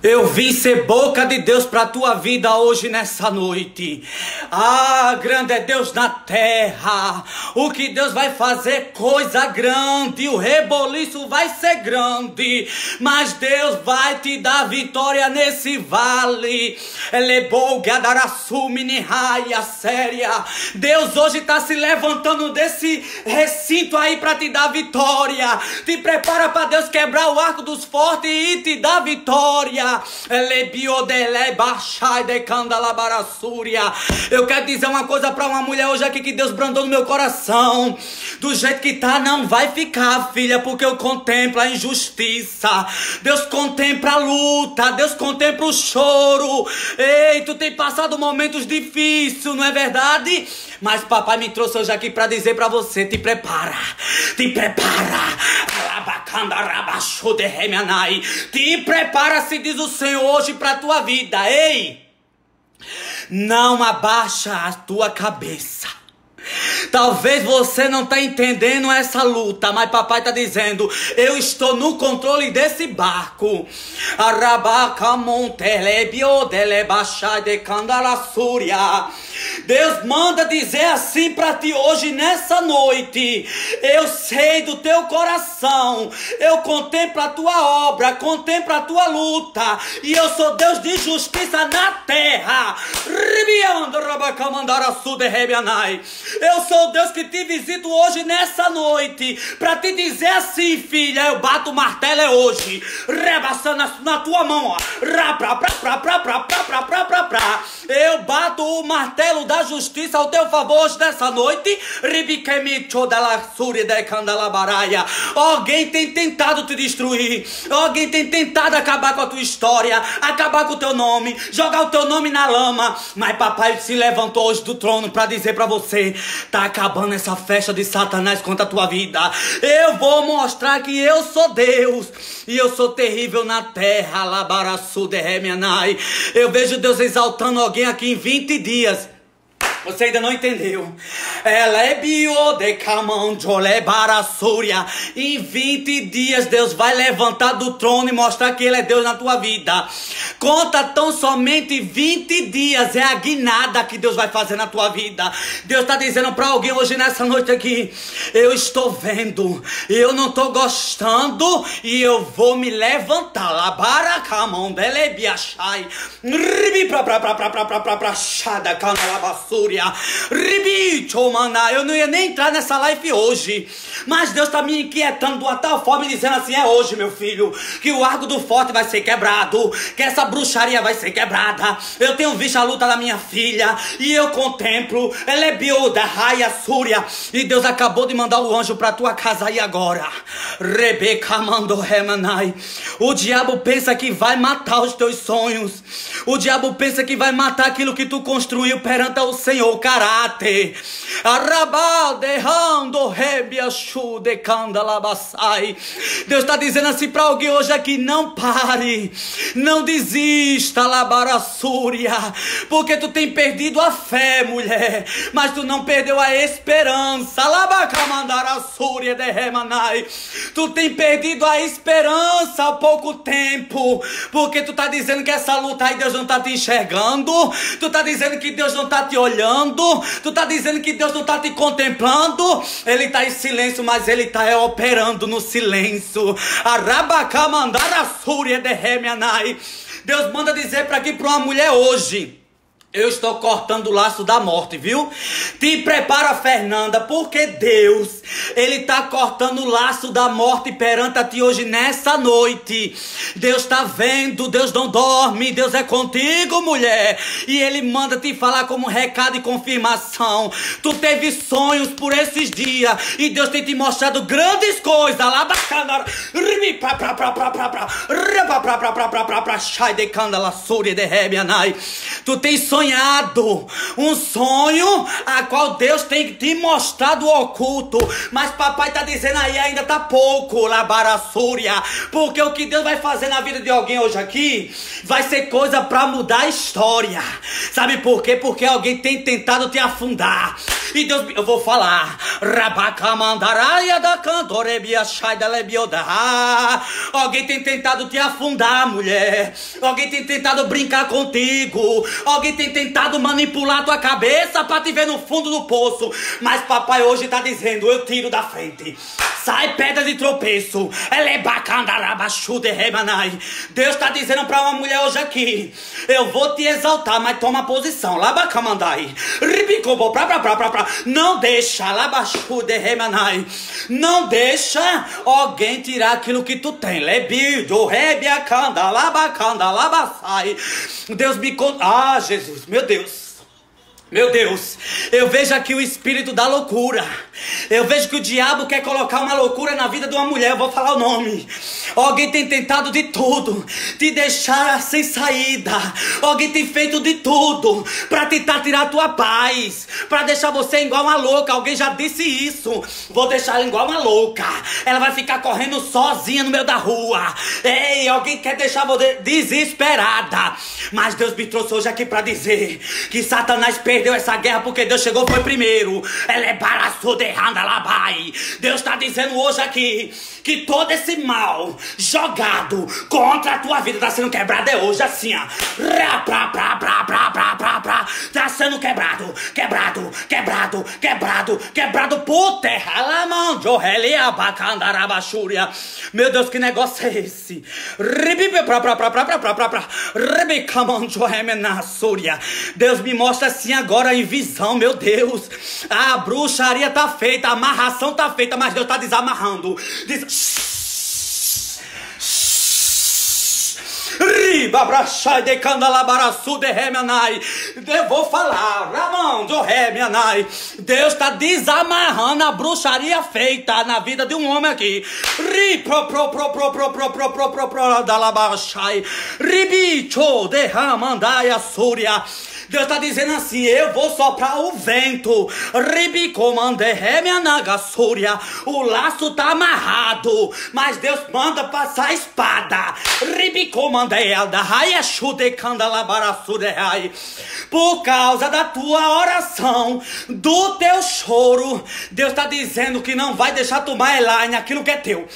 Eu vim ser boca de Deus para a tua vida hoje nessa noite. Ah, grande é Deus na terra. O que Deus vai fazer, coisa grande. O reboliço vai ser grande, mas Deus vai te dar vitória nesse vale. Séria. Deus hoje está se levantando desse recinto aí para te dar vitória. Te prepara para Deus quebrar o arco dos fortes e te dar vitória. Eu quero dizer uma coisa para uma mulher hoje aqui que Deus brandou no meu coração. Do jeito que tá, não vai ficar, filha, porque eu contemplo a injustiça. Deus contempla a luta, Deus contempla o choro. Ei, tu tem passado momentos difíceis, não é verdade? Mas papai me trouxe hoje aqui para dizer para você: te prepara, te prepara. Te prepara, se diz o Senhor, hoje para a tua vida. Ei, não abaixa a tua cabeça. Talvez você não está entendendo essa luta, mas papai está dizendo: eu estou no controle desse barco. Deus manda dizer assim para ti hoje nessa noite: eu sei do teu coração, eu contemplo a tua obra, contemplo a tua luta, e eu sou Deus de justiça na terra. Eu sou Deus que te visito hoje nessa noite para te dizer assim: filha, eu bato o martelo é hoje, rebaçando na tua mão, ó. Eu bato o martelo da justiça ao teu favor hoje nessa noite. Alguém tem tentado te destruir, alguém tem tentado acabar com a tua história, acabar com o teu nome, jogar o teu nome na lama, mas papai se levantou hoje do trono para dizer para você: tá acabando essa festa de Satanás contra a tua vida. Eu vou mostrar que eu sou Deus e eu sou terrível na terra. Eu vejo Deus exaltando alguém aqui em 20 dias. Você ainda não entendeu. Em 20 dias Deus vai levantar do trono e mostrar que Ele é Deus na tua vida. Conta tão somente 20 dias. É a guinada que Deus vai fazer na tua vida. Deus está dizendo para alguém hoje nessa noite aqui: eu estou vendo, eu não estou gostando, e eu vou me levantar. Eu não ia nem entrar nessa live hoje, mas Deus está me inquietando de uma tal forma e dizendo assim: é hoje, meu filho, que o arco do forte vai ser quebrado, que essa bruxaria vai ser quebrada. Eu tenho visto a luta da minha filha e eu contemplo. Ela é biuda, raia, súria, e Deus acabou de mandar o anjo para tua casa aí agora. Rebeca mandou remanai. O diabo pensa que vai matar os teus sonhos. O diabo pensa que vai matar aquilo que tu construiu perante o Senhor, o caráter. Deus está dizendo assim para alguém hoje aqui: não pare, não desista, porque tu tem perdido a fé, mulher, mas tu não perdeu a esperança. Tu tem perdido a esperança há pouco tempo, porque tu está dizendo que essa luta aí Deus não está te enxergando, tu está dizendo que Deus não está te olhando, tu está dizendo que Deus não está te contemplando. Ele está em silêncio, mas Ele está operando no silêncio. Deus manda dizer para aqui para uma mulher hoje: eu estou cortando o laço da morte, viu? Te prepara, Fernanda, porque Deus, Ele está cortando o laço da morte perante a ti hoje nessa noite. Deus está vendo, Deus não dorme, Deus é contigo, mulher. E Ele manda te falar como recado e confirmação. Tu teve sonhos por esses dias e Deus tem te mostrado grandes coisas. Lá bacana. Tu tem sonhado um sonho a qual Deus tem te mostrado oculto, mas papai está dizendo aí ainda está pouco, labarassúria, porque o que Deus vai fazer na vida de alguém hoje aqui vai ser coisa para mudar a história. Sabe por quê? Porque alguém tem tentado te afundar, E Deus, eu vou falar. Rabacamandaraia da cantorebia chai da lebioda. Alguém tem tentado te afundar, mulher. Alguém tem tentado brincar contigo. Alguém tem tentado manipular tua cabeça para te ver no fundo do poço. Mas papai hoje tá dizendo, eu tiro da frente. Sai pedra de tropeço. Deus tá dizendo pra uma mulher hoje aqui, eu vou te exaltar, mas toma posição. Não deixa. Não deixa alguém tirar aquilo que tu tem. Deus me conta. Ah, Jesus, meu Deus. Meu Deus, eu vejo aqui o espírito da loucura. Eu vejo que o diabo quer colocar uma loucura na vida de uma mulher. Eu vou falar o nome. Alguém tem tentado de tudo, te deixar sem saída. Alguém tem feito de tudo para tentar tirar a tua paz, para deixar você igual uma louca. Alguém já disse isso. Vou deixar ela igual uma louca. Ela vai ficar correndo sozinha no meio da rua. Ei, alguém quer deixar você desesperada. Mas Deus me trouxe hoje aqui para dizer que Satanás perdeu essa guerra porque Deus chegou foi primeiro. Deus está dizendo hoje aqui que todo esse mal jogado contra a tua vida está sendo quebrado. É hoje assim, ó. Está sendo quebrado por terra. Meu Deus, que negócio é esse? Deus me mostra assim agora em visão, meu Deus. A bruxaria tá feita, a amarração tá feita, mas Deus tá desamarrando. Eu vou falar, Deus está desamarrando a bruxaria feita na vida de um homem aqui. Deus está dizendo assim, eu vou soprar o vento. O laço está amarrado, mas Deus manda passar a espada. Por causa da tua oração, do teu choro, Deus está dizendo que não vai deixar tu bailar naquilo que é teu.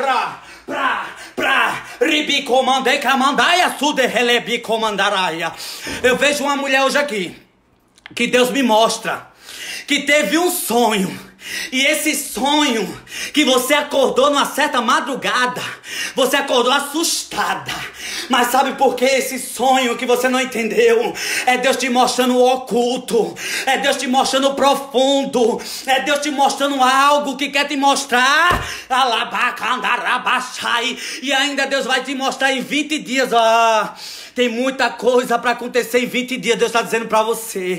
Eu vejo uma mulher hoje aqui que Deus me mostra que teve um sonho. E esse sonho que você acordou numa certa madrugada, você acordou assustada. Mas sabe por que esse sonho que você não entendeu? É Deus te mostrando o oculto, é Deus te mostrando o profundo, é Deus te mostrando algo que quer te mostrar. E ainda Deus vai te mostrar em 20 dias. Tem muita coisa para acontecer em 20 dias. Deus está dizendo para você.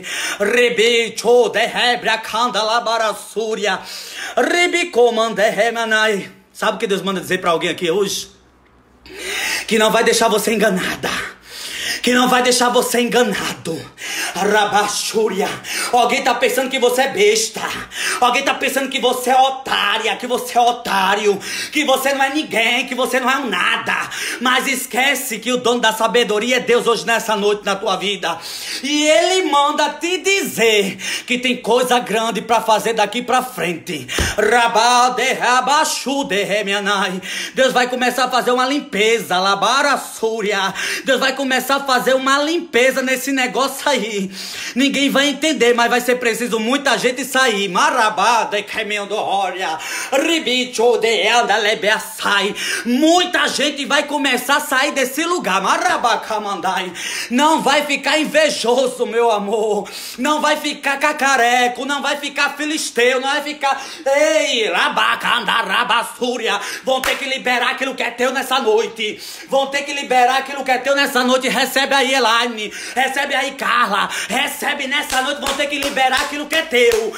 Sabe o que Deus manda dizer para alguém aqui hoje? Que não vai deixar você enganada. Que não vai deixar você enganado. Rabachúria. Alguém tá pensando que você é besta. Alguém tá pensando que você é otária, que você é otário, que você não é ninguém, que você não é um nada. Mas esquece que o dono da sabedoria é Deus hoje nessa noite na tua vida. E Ele manda te dizer que tem coisa grande para fazer daqui para frente. Deus vai começar a fazer uma limpeza. Labarassúria. Deus vai começar a fazer uma limpeza nesse negócio aí. Ninguém vai entender, mas vai ser preciso muita gente sair. Muita gente vai começar a sair desse lugar. Não vai ficar invejoso, meu amor. Não vai ficar cacareco. Não vai ficar filisteu. Não vai ficar... Ei, vão ter que liberar aquilo que é teu nessa noite. Vão ter que liberar aquilo que é teu nessa noite. Recebe aí, Elaine. Recebe aí, Carla. Recebe nessa noite. Vão ter que liberar aquilo que é teu.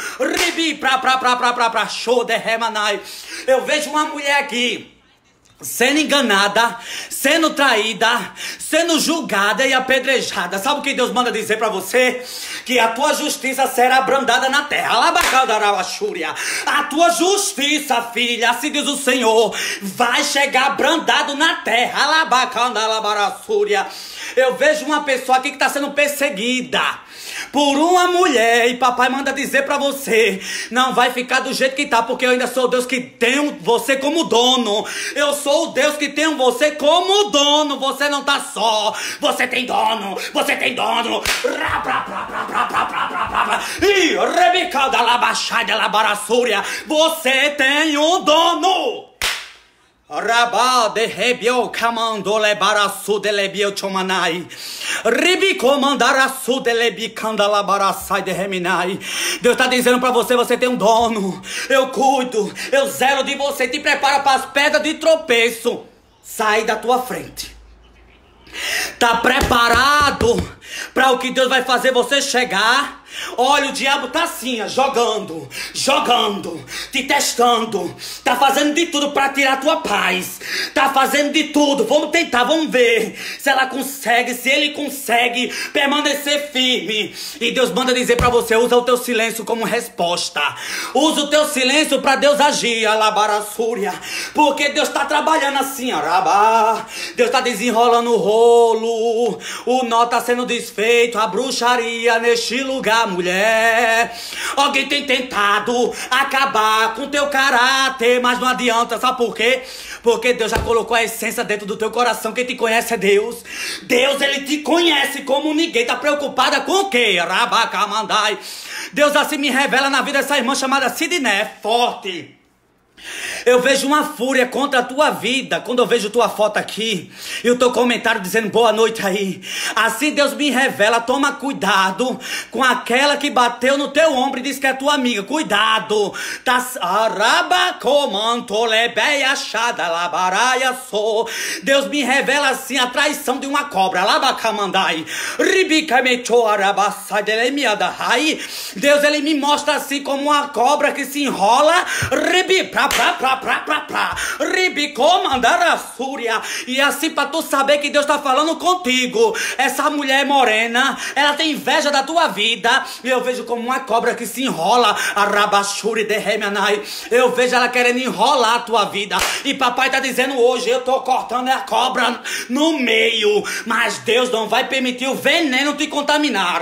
Show de Remanai. Eu vejo uma mulher aqui sendo enganada, sendo traída, sendo julgada e apedrejada. Sabe o que Deus manda dizer pra você? Que a tua justiça será abrandada na terra. A tua justiça, filha, assim diz o Senhor, vai chegar abrandado na terra. Eu vejo uma pessoa aqui que está sendo perseguida por uma mulher, e papai manda dizer pra você: não vai ficar do jeito que tá, porque eu ainda sou o Deus que tenho você como dono. Eu sou o Deus que tenho você como dono. Você não tá só, você tem dono, você tem dono. E rebicada labachada labarassúria, você tem um dono. Rabá de rebio camandole baraçu de lebio chomanai. Ribi comandaraçu de lebi candala baraçai de reminai. Deus está dizendo para você: você tem um dono. Eu cuido, eu zelo de você. Te prepara para as pedras de tropeço. Sai da tua frente. Tá preparado para o que Deus vai fazer você chegar? Olha, o diabo tá assim, ó, jogando, te testando, tá fazendo de tudo para tirar a tua paz, tá fazendo de tudo. Vamos tentar, vamos ver se ela consegue, se ele consegue permanecer firme. E Deus manda dizer para você: usa o teu silêncio como resposta, usa o teu silêncio para Deus agir, alabarassúria, porque Deus tá trabalhando assim, arabá. Deus tá desenrolando o rolo, o nó tá sendo desfeito, a bruxaria neste lugar. Mulher, alguém tem tentado acabar com teu caráter, mas não adianta. Sabe por quê? Porque Deus já colocou a essência dentro do teu coração. Quem te conhece é Deus. Deus, ele te conhece como ninguém. Tá preocupada com o quê? Rabacamandai. Deus assim me revela na vida dessa irmã chamada Sidné, forte. Eu vejo uma fúria contra a tua vida quando eu vejo tua foto aqui e o teu comentário dizendo boa noite aí. Assim Deus me revela: toma cuidado com aquela que bateu no teu ombro e disse que é tua amiga. Cuidado. Deus me revela assim a traição de uma cobra. Deus, ele me mostra assim como uma cobra que se enrola. E assim, para tu saber que Deus está falando contigo, essa mulher morena, ela tem inveja da tua vida. E eu vejo como uma cobra que se enrola. Eu vejo ela querendo enrolar a tua vida. E papai está dizendo hoje: eu estou cortando a cobra no meio, mas Deus não vai permitir o veneno te contaminar.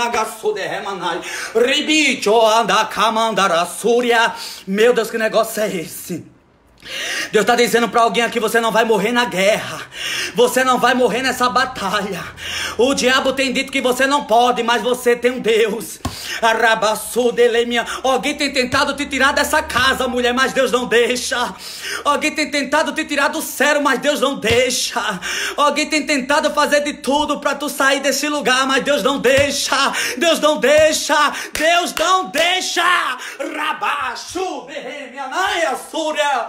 Meu Deus, que negócio é esse? Deus está dizendo para alguém aqui: você não vai morrer na guerra, você não vai morrer nessa batalha. O diabo tem dito que você não pode, mas você tem um Deus. Alguém tem tentado te tirar dessa casa, mulher, mas Deus não deixa. Alguém tem tentado te tirar do céu, mas Deus não deixa. Alguém tem tentado fazer de tudo para tu sair desse lugar, mas Deus não deixa. Deus não deixa. Deus não deixa. Rabaxu de remianai súria.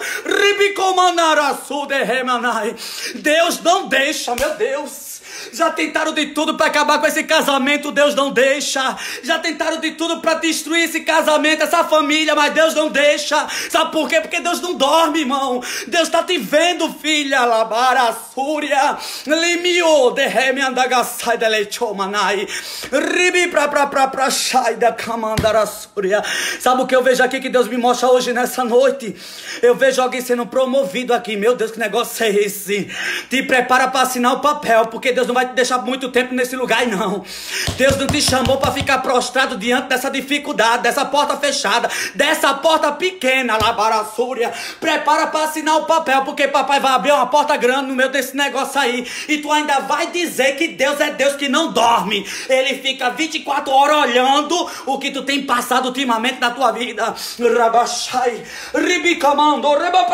Deus não deixa, meu Deus. Já tentaram de tudo para acabar com esse casamento, Deus não deixa. Já tentaram de tudo para destruir esse casamento, essa família, mas Deus não deixa. Sabe por quê? Porque Deus não dorme, irmão. Deus está te vendo, filha. Labarassúria. Limio de reme andagassai de lechomanai. Ribi pra shai da camandarassúria. Sabe o que eu vejo aqui que Deus me mostra hoje nessa noite? Eu vejo alguém sendo promovido aqui. Meu Deus, que negócio é esse? Te prepara para assinar o papel, porque Deus não vai te deixar muito tempo nesse lugar, não. Deus não te chamou para ficar prostrado diante dessa dificuldade, dessa porta fechada, dessa porta pequena, labarassúria. Prepara para assinar o papel, porque papai vai abrir uma porta grande no meio desse negócio aí. E tu ainda vai dizer que Deus é Deus que não dorme. Ele fica 24 horas olhando o que tu tem passado ultimamente na tua vida. Rabachai, ribicamando,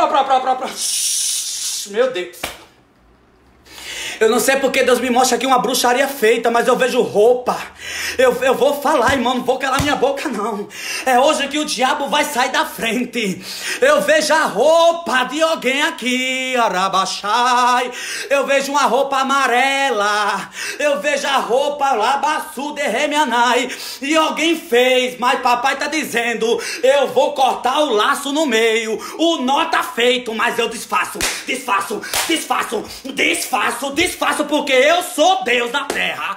meu Deus. Eu não sei porque Deus me mostra aqui uma bruxaria feita, mas eu vejo roupa. Eu vou falar, irmão, não vou calar minha boca, não. É hoje que o diabo vai sair da frente. Eu vejo a roupa de alguém aqui, arabachai. Eu vejo uma roupa amarela. Eu vejo a roupa labaçu de remianai. E alguém fez, mas papai tá dizendo: eu vou cortar o laço no meio. O nó tá feito, mas eu desfaço, porque eu sou Deus da terra.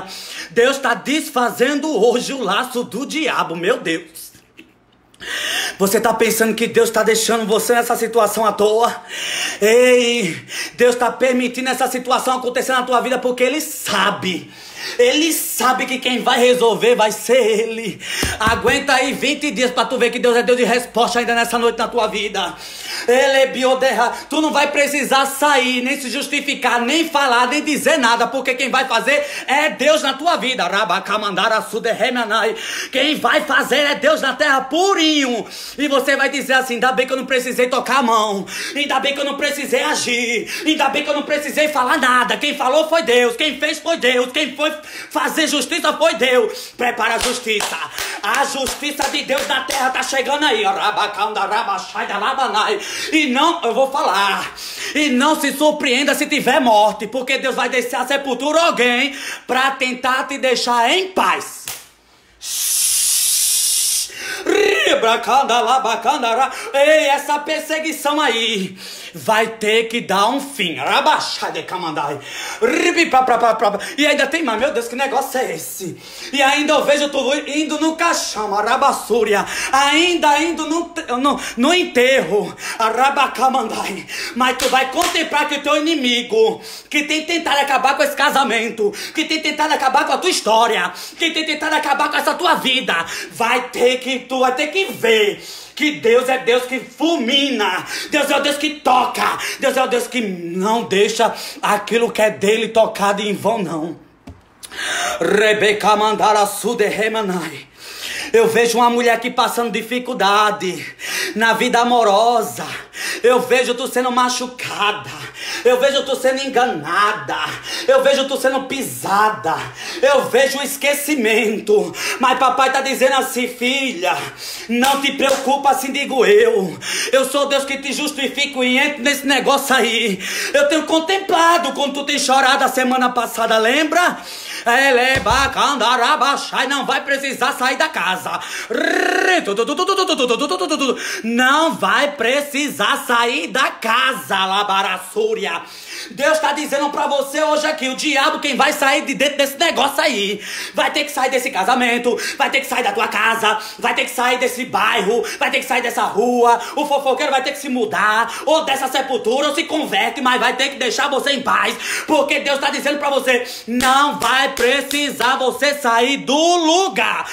Deus está desfazendo hoje o laço do diabo, meu Deus. Você está pensando que Deus está deixando você nessa situação à toa? Ei, Deus está permitindo essa situação acontecer na tua vida porque Ele sabe. Ele sabe que quem vai resolver vai ser Ele. Aguenta aí 20 dias pra tu ver que Deus é Deus de resposta ainda nessa noite na tua vida. Ele é bioderra. Tu não vai precisar sair, nem se justificar, nem falar, nem dizer nada, porque quem vai fazer é Deus na tua vida. Quem vai fazer é Deus na terra purinho. E você vai dizer assim: ainda bem que eu não precisei tocar a mão, ainda bem que eu não precisei agir, ainda bem que eu não precisei falar nada. Quem falou foi Deus, quem fez foi Deus, quem foi fazer justiça foi Deus. Prepara a justiça. A justiça de Deus na terra tá chegando aí. E não, eu vou falar, e não se surpreenda se tiver morte, porque Deus vai descer à sepultura alguém pra tentar te deixar em paz. Ei, essa perseguição aí vai ter que dar um fim. E ainda tem mais, meu Deus, que negócio é esse? E ainda eu vejo tu indo no caixão, Arabassúria, ainda indo no enterro, Arabacamandai. Mas tu vai contemplar que o teu inimigo, que tem tentado acabar com esse casamento, que tem tentado acabar com a tua história, que tem tentado acabar com essa tua vida, tu vai ter que ver que Deus é Deus que fulmina, Deus é o Deus que toca, Deus é o Deus que não deixa aquilo que é dele tocado em vão, não. Rebeca mandara suderremanai. Eu vejo uma mulher aqui passando dificuldade na vida amorosa. Eu vejo tu sendo machucada. Eu vejo tu sendo enganada. Eu vejo tu sendo pisada. Eu vejo o esquecimento. Mas papai tá dizendo assim: filha, não te preocupa, assim digo eu. Eu sou Deus que te justifico e entro nesse negócio aí. Eu tenho contemplado quando tu tem chorado a semana passada, lembra? Não vai precisar sair da casa. Não vai precisar sair da casa, Labarassúria. Deus está dizendo para você hoje aqui: o diabo, quem vai sair de dentro desse negócio aí, vai ter que sair desse casamento, vai ter que sair da tua casa, vai ter que sair desse bairro, vai ter que sair dessa rua. O fofoqueiro vai ter que se mudar, ou dessa sepultura, ou se converte, mas vai ter que deixar você em paz, porque Deus está dizendo para você: não vai precisar você sair do lugar.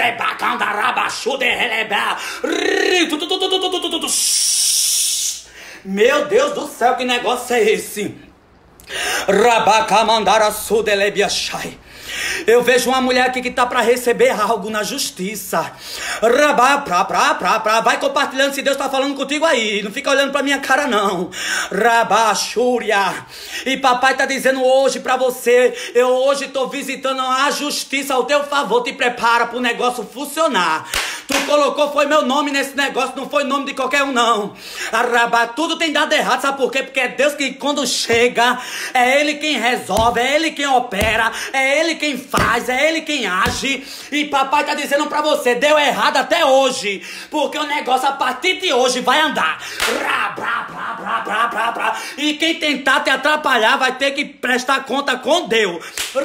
Meu Deus do céu, que negócio é esse? Rabacamandara sudelebiachai. Eu vejo uma mulher aqui que tá para receber algo na justiça. Vai compartilhando se Deus tá falando contigo aí. Não fica olhando pra minha cara, não. Rabachúria. E papai tá dizendo hoje pra você: eu hoje tô visitando a justiça ao teu favor. Te prepara pro negócio funcionar. Tu colocou, foi meu nome nesse negócio, não foi nome de qualquer um, não. Tudo tem dado errado, sabe por quê? Porque é Deus que quando chega, é Ele quem resolve, é Ele quem opera, é Ele quem faz, é Ele quem age. E papai tá dizendo pra você: deu errado até hoje, porque o negócio a partir de hoje vai andar. E quem tentar te atrapalhar vai ter que prestar conta com Deus.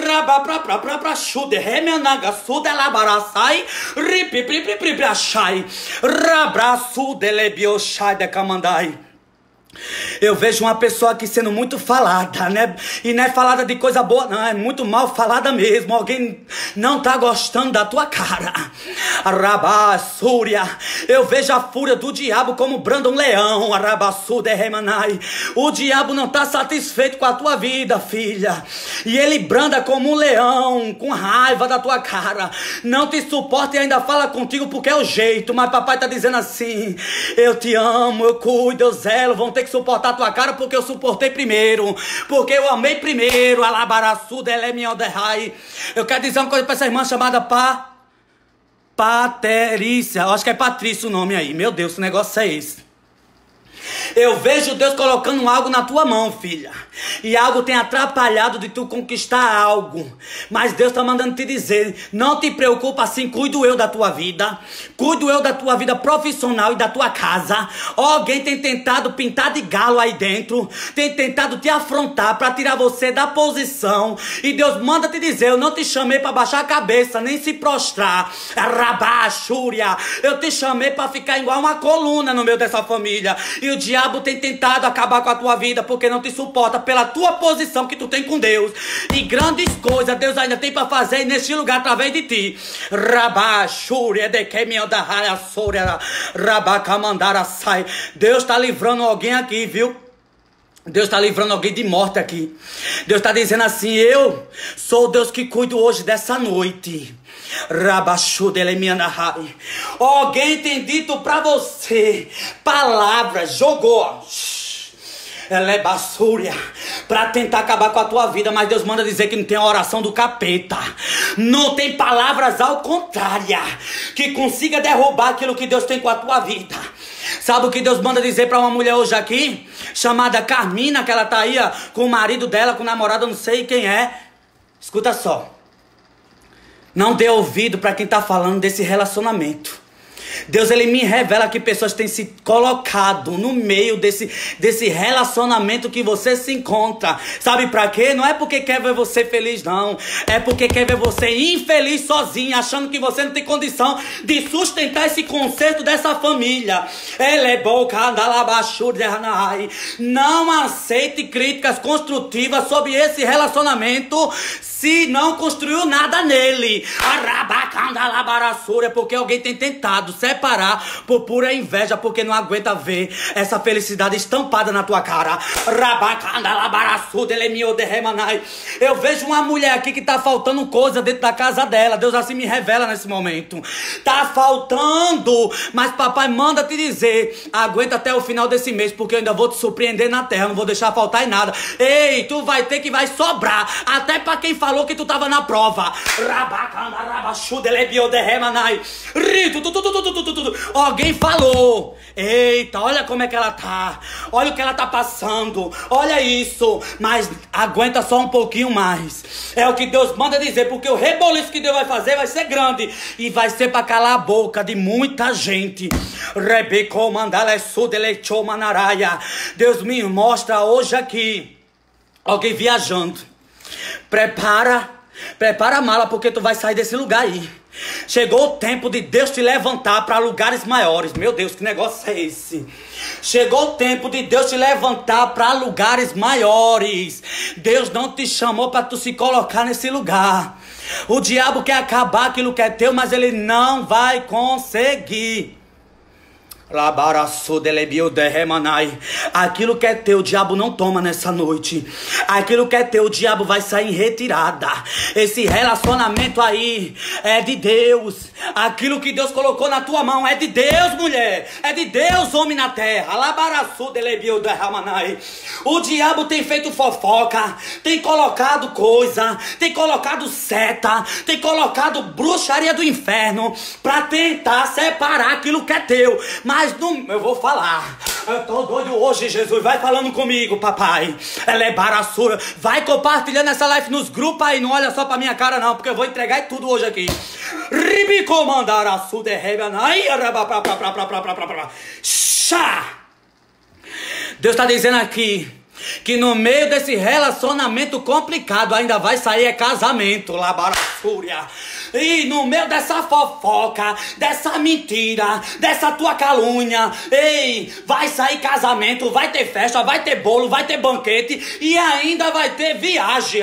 Eu vejo uma pessoa aqui sendo muito falada, né? E não é falada de coisa boa, não. É muito mal falada mesmo. Alguém não tá gostando da tua cara. Arabassúria. Eu vejo a fúria do diabo como branda um leão. Arabassuderremanai. O diabo não tá satisfeito com a tua vida, filha. E ele branda como um leão, com raiva da tua cara. Não te suporta e ainda fala contigo porque é o jeito. Mas papai tá dizendo assim: eu te amo, eu cuido, eu zelo. Vão ter que suportar a tua cara porque eu suportei primeiro, porque eu amei primeiro. Alabaraçuda, ela é minha oderrai. Eu quero dizer uma coisa pra essa irmã chamada Paterícia. Eu acho que é Patrícia o nome aí. Meu Deus, que negócio é esse? Eu vejo Deus colocando algo na tua mão, filha. E algo tem atrapalhado de tu conquistar algo. Mas Deus está mandando te dizer, não te preocupa assim, cuido eu da tua vida. Cuido eu da tua vida profissional e da tua casa. Alguém tem tentado pintar de galo aí dentro. Tem tentado te afrontar para tirar você da posição. E Deus manda te dizer, eu não te chamei para baixar a cabeça, nem se prostrar. Rabachúria. Eu te chamei para ficar igual uma coluna no meio dessa família. E o diabo tem tentado acabar com a tua vida porque não te suporta pela tua posição que tu tem com Deus. E grandes coisas Deus ainda tem para fazer neste lugar através de ti. Rabachúria de que me andará sória. Rabacamandara sai. Deus está livrando alguém aqui, viu? Deus está livrando alguém de morte aqui. Deus está dizendo assim, eu sou o Deus que cuido hoje dessa noite. Alguém tem dito para você palavras, jogou ela é basúria para tentar acabar com a tua vida, mas Deus manda dizer que não tem a oração do capeta, não tem palavras ao contrário que consiga derrubar aquilo que Deus tem com a tua vida. Sabe o que Deus manda dizer para uma mulher hoje aqui, chamada Carmina, que ela tá aí com o marido dela, com o namorado, eu não sei quem é. Escuta só, não dê ouvido para quem tá falando desse relacionamento. Deus, ele me revela que pessoas têm se colocado no meio desse relacionamento que você se encontra. Sabe pra quê? Não é porque quer ver você feliz, não. É porque quer ver você infeliz sozinho, achando que você não tem condição de sustentar esse conserto dessa família. Não aceite críticas construtivas sobre esse relacionamento se não construiu nada nele. Porque alguém tem tentado separar por pura inveja, porque não aguenta ver essa felicidade estampada na tua cara. Eu vejo uma mulher aqui que tá faltando coisa dentro da casa dela. Deus assim me revela nesse momento. Tá faltando, mas papai manda te dizer, aguenta até o final desse mês, porque eu ainda vou te surpreender na terra, não vou deixar faltar em nada. Ei, tu vai ter que vai sobrar, até pra quem falou que tu tava na prova. Alguém falou, eita, olha como é que ela tá, olha o que ela tá passando, olha isso, mas aguenta só um pouquinho mais. É o que Deus manda dizer, porque o reboliço que Deus vai fazer vai ser grande e vai ser para calar a boca de muita gente. Deus me mostra hoje aqui alguém viajando. Prepara a mala, porque tu vai sair desse lugar aí. Chegou o tempo de Deus te levantar para lugares maiores. Meu Deus, que negócio é esse? Chegou o tempo de Deus te levantar para lugares maiores. Deus não te chamou para tu se colocar nesse lugar. O diabo quer acabar aquilo que é teu, mas ele não vai conseguir. Aquilo que é teu, o diabo não toma nessa noite. Aquilo que é teu, o diabo vai sair em retirada. Esse relacionamento aí é de Deus. Aquilo que Deus colocou na tua mão é de Deus, mulher. É de Deus, homem na terra. O diabo tem feito fofoca, tem colocado coisa, tem colocado seta, tem colocado bruxaria do inferno para tentar separar aquilo que é teu. Mas não, eu vou falar. Eu tô doido hoje, Jesus. Vai falando comigo, papai. Ela é baraçura. Vai compartilhando essa live nos grupos aí. Não olha só pra minha cara, não, porque eu vou entregar tudo hoje aqui. Deus tá dizendo aqui que no meio desse relacionamento complicado ainda vai sair casamento, labarafúria. E no meio dessa fofoca, dessa mentira, dessa tua calúnia, ei, vai sair casamento, vai ter festa, vai ter bolo, vai ter banquete e ainda vai ter viagem.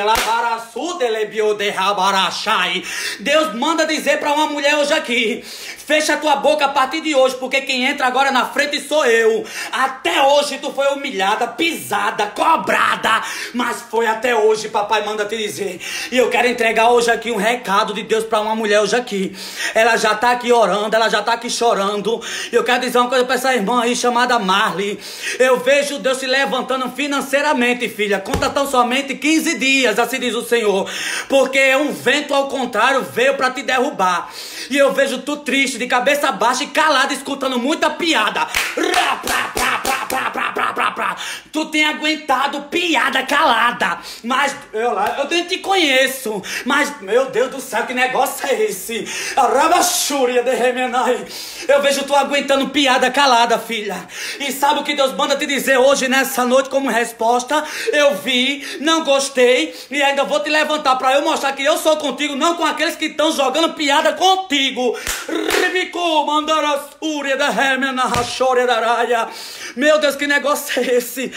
Deus manda dizer para uma mulher hoje aqui, fecha a tua boca a partir de hoje, porque quem entra agora na frente sou eu. Até hoje tu foi humilhada, pisada, cobrada, mas foi até hoje, papai manda te dizer. E eu quero entregar hoje aqui um recado de Deus para uma mulher hoje aqui. Ela já tá aqui orando, ela já tá aqui chorando. Eu quero dizer uma coisa para essa irmã aí chamada Marli. Eu vejo Deus se levantando financeiramente, filha. Conta tão somente 15 dias, assim diz o Senhor, porque um vento ao contrário veio para te derrubar. E eu vejo tu triste, de cabeça baixa e calada, escutando muita piada. tem aguentado piada calada. Mas eu nem te conheço. Mas, meu Deus do céu, que negócio é esse? A rabachúria de Remenai. Eu vejo tu aguentando piada calada, filha. E sabe o que Deus manda te dizer hoje, nessa noite, como resposta? Eu vi, não gostei, e ainda vou te levantar pra eu mostrar que eu sou contigo, não com aqueles que estão jogando piada contigo. Meu Deus, que negócio é esse?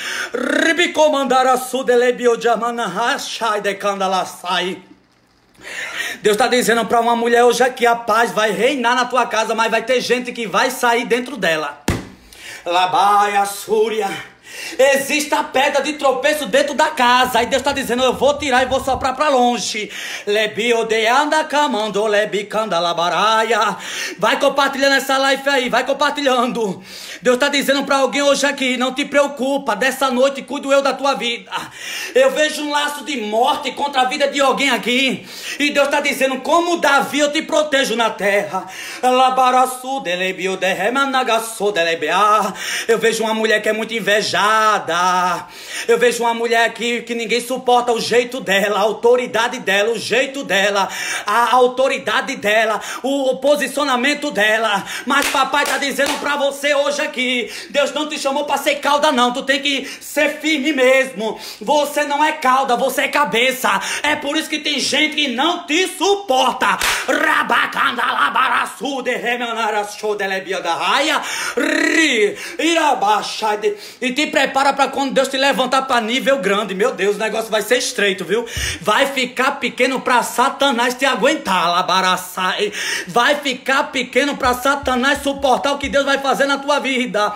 Deus está dizendo para uma mulher hoje aqui: a paz vai reinar na tua casa, mas vai ter gente que vai sair dentro dela. Labaia, Súria. Existe a pedra de tropeço dentro da casa. Aí Deus está dizendo: eu vou tirar e vou soprar para longe. Vai compartilhando essa live aí, vai compartilhando. Deus está dizendo para alguém hoje aqui: não te preocupa, dessa noite cuido eu da tua vida. Eu vejo um laço de morte contra a vida de alguém aqui. E Deus está dizendo: como Davi eu te protejo na terra. Eu vejo uma mulher que é muito invejada. Eu vejo uma mulher aqui que ninguém suporta o jeito dela, a autoridade dela, o jeito dela, a autoridade dela, o posicionamento dela. Mas papai está dizendo para você hoje aqui: Deus não te chamou para ser cauda não, tu tem que ser firme mesmo. Você não é cauda, você é cabeça. É por isso que tem gente que não te suporta. E te prepara para quando Deus te levantar para nível grande. Meu Deus, o negócio vai ser estreito, viu? Vai ficar pequeno para Satanás te aguentar, labaraçai. Vai ficar pequeno para Satanás suportar o que Deus vai fazer na tua vida.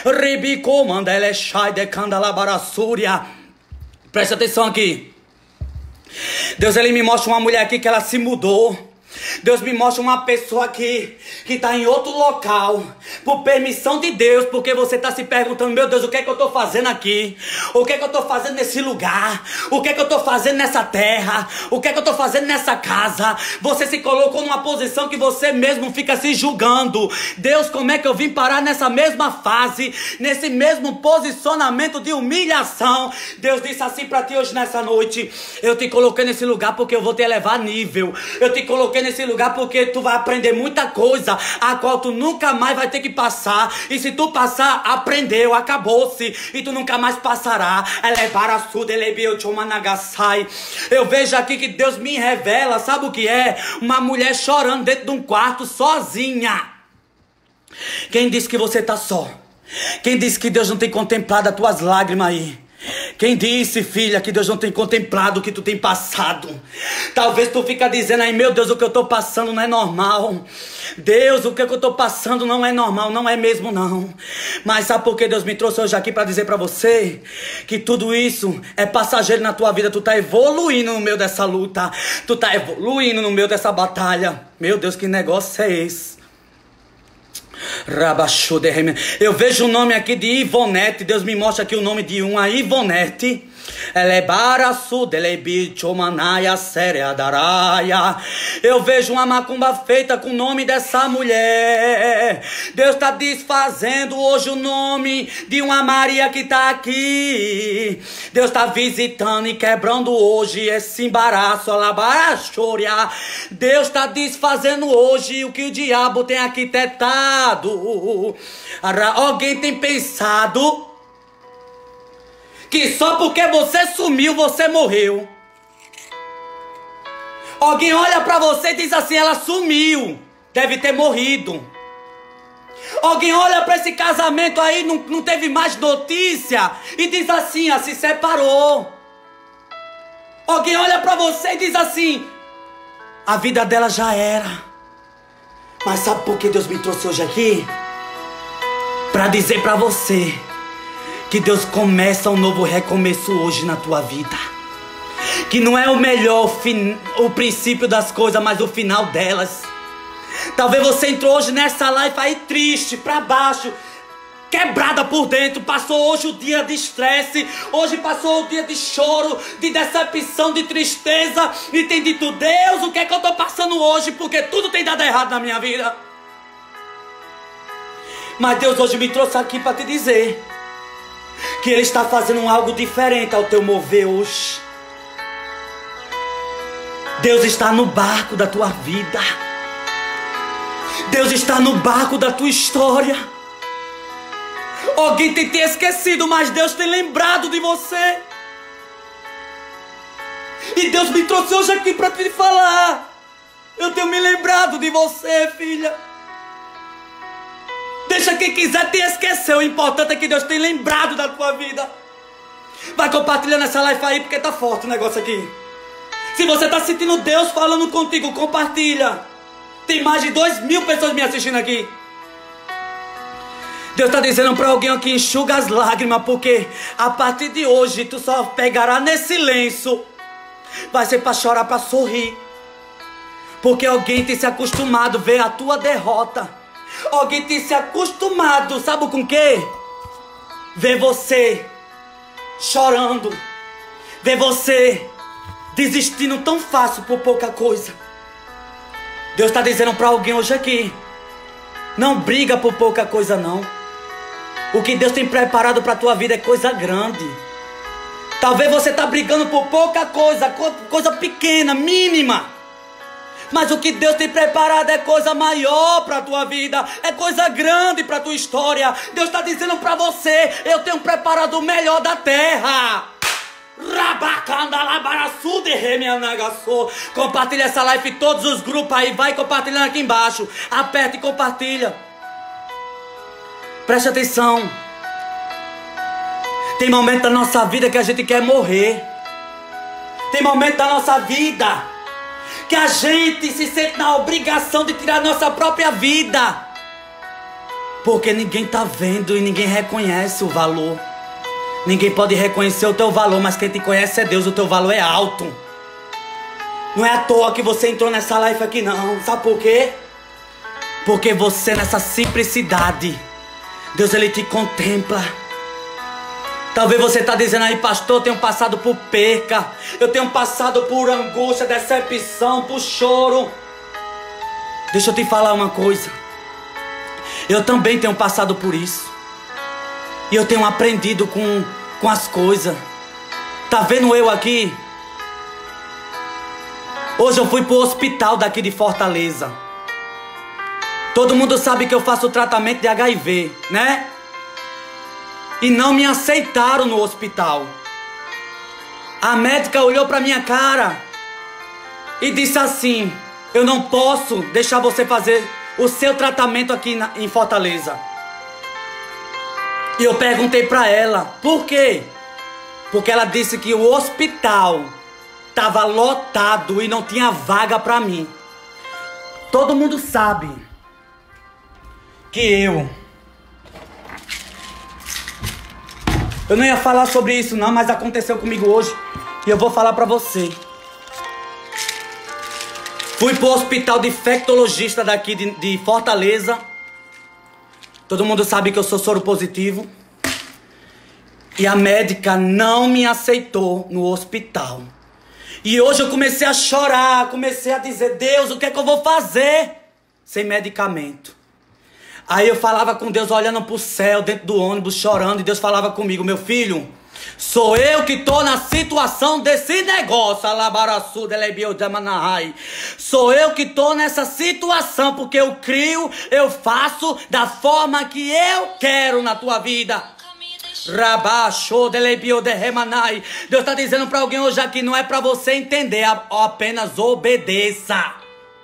Presta atenção aqui. Deus, ele me mostra uma mulher aqui que ela se mudou. Deus me mostra uma pessoa aqui que está em outro local, por permissão de Deus, porque você está se perguntando: meu Deus, o que é que eu estou fazendo aqui? O que é que eu estou fazendo nesse lugar? O que é que eu estou fazendo nessa terra? O que é que eu estou fazendo nessa casa? Você se colocou numa posição que você mesmo fica se julgando. Deus, como é que eu vim parar nessa mesma fase, nesse mesmo posicionamento de humilhação? Deus disse assim para ti hoje nessa noite: eu te coloquei nesse lugar porque eu vou te elevar a nível. Eu te coloquei nesse lugar porque tu vai aprender muita coisa a qual tu nunca mais vai ter que passar. E se tu passar, aprendeu, acabou-se, e tu nunca mais passará. Eu vejo aqui que Deus me revela, sabe o que é? Uma mulher chorando dentro de um quarto sozinha. Quem disse que você tá só? Quem disse que Deus não tem contemplado as tuas lágrimas aí? Quem disse, filha, que Deus não tem contemplado o que tu tem passado? Talvez tu fica dizendo aí: meu Deus, o que eu tô passando não é normal. Deus, o que eu tô passando não é normal. Não é mesmo não. Mas sabe por que Deus me trouxe hoje aqui para dizer para você que tudo isso é passageiro na tua vida? Tu tá evoluindo no meio dessa luta. Tu tá evoluindo no meio dessa batalha. Meu Deus, que negócio é esse? Eu vejo o nome aqui de Ivonete. Deus me mostra aqui o nome de uma Ivonete. Eu vejo uma macumba feita com o nome dessa mulher. Deus está desfazendo hoje o nome de uma Maria que está aqui. Deus está visitando e quebrando hoje esse embaraço. Deus está desfazendo hoje o que o diabo tem arquitetado. Alguém tem pensado que só porque você sumiu, você morreu. Alguém olha pra você e diz assim: ela sumiu, deve ter morrido. Alguém olha pra esse casamento aí, não teve mais notícia, e diz assim: se separou. Alguém olha pra você e diz assim: a vida dela já era. Mas sabe por que Deus me trouxe hoje aqui? Pra dizer pra você que Deus começa um novo recomeço hoje na tua vida. Que não é o melhor, o princípio das coisas, mas o final delas. Talvez você entrou hoje nessa live aí triste, pra baixo, quebrada por dentro. Passou hoje o dia de estresse, hoje passou o dia de choro, de decepção, de tristeza, e tem dito: Deus, o que é que eu tô passando hoje? Porque tudo tem dado errado na minha vida. Mas Deus hoje me trouxe aqui para te dizer que Ele está fazendo algo diferente ao teu mover hoje. Deus está no barco da tua vida. Deus está no barco da tua história. Alguém tem te esquecido, mas Deus tem lembrado de você. E Deus me trouxe hoje aqui para te falar. Eu tenho me lembrado de você, filha. Deixa quem quiser te esquecer. O importante é que Deus tem lembrado da tua vida. Vai compartilhando essa live aí, porque tá forte o negócio aqui. Se você tá sentindo Deus falando contigo, compartilha. Tem mais de 2.000 pessoas me assistindo aqui. Deus está dizendo para alguém aqui: enxuga as lágrimas, porque a partir de hoje tu só pegará nesse lenço. Vai ser para chorar, para sorrir. Porque alguém tem se acostumado a ver a tua derrota. Alguém tem se acostumado, sabe com o quê? Ver você chorando. Ver você desistindo tão fácil por pouca coisa. Deus está dizendo para alguém hoje aqui: não briga por pouca coisa não. O que Deus tem preparado para a tua vida é coisa grande. Talvez você está brigando por pouca coisa, coisa pequena, mínima. Mas o que Deus tem preparado é coisa maior para a tua vida. É coisa grande para a tua história. Deus está dizendo para você: eu tenho preparado o melhor da terra. Compartilha essa live em todos os grupos aí. Vai compartilhando aqui embaixo. Aperta e compartilha. Preste atenção. Tem momento da nossa vida que a gente quer morrer. Tem momento da nossa vida que a gente se sente na obrigação de tirar a nossa própria vida. Porque ninguém está vendo e ninguém reconhece o valor. Ninguém pode reconhecer o teu valor, mas quem te conhece é Deus. O teu valor é alto. Não é à toa que você entrou nessa live aqui não. Sabe por quê? Porque você, nessa simplicidade, Deus, Ele te contempla. Talvez você está dizendo aí: pastor, eu tenho passado por perca, eu tenho passado por angústia, decepção, por choro. Deixa eu te falar uma coisa. Eu também tenho passado por isso. E eu tenho aprendido com as coisas. Tá vendo eu aqui? Hoje eu fui pro hospital daqui de Fortaleza. Todo mundo sabe que eu faço tratamento de HIV, né? E não me aceitaram no hospital. A médica olhou pra minha cara e disse assim: eu não posso deixar você fazer o seu tratamento aqui em Fortaleza. E eu perguntei pra ela: por quê? Porque ela disse que o hospital estava lotado e não tinha vaga pra mim. Todo mundo sabe que eu não ia falar sobre isso não, mas aconteceu comigo hoje e eu vou falar pra você. Fui pro hospital de infectologista daqui de Fortaleza. Todo mundo sabe que eu sou soro positivo. E a médica não me aceitou no hospital. E hoje eu comecei a chorar, comecei a dizer: Deus, o que é que eu vou fazer sem medicamento? Aí eu falava com Deus, olhando pro céu, dentro do ônibus, chorando. E Deus falava comigo: meu filho, sou eu que tô na situação desse negócio. Sou eu que tô nessa situação, porque eu crio, eu faço da forma que eu quero na tua vida. Deus está dizendo para alguém hoje aqui: não é para você entender, apenas obedeça.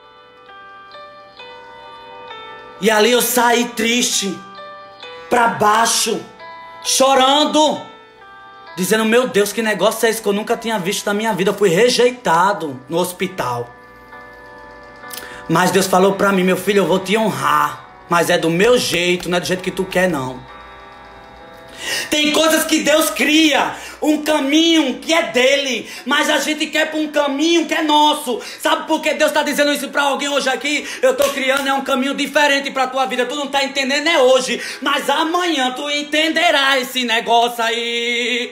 E ali eu saí triste, para baixo, chorando, dizendo: meu Deus, que negócio é esse que eu nunca tinha visto na minha vida. Eu fui rejeitado no hospital. Mas Deus falou para mim: meu filho, eu vou te honrar, mas é do meu jeito, não é do jeito que tu quer não. Tem coisas que Deus cria, um caminho que é dele, mas a gente quer para um caminho que é nosso. Sabe por que Deus está dizendo isso para alguém hoje aqui? Eu estou criando um caminho diferente para a tua vida. Tu não está entendendo é hoje, mas amanhã tu entenderá esse negócio aí.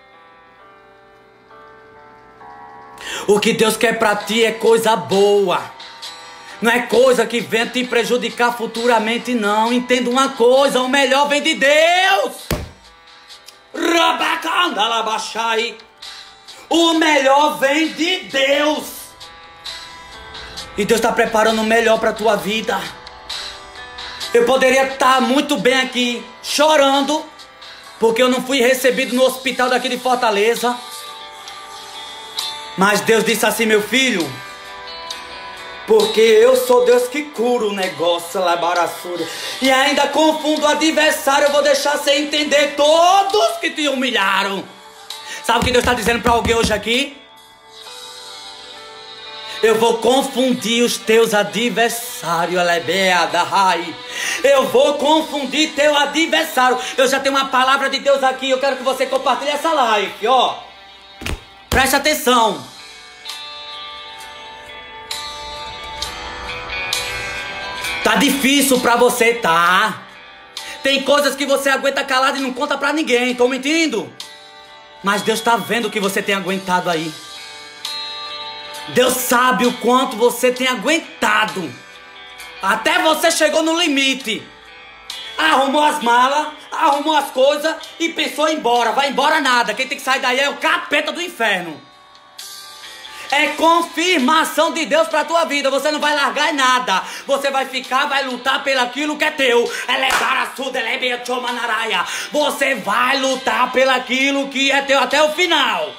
O que Deus quer para ti é coisa boa. Não é coisa que venha te prejudicar futuramente, não. Entenda uma coisa: o melhor vem de Deus. Andalabachai. O melhor vem de Deus. E Deus está preparando o melhor para a tua vida. Eu poderia estar muito bem aqui, chorando, porque eu não fui recebido no hospital daqui de Fortaleza. Mas Deus disse assim, meu filho, porque eu sou Deus que cura o negócio, labaraçura. E ainda confundo o adversário, eu vou deixar você entender todos que te humilharam. Sabe o que Deus está dizendo para alguém hoje aqui? Eu vou confundir os teus adversários. Eu vou confundir teu adversário. Eu já tenho uma palavra de Deus aqui. Eu quero que você compartilhe essa live, ó. Preste atenção. Tá difícil pra você, tá? Tem coisas que você aguenta calado e não conta pra ninguém. Tô mentindo? Mas Deus tá vendo o que você tem aguentado aí. Deus sabe o quanto você tem aguentado. Até você chegou no limite. Arrumou as malas, arrumou as coisas e pensou em ir embora. Vai embora nada. Quem tem que sair daí é o capeta do inferno. É confirmação de Deus pra tua vida. Você não vai largar em nada. Você vai ficar, vai lutar pelaquilo que é teu. Você vai lutar pelaquilo que é teu até o final.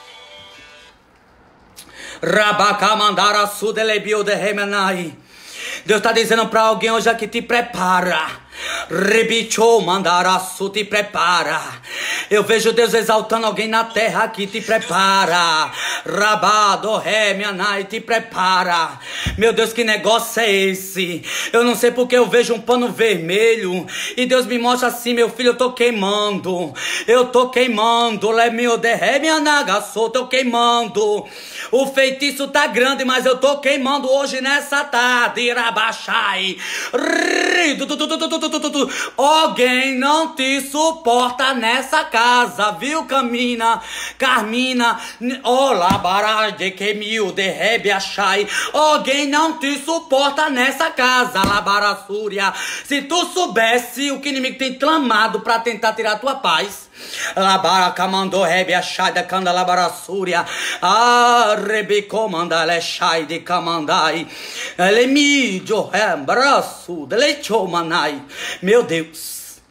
Deus está dizendo para alguém hoje aqui, te prepara. Rebichou, mandaraçu, te prepara. Eu vejo Deus exaltando alguém na terra aqui, te prepara. Rabado, ré, minha nai, te prepara. Meu Deus, que negócio é esse? Eu não sei porque eu vejo um pano vermelho e Deus me mostra assim, meu filho, eu tô queimando. Eu tô queimando, lé meu derré, minha naga, tô queimando. O feitiço tá grande, mas eu tô queimando hoje nessa tarde. Rabachai. Alguém não te suporta nessa casa, viu, Carmina? Olá, barade que mil de rebe achai. Alguém não te suporta nessa casa, labaraçúria. Se tu soubesse o que o inimigo tem clamado pra tentar tirar a tua paz. Labaraca mandou rebe achai da canda labaraçúria. Ah, rebe comanda lechai de camandai. Ele me jo braço de lecho manai. Meu Deus.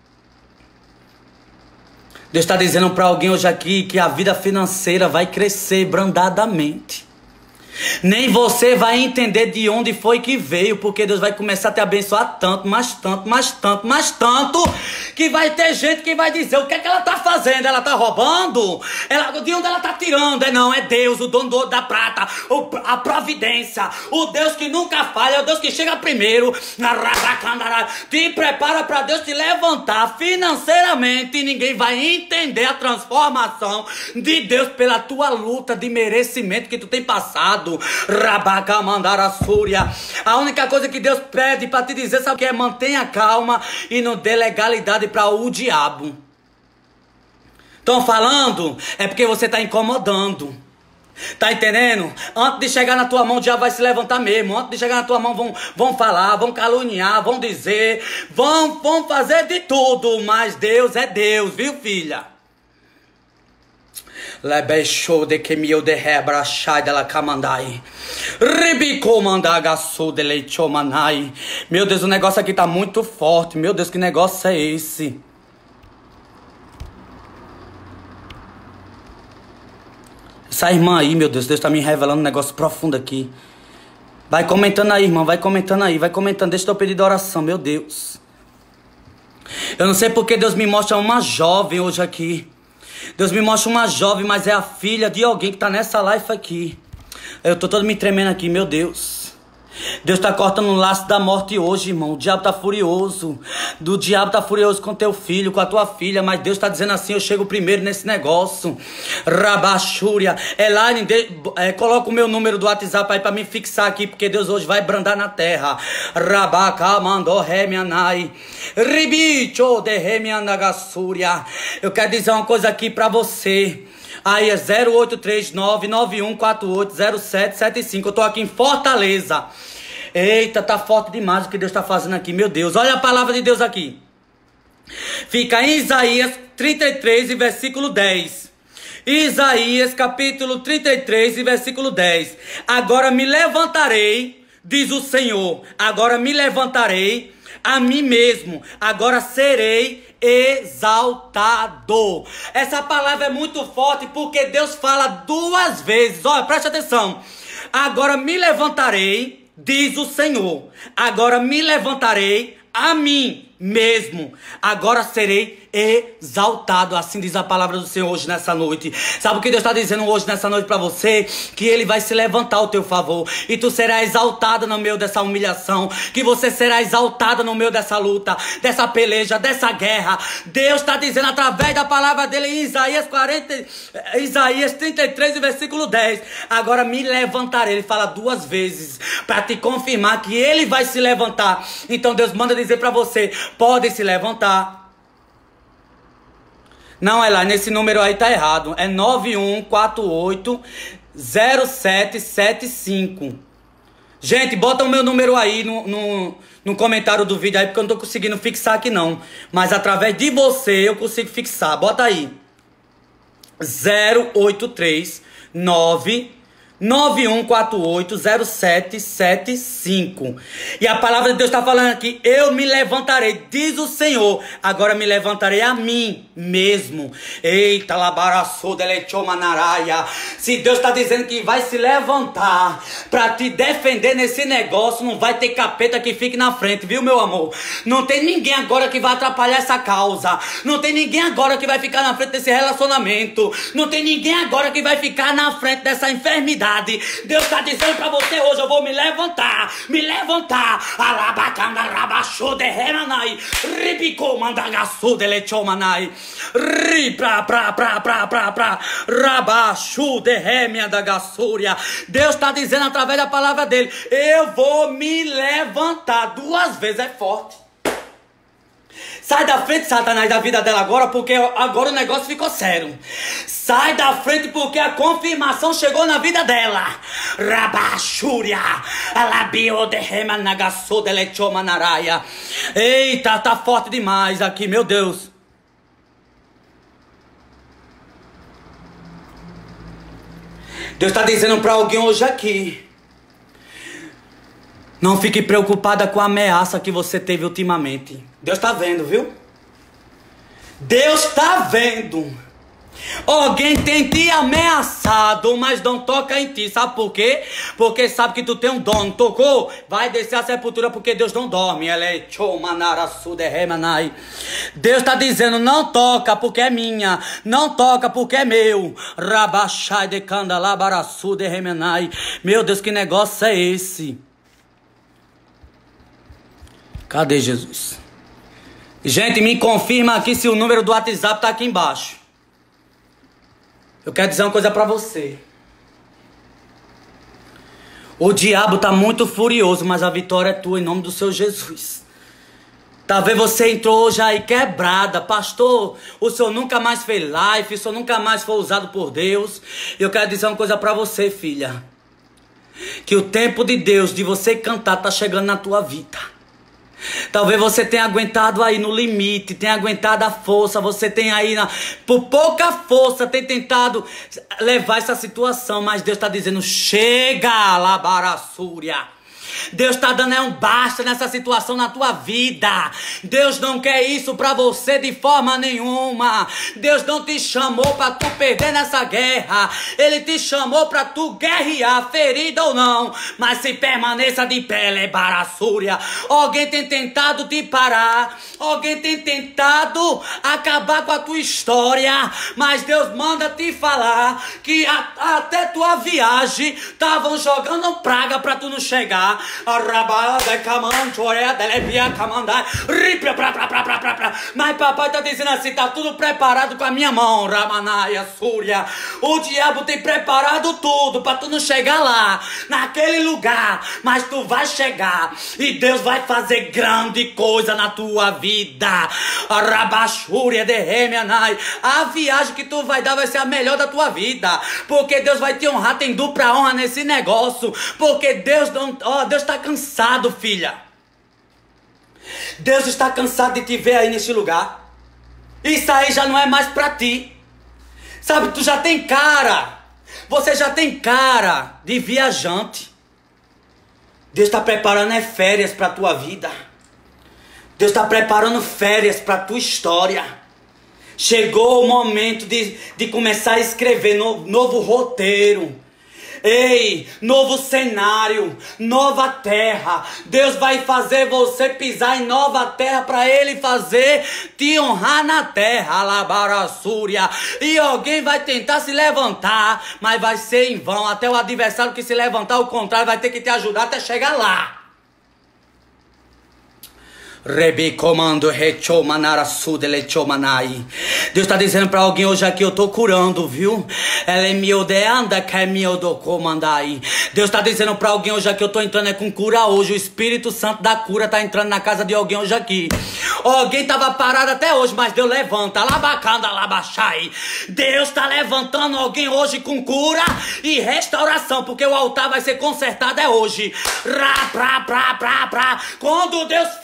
Deus está dizendo para alguém hoje aqui que a vida financeira vai crescer brandadamente. Nem você vai entender de onde foi que veio, porque Deus vai começar a te abençoar tanto, mais tanto, mais tanto, mais tanto, que vai ter gente que vai dizer, o que é que ela tá fazendo? Ela tá roubando? De onde ela tá tirando? Não, é Deus, o dono do ouro da prata, a providência, o Deus que nunca falha, é o Deus que chega primeiro. Te prepara para Deus te levantar financeiramente e ninguém vai entender a transformação de Deus pela tua luta de merecimento que tu tem passado. Rabaca mandara súria. A única coisa que Deus pede para te dizer, sabe o que é? Mantenha calma e não dê legalidade para o diabo. Estão falando? É porque você está incomodando. Tá entendendo? Antes de chegar na tua mão, o diabo vai se levantar mesmo. Antes de chegar na tua mão, vão falar, vão caluniar, vão dizer, vão fazer de tudo. Mas Deus é Deus, viu, filha? Lebechou de que mil de rebra chai dela camandai. Ribico mandagaçu de leichomanai. Meu Deus, o negócio aqui tá muito forte. Meu Deus, que negócio é esse? Essa irmã aí, meu Deus, Deus tá me revelando um negócio profundo aqui. Vai comentando aí, irmão, vai comentando aí, vai comentando. Deixa eu pedir de oração, meu Deus. Eu não sei porque Deus me mostra uma jovem hoje aqui. Deus me mostra uma jovem, mas é a filha de alguém que tá nessa live aqui. Eu tô todo me tremendo aqui, meu Deus. Deus tá cortando o laço da morte hoje, irmão. O diabo tá furioso. O diabo tá furioso com teu filho, com a tua filha. Mas Deus tá dizendo assim, eu chego primeiro nesse negócio. Rabachúria. Elaine, coloca o meu número do WhatsApp aí pra me fixar aqui, porque Deus hoje vai brandar na terra. Rabaca mandou remianai. Ribicho de remianagassúria. Eu quero dizer uma coisa aqui pra você. Aí é 083991480775. Eu tô aqui em Fortaleza. Eita, tá forte demais o que Deus tá fazendo aqui, meu Deus. Olha a palavra de Deus aqui. Fica em Isaías 33 e versículo 10. Isaías capítulo 33 e versículo 10. Agora me levantarei, diz o Senhor, agora me levantarei a mim mesmo, agora serei exaltado. Essa palavra é muito forte porque Deus fala duas vezes. Olha, preste atenção. Agora me levantarei, diz o Senhor, agora me levantarei a mim mesmo, agora serei exaltado. Assim diz a palavra do Senhor hoje nessa noite. Sabe o que Deus está dizendo hoje nessa noite para você? Que Ele vai se levantar ao teu favor e tu serás exaltado no meio dessa humilhação, que você será exaltado no meio dessa luta, dessa peleja, dessa guerra. Deus está dizendo através da palavra dele em Isaías 33 versículo 10. Agora me levantarei. Ele fala duas vezes para te confirmar que Ele vai se levantar. Então Deus manda dizer para você: pode se levantar. Não, é lá, nesse número aí tá errado. É 91480775. Gente, bota o meu número aí no comentário do vídeo aí, porque eu não tô conseguindo fixar aqui não. Mas através de você eu consigo fixar. Bota aí. 0839-9148-0775. E a palavra de Deus está falando aqui: eu me levantarei, diz o Senhor, agora me levantarei a mim mesmo. Eita, labaraçô delechomanaraia. Se Deus está dizendo que vai se levantar para te defender nesse negócio, não vai ter capeta que fique na frente, viu, meu amor? Não tem ninguém agora que vai atrapalhar essa causa. Não tem ninguém agora que vai ficar na frente desse relacionamento. Não tem ninguém agora que vai ficar na frente dessa enfermidade. Deus está dizendo para você hoje: eu vou me levantar, alabacanda rabaxô de remanai, ribicô mandagaçô de lechomanai, rabaxô de remia da gassúria. Deus está dizendo através da palavra dele: eu vou me levantar. Duas vezes é forte. Sai da frente, Satanás, da vida dela agora, porque agora o negócio ficou sério. Sai da frente porque a confirmação chegou na vida dela. Rabachúria, alabio de remanagaçô de lechomanaraia. Eita, tá forte demais aqui, meu Deus. Deus está dizendo para alguém hoje aqui: não fique preocupada com a ameaça que você teve ultimamente. Deus está vendo, viu? Deus está vendo. Alguém tem te ameaçado, mas não toca em ti. Sabe por quê? Porque sabe que tu tem um dom. Tocou? Vai descer a sepultura, porque Deus não dorme. Deus está dizendo: não toca porque é minha. Não toca porque é meu. Meu Deus, que negócio é esse? Cadê Jesus? Gente, me confirma aqui se o número do WhatsApp tá aqui embaixo. Eu quero dizer uma coisa pra você. O diabo tá muito furioso, mas a vitória é tua em nome do Senhor Jesus. Talvez você entrou hoje aí quebrada. Pastor, o senhor nunca mais fez live, o senhor nunca mais foi usado por Deus. Eu quero dizer uma coisa pra você, filha. Que o tempo de Deus, de você cantar, tá chegando na tua vida. Talvez você tenha aguentado aí no limite, tenha aguentado a força, você tenha aí, por pouca força, tem tentado levar essa situação, mas Deus está dizendo: chega, labaraçúria. Deus está dando um basta nessa situação na tua vida. Deus não quer isso para você de forma nenhuma. Deus não te chamou para tu perder nessa guerra. Ele te chamou para tu guerrear, ferida ou não, mas se permaneça de pé, lebaraçúria. Alguém tem tentado te parar, alguém tem tentado acabar com a tua história, mas Deus manda te falar que até tua viagem estavam jogando praga para tu não chegar. Mas papai está dizendo assim: está tudo preparado com a minha mão. Ramanaia, Súria. O diabo tem preparado tudo para tu não chegar lá, naquele lugar, mas tu vai chegar e Deus vai fazer grande coisa na tua vida. Rabachúria de Remianai. A viagem que tu vai dar vai ser a melhor da tua vida, porque Deus vai te honrar, tem dupla honra nesse negócio, porque Deus não, Deus está cansado, filha. Deus está cansado de te ver aí nesse lugar. Isso aí já não é mais pra ti. Sabe, tu já tem cara. Você já tem cara de viajante. Deus está preparando férias pra tua vida. Deus está preparando férias pra tua história. Chegou o momento de começar a escrever novo roteiro. Ei, novo cenário, nova terra. Deus vai fazer você pisar em nova terra para Ele fazer te honrar na terra, Alabarassúria. E alguém vai tentar se levantar, mas vai ser em vão. Até o adversário que se levantar, ao contrário, vai ter que te ajudar até chegar lá. Rebi comando rechomanara sudele chomanai. Deus está dizendo para alguém hoje aqui, eu tô curando, viu? Ela é miodeanda que é miodocomandai. Deus está dizendo para alguém hoje aqui, eu tô entrando com cura hoje. O Espírito Santo da cura tá entrando na casa de alguém hoje aqui. Alguém tava parado até hoje, mas Deus levanta. Labacanda, labachai. Deus está levantando alguém hoje com cura e restauração, porque o altar vai ser consertado hoje. Quando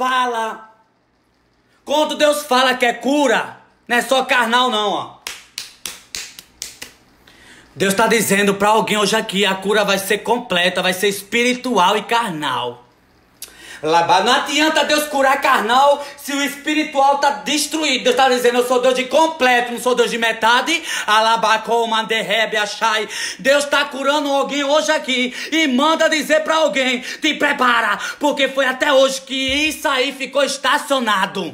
Deus fala que é cura, não é só carnal não, ó. Deus está dizendo para alguém hoje aqui, a cura vai ser completa, vai ser espiritual e carnal. Não adianta Deus curar carnal se o espiritual está destruído. Deus está dizendo, eu sou Deus de completo, não sou Deus de metade. Deus está curando alguém hoje aqui e manda dizer para alguém, te prepara, porque foi até hoje que isso aí ficou estacionado.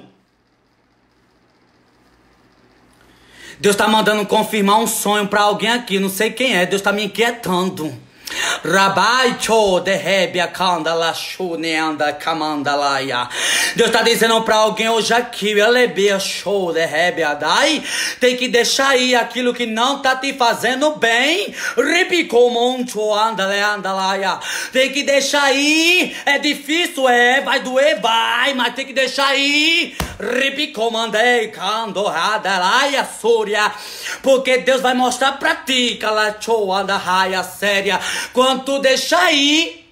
Deus está mandando confirmar um sonho para alguém aqui, não sei quem é, Deus está me inquietando. Rabai cho de rebia candala chuneanda camandalaia. Deus está dizendo para alguém hoje aqui, elebia show de rebia dai. Tem que deixar aí aquilo que não tá te fazendo bem. Ribicomoncho andalaia. Tem que deixar aí. É difícil, vai doer, vai, mas tem que deixar aí. Ribicomandei candorradalaia súria. Porque Deus vai mostrar para ti, calacho andaraia séria. Quando tu deixar aí,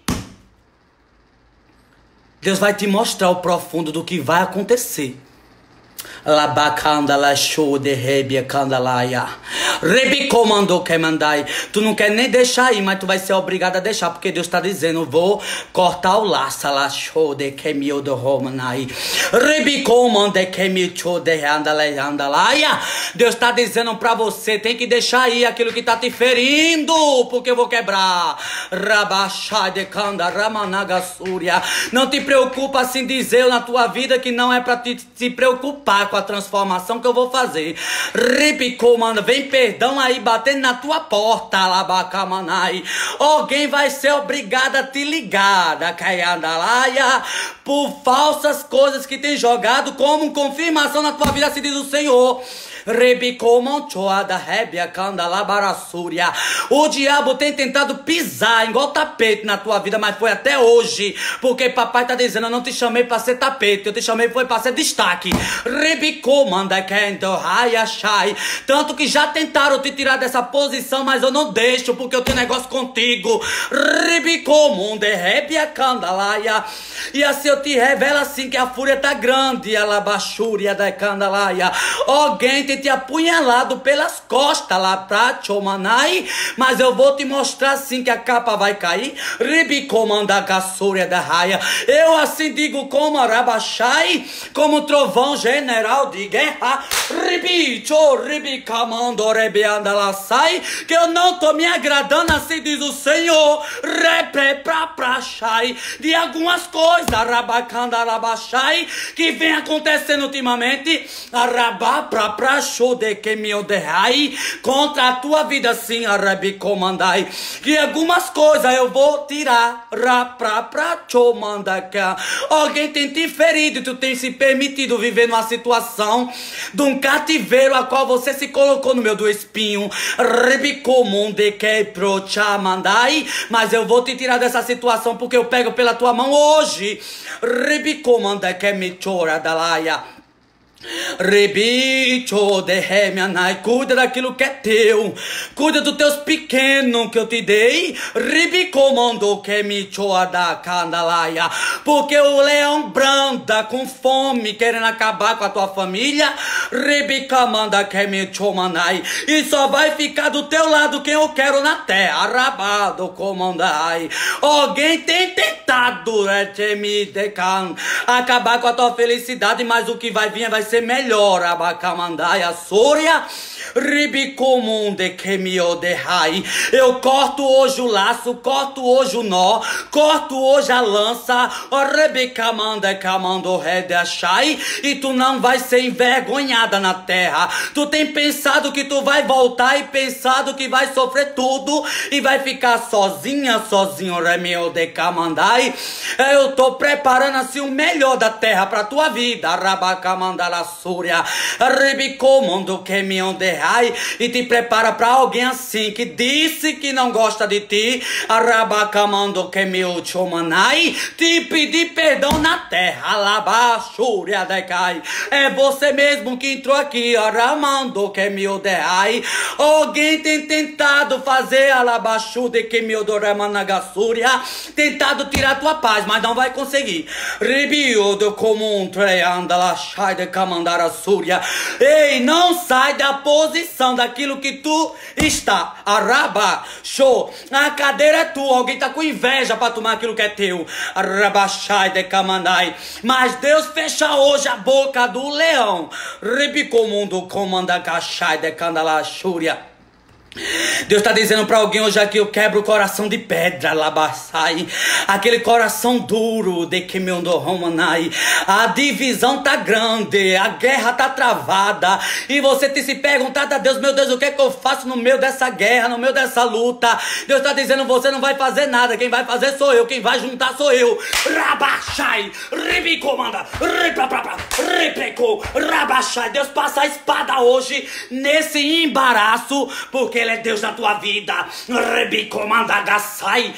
Deus vai te mostrar o profundo do que vai acontecer. Labacandala show de rebia candalaia. Rebi comandou que mandai. Tu não quer nem deixar aí, mas tu vai ser obrigado a deixar, porque Deus está dizendo, vou cortar o laço lá show de que mio do romanai. Rebi comande que me cho de andalaia. Deus está dizendo para você, tem que deixar aí aquilo que está te ferindo, porque eu vou quebrar. Rabachai de canda ramanaga súria. Não te preocupa assim dizer na tua vida que não é para te preocupar com a transformação que eu vou fazer. Ribicomanda, vem perdão aí batendo na tua porta, labacamanai. Alguém vai ser obrigado a te ligar, da caiandalaia, por falsas coisas que tem jogado como confirmação na tua vida, assim diz o Senhor. O diabo tem tentado pisar igual tapete na tua vida, mas foi até hoje, porque papai tá dizendo, eu não te chamei para ser tapete, eu te chamei foi para ser destaque. Tanto que já tentaram te tirar dessa posição, mas eu não deixo, porque eu tenho negócio contigo. E assim eu te revelo assim que a fúria tá grande, a labachúria da candalaia. Alguém tem te apunhalado pelas costas lá pra chomanai, mas eu vou te mostrar assim que a capa vai cair. Ribicomanda gassúria da raia. Eu assim digo como arabachai, como trovão general de guerra. Ribicho, ribicamando, rebeanda lá sai, que eu não tô me agradando, assim diz o Senhor. Repreprachai de algumas coisas, arabacanda arabachai, que vem acontecendo ultimamente. Arabapra de que me odeai contra a tua vida, sim, arabi comandai, que algumas coisas eu vou tirar. Alguém tem te ferido e tu tem se permitido viver numa situação de um cativeiro a qual você se colocou no meio do espinho. Mas eu vou te tirar dessa situação, porque eu pego pela tua mão hoje. Rebicho de remianai, cuida daquilo que é teu, cuida dos teus pequenos que eu te dei. Ribicomando que me choada candalaia, porque o leão branda com fome, querendo acabar com a tua família. Ribicamanda que me chomanai, e só vai ficar do teu lado quem eu quero na terra. Rabado comandai, alguém tem tentado me decan acabar com a tua felicidade, mas o que vai vir vai ser melhor. Abacamandaia Soria Ribicomunde que me odehai. Eu corto hoje o laço, corto hoje o nó, corto hoje a lança. Rebecamanda camando redachai, e tu não vai ser envergonhada na terra. Tu tem pensado que tu vai voltar e pensado que vai sofrer tudo e vai ficar sozinha, sozinho. Remeu de camandai. Eu tô preparando assim o melhor da terra pra tua vida. Rabacamandala Súria Ribicomundo que me odehai, e te prepara pra alguém assim que disse que não gosta de ti. Arabacamando que me uchomanai, te pedir perdão na terra. Alabaxúria decai. É você mesmo que entrou aqui. Aramando que me odehai. Alguém tem tentado fazer alabaxu de que me odoramanagasúria, tentado tirar tua paz, mas não vai conseguir. Ribiodo como um treandala chai de camandara súria. Ei, não sai da posição daquilo que tu está. Araba, show. A cadeira é tua. Alguém tá com inveja pra tomar aquilo que é teu. Arabachai de camandai. Mas Deus fecha hoje a boca do leão. Ribicomundo comanda cachai de candalachúria. Deus está dizendo para alguém hoje aqui: eu quebro o coração de pedra, labaçai, aquele coração duro de que me romanai. A divisão tá grande, a guerra tá travada, e você tem se perguntado a Deus: meu Deus, o que é que eu faço no meio dessa guerra, no meio dessa luta? Deus está dizendo: você não vai fazer nada, quem vai fazer sou eu, quem vai juntar sou eu. Rabachai, ribicomanda, repreco, rabachai. Deus passa a espada hoje nesse embaraço, porque Ele é Deus na tua vida. Rebicomanda gasai.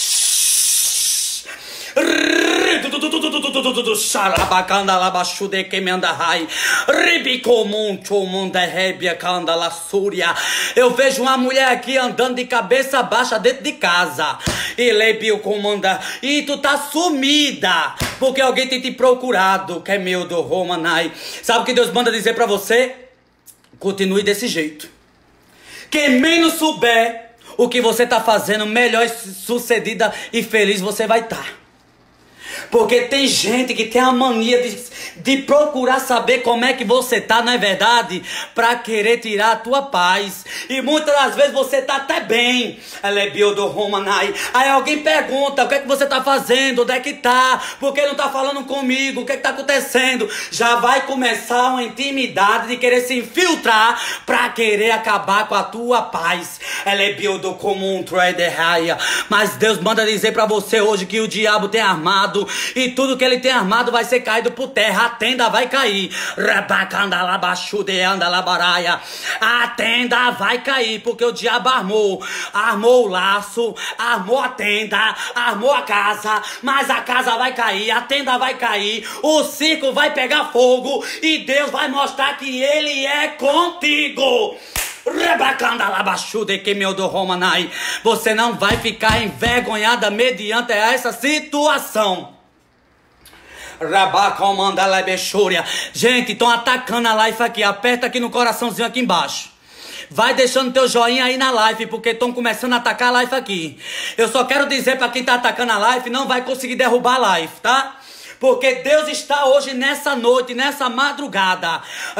Xarabacanda labaxude que me andahai. Ribicomuncho munderebia canda la súria. Eu vejo uma mulher aqui andando de cabeça baixa dentro de casa. E lebio comanda. E tu tá sumida, porque alguém tem te procurado. Que é meu do Romanai. Sabe o que Deus manda dizer pra você? Continue desse jeito. Quem menos souber o que você está fazendo, melhor sucedida e feliz você vai estar. Porque tem gente que tem a mania de procurar saber como é que você tá, não é verdade? Pra querer tirar a tua paz. E muitas das vezes você tá até bem. Ela é do Romanai. Aí alguém pergunta: o que é que você tá fazendo? Onde é que tá? Por que não tá falando comigo? O que é que tá acontecendo? Já vai começar uma intimidade de querer se infiltrar pra querer acabar com a tua paz. Ela é do comum trader. Mas Deus manda dizer pra você hoje que o diabo tem armado, e tudo que ele tem armado vai ser caído por terra. A tenda vai cair. A tenda vai cair, porque o diabo armou o laço, armou a tenda, armou a casa, mas a casa vai cair, a tenda vai cair, o circo vai pegar fogo, e Deus vai mostrar que Ele é contigo. Você não vai ficar envergonhada mediante essa situação. Gente, estão atacando a live aqui. Aperta aqui no coraçãozinho aqui embaixo. Vai deixando teu joinha aí na live, porque estão começando a atacar a live aqui. Eu só quero dizer para quem está atacando a live: não vai conseguir derrubar a live, tá? Porque Deus está hoje nessa noite, nessa madrugada.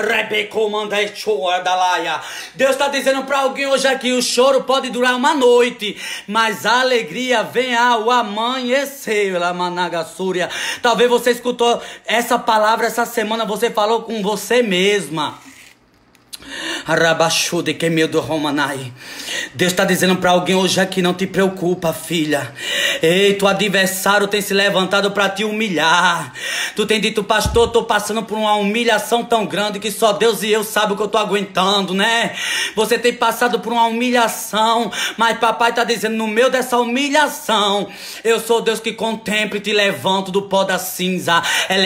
Deus está dizendo para alguém hoje aqui: o choro pode durar uma noite, mas a alegria vem ao amanhecer. Talvez você escutou essa palavra essa semana, você falou com você mesma. Arabaxude que medo Romanai. Deus está dizendo para alguém hoje aqui: não te preocupa, filha. Ei, teu adversário tem se levantado para te humilhar. Tu tem dito, pastor, tô passando por uma humilhação tão grande que só Deus e eu sabem o que eu tô aguentando, né? Você tem passado por uma humilhação, mas papai tá dizendo, no meio dessa humilhação, eu sou Deus que contempla e te levanto do pó da cinza.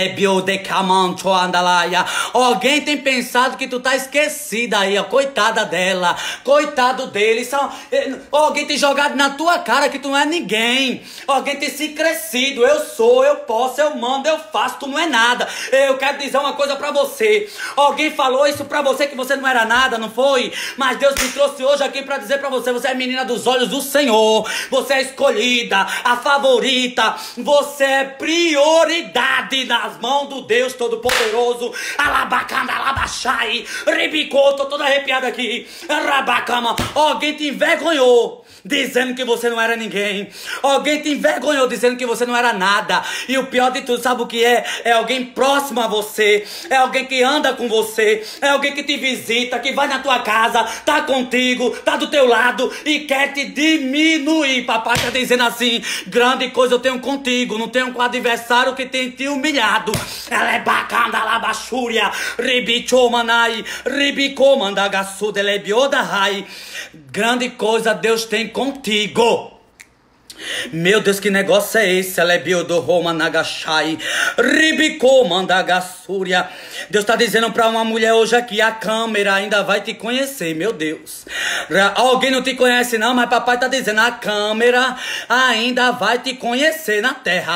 Alguém tem pensado que tu tá esquecida aí, ó, coitada dela, coitado dele. Alguém tem jogado na tua cara que tu não é ninguém. Alguém tem se crescido. Eu sou, eu posso, eu mando, eu faço, tu não é nada. Eu quero dizer uma coisa pra você. Alguém falou isso pra você que você não era nada, não foi? Mas Deus me trouxe hoje aqui pra dizer pra você, você é menina dos olhos do Senhor. Você é escolhida, a favorita. Você é prioridade nas mãos do Deus Todo-Poderoso. Alabacanda, alabachai, ribicô, tô toda arrepiada aqui. Rabacama, alguém te envergonhou dizendo que você não era ninguém. Alguém te envergonhou dizendo que você não era nada. E o pior de tudo, sabe o que é? É alguém próximo a você. É alguém que anda com você. É alguém que te visita, que vai na tua casa, tá contigo, tá do teu lado e quer te diminuir. Papai tá dizendo assim, grande coisa eu tenho contigo, não tenho com o adversário que tem te humilhado. Ela é bacana, labachúria, ribichomanai, ribicomandagassuda, lebiodahai. Grande coisa Deus tem contigo. Meu Deus, que negócio é esse? Deus está dizendo para uma mulher hoje aqui, a câmera ainda vai te conhecer, meu Deus. Alguém não te conhece não, mas papai está dizendo, a câmera ainda vai te conhecer na terra.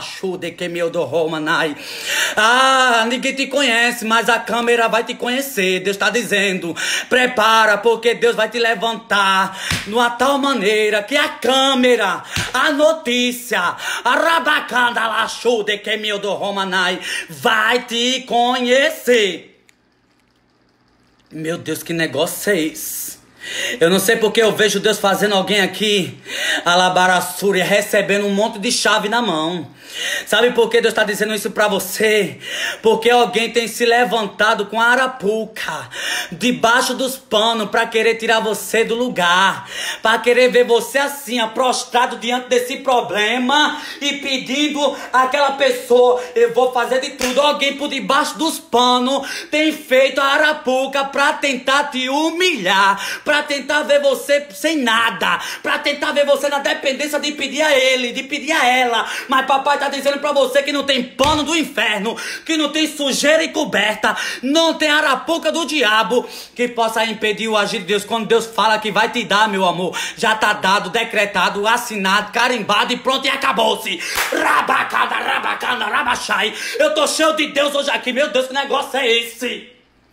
Ninguém te conhece, mas a câmera vai te conhecer. Deus está dizendo, prepara, porque Deus vai te levantar numa tal maneira que a câmera, a notícia, a rabacanda lachude que meu do Romanai vai te conhecer. Meu Deus, que negócio é esse? Eu não sei porque eu vejo Deus fazendo alguém aqui, alabarassúria, recebendo um monte de chave na mão. Sabe por que Deus está dizendo isso para você? Porque alguém tem se levantado com a arapuca debaixo dos panos para querer tirar você do lugar, para querer ver você assim, prostrado diante desse problema e pedindo àquela pessoa, eu vou fazer de tudo. Alguém por debaixo dos panos tem feito a arapuca para tentar te humilhar, para tentar ver você sem nada, para tentar ver você na dependência de pedir a ele, de pedir a ela. Mas papai está dizendo para você que não tem pano do inferno, que não tem sujeira encoberta, não tem arapuca do diabo que possa impedir o agir de Deus. Quando Deus fala que vai te dar, meu amor, já está dado, decretado, assinado, carimbado e pronto, e acabou-se. Rabacada, rabacana, rabachai. Eu tô cheio de Deus hoje aqui. Meu Deus, que negócio é esse?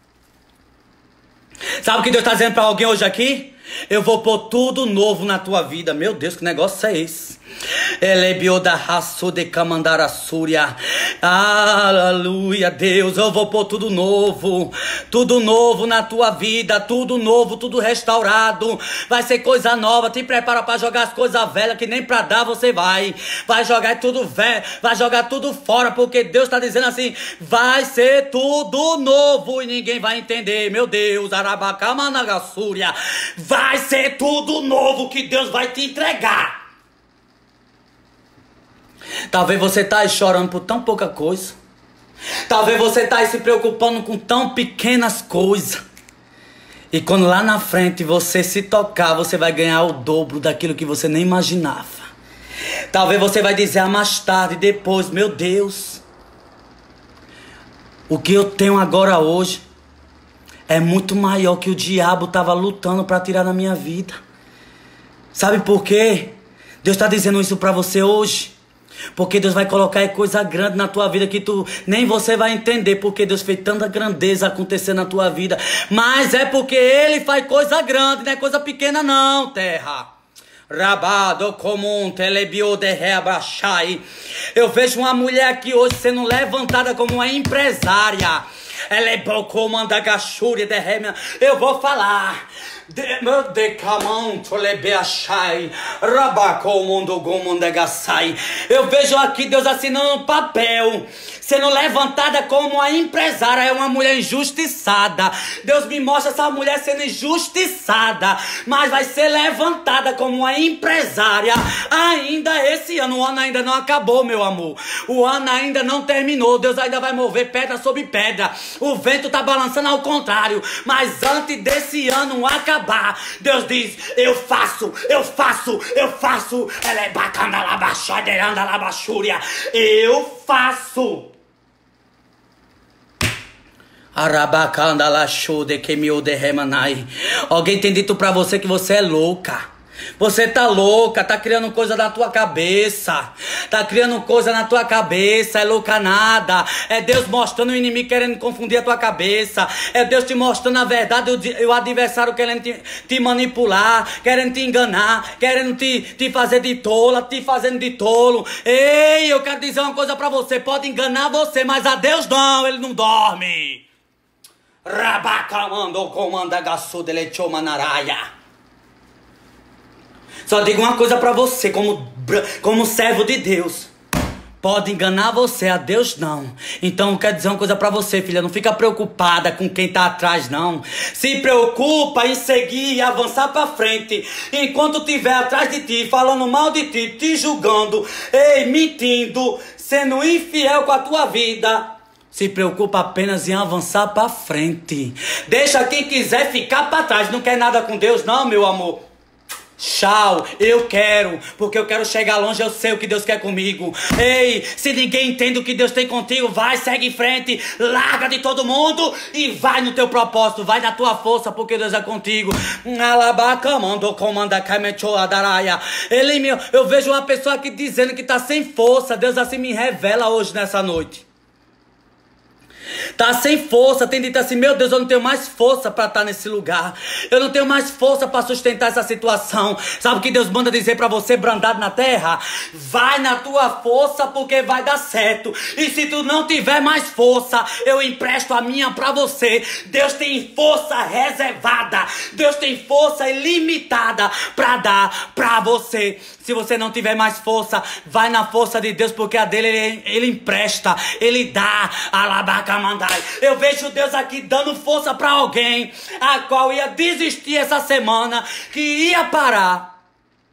Sabe o que Deus está dizendo para alguém hoje aqui? Eu vou pôr tudo novo na tua vida. Meu Deus, que negócio é esse? Aleluia, Deus, eu vou pôr tudo novo na tua vida, tudo novo, tudo restaurado. Vai ser coisa nova. Te prepara para jogar as coisas velhas que nem para dar você vai jogar tudo velho, vai jogar tudo fora, porque Deus está dizendo assim, vai ser tudo novo e ninguém vai entender. Meu Deus, Arabacamanagasúria, vai ser tudo novo que Deus vai te entregar. Talvez você tá aí chorando por tão pouca coisa. Talvez você tá aí se preocupando com tão pequenas coisas. E quando lá na frente você se tocar, você vai ganhar o dobro daquilo que você nem imaginava. Talvez você vai dizer mais tarde, depois, meu Deus, o que eu tenho agora hoje é muito maior que o diabo estava lutando para tirar da minha vida. Sabe por quê? Deus está dizendo isso para você hoje. Porque Deus vai colocar coisa grande na tua vida que tu nem você vai entender, porque Deus fez tanta grandeza acontecer na tua vida. Mas é porque Ele faz coisa grande, não é coisa pequena não, terra. Rabado comum, telebio de reabachai. Eu vejo uma mulher aqui hoje sendo levantada como uma empresária. Ela é bocomanda gachúria de remia. Eu vou falar. Eu vejo aqui Deus assinando um papel, sendo levantada como uma empresária, é uma mulher injustiçada. Deus me mostra essa mulher sendo injustiçada, mas vai ser levantada como uma empresária ainda esse ano. O ano ainda não acabou, meu amor. O ano ainda não terminou. Deus ainda vai mover pedra sobre pedra. O vento tá balançando ao contrário, mas antes desse ano acabar, Deus diz: eu faço. Ela é bacana lá baixadeiranda lá baixúria. Eu faço. Arabacanda lá show de que me oderemanai. Alguém tem dito pra você que você é louca. Você tá louca, tá criando coisa na tua cabeça. Tá criando coisa na tua cabeça. É louca nada. É Deus mostrando o inimigo querendo confundir a tua cabeça. É Deus te mostrando a verdade e o adversário querendo te manipular, querendo te enganar, querendo te fazer de tola, te fazendo de tolo. Ei, eu quero dizer uma coisa pra você. Pode enganar você, mas a Deus não, ele não dorme. Rabacamando comanda gaçu de lechomanaraia. Só digo uma coisa pra você, como servo de Deus. Pode enganar você, a Deus não. Então eu quero dizer uma coisa pra você, filha. Não fica preocupada com quem tá atrás, não. Se preocupa em seguir e avançar pra frente. Enquanto tiver atrás de ti, falando mal de ti, te julgando, ei, mentindo, sendo infiel com a tua vida, se preocupa apenas em avançar pra frente. Deixa quem quiser ficar pra trás. Não quer nada com Deus, não, meu amor. Tchau, eu quero, porque eu quero chegar longe, eu sei o que Deus quer comigo. Ei, se ninguém entende o que Deus tem contigo, vai, segue em frente, larga de todo mundo e vai no teu propósito, vai na tua força, porque Deus é contigo. Eu vejo uma pessoa aqui dizendo que tá sem força. Deus assim me revela hoje nessa noite. Tá sem força, tem dito assim: meu Deus, eu não tenho mais força para estar nesse lugar. Eu não tenho mais força para sustentar essa situação. Sabe o que Deus manda dizer para você, brandado na terra? Vai na tua força, porque vai dar certo. E se tu não tiver mais força, eu empresto a minha para você. Deus tem força reservada. Deus tem força ilimitada para dar para você. Se você não tiver mais força, vai na força de Deus, porque a dele ele empresta, ele dá. Alabacamandai. Eu vejo Deus aqui dando força para alguém a qual ia desistir essa semana, que ia parar.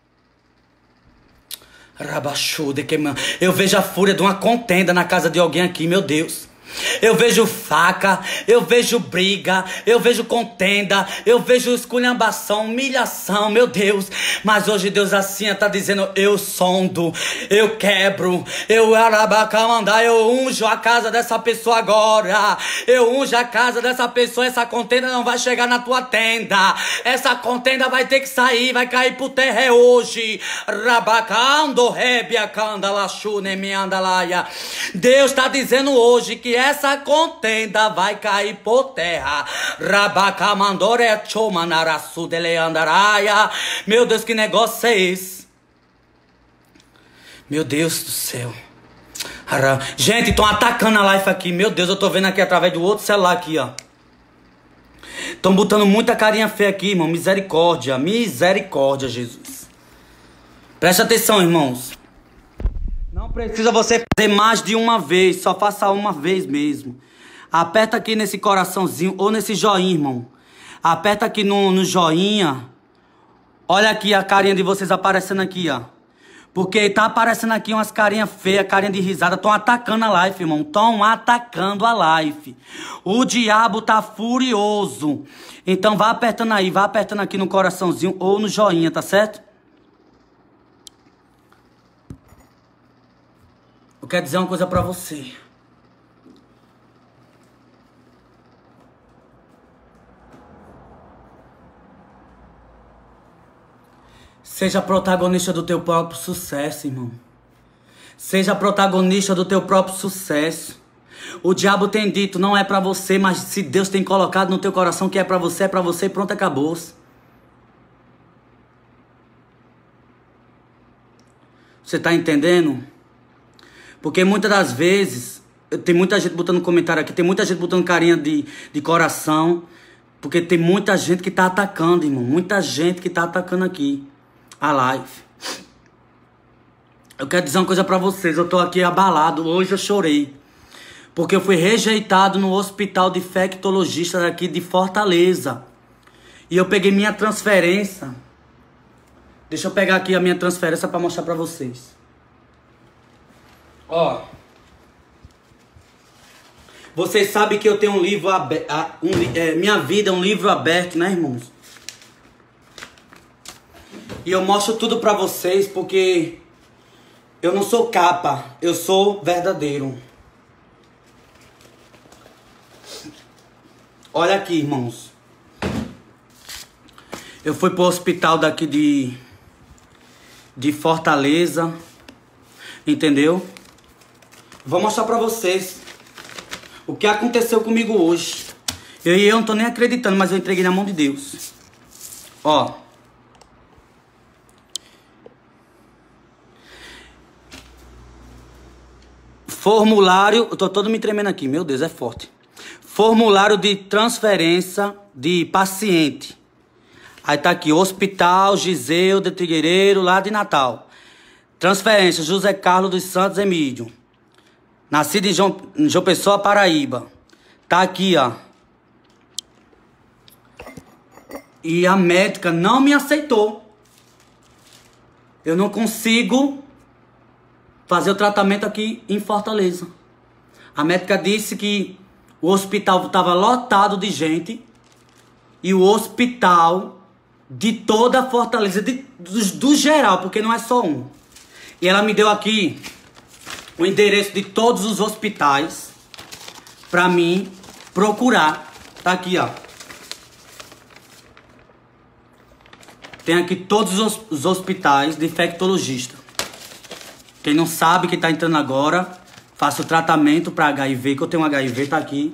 Rabachude, eu vejo a fúria de uma contenda na casa de alguém aqui, meu Deus. Eu vejo faca, eu vejo briga, eu vejo contenda, eu vejo esculhambação, humilhação, meu Deus. Mas hoje Deus assim está dizendo: eu sondo, eu quebro, eu arabacamandá, eu unjo a casa dessa pessoa agora. Eu unjo a casa dessa pessoa, essa contenda não vai chegar na tua tenda. Essa contenda vai ter que sair, vai cair por terra hoje. Rabacando, rebiacanda, lachune, miandalaia. Deus está dizendo hoje que essa contenda vai cair por terra. Rabacamandore chomanarasu de leandaraia. Meu Deus, que negócio é esse? Meu Deus do céu. Gente, estão atacando a live aqui. Meu Deus, eu tô vendo aqui através do outro celular aqui, ó. Estão botando muita carinha feia aqui, irmão. Misericórdia, misericórdia, Jesus. Presta atenção, irmãos. Não precisa você fazer mais de uma vez, só faça uma vez mesmo. Aperta aqui nesse coraçãozinho ou nesse joinha, irmão. Aperta aqui no joinha. Olha aqui a carinha de vocês aparecendo aqui, ó. Porque tá aparecendo aqui umas carinhas feias, carinha de risada. Estão atacando a live, irmão. Estão atacando a live. O diabo tá furioso. Então vai apertando aí, vai apertando aqui no coraçãozinho ou no joinha, tá certo? Eu quero dizer uma coisa pra você. Seja protagonista do teu próprio sucesso, irmão. Seja protagonista do teu próprio sucesso. O diabo tem dito, não é pra você, mas se Deus tem colocado no teu coração que é pra você e pronto, acabou-se. Você tá entendendo? Porque muitas das vezes, tem muita gente botando comentário aqui, tem muita gente botando carinha de coração, porque tem muita gente que tá atacando, irmão. Muita gente que tá atacando aqui a live. Eu quero dizer uma coisa pra vocês, eu tô aqui abalado, hoje eu chorei. Porque eu fui rejeitado no hospital de infectologista daqui de Fortaleza. E eu peguei minha transferência. Deixa eu pegar aqui a minha transferência para mostrar para vocês. Ó. Vocês sabem que eu tenho um livro aberto. Minha vida é um livro aberto, né, irmãos? E eu mostro tudo pra vocês porque eu não sou capa, eu sou verdadeiro. Olha aqui, irmãos. Eu fui pro hospital daqui de Fortaleza. Entendeu? Vou mostrar pra vocês o que aconteceu comigo hoje. Eu não tô nem acreditando, mas eu entreguei na mão de Deus. Ó. Formulário, eu tô todo me tremendo aqui, meu Deus, é forte. Formulário de transferência de paciente. Aí tá aqui, Hospital Giseu de Trigueireiro, lá de Natal. Transferência, José Carlos dos Santos Emílio. Nascido em João Pessoa, Paraíba. Tá aqui, ó. E a médica não me aceitou. Eu não consigo fazer o tratamento aqui em Fortaleza. A médica disse que o hospital estava lotado de gente. E o hospital de toda a Fortaleza, do geral, porque não é só um. E ela me deu aqui o endereço de todos os hospitais pra mim procurar. Tá aqui, ó. Tem aqui todos os hospitais de infectologista. Quem não sabe que tá entrando agora, faço tratamento pra HIV, que eu tenho um HIV, tá aqui.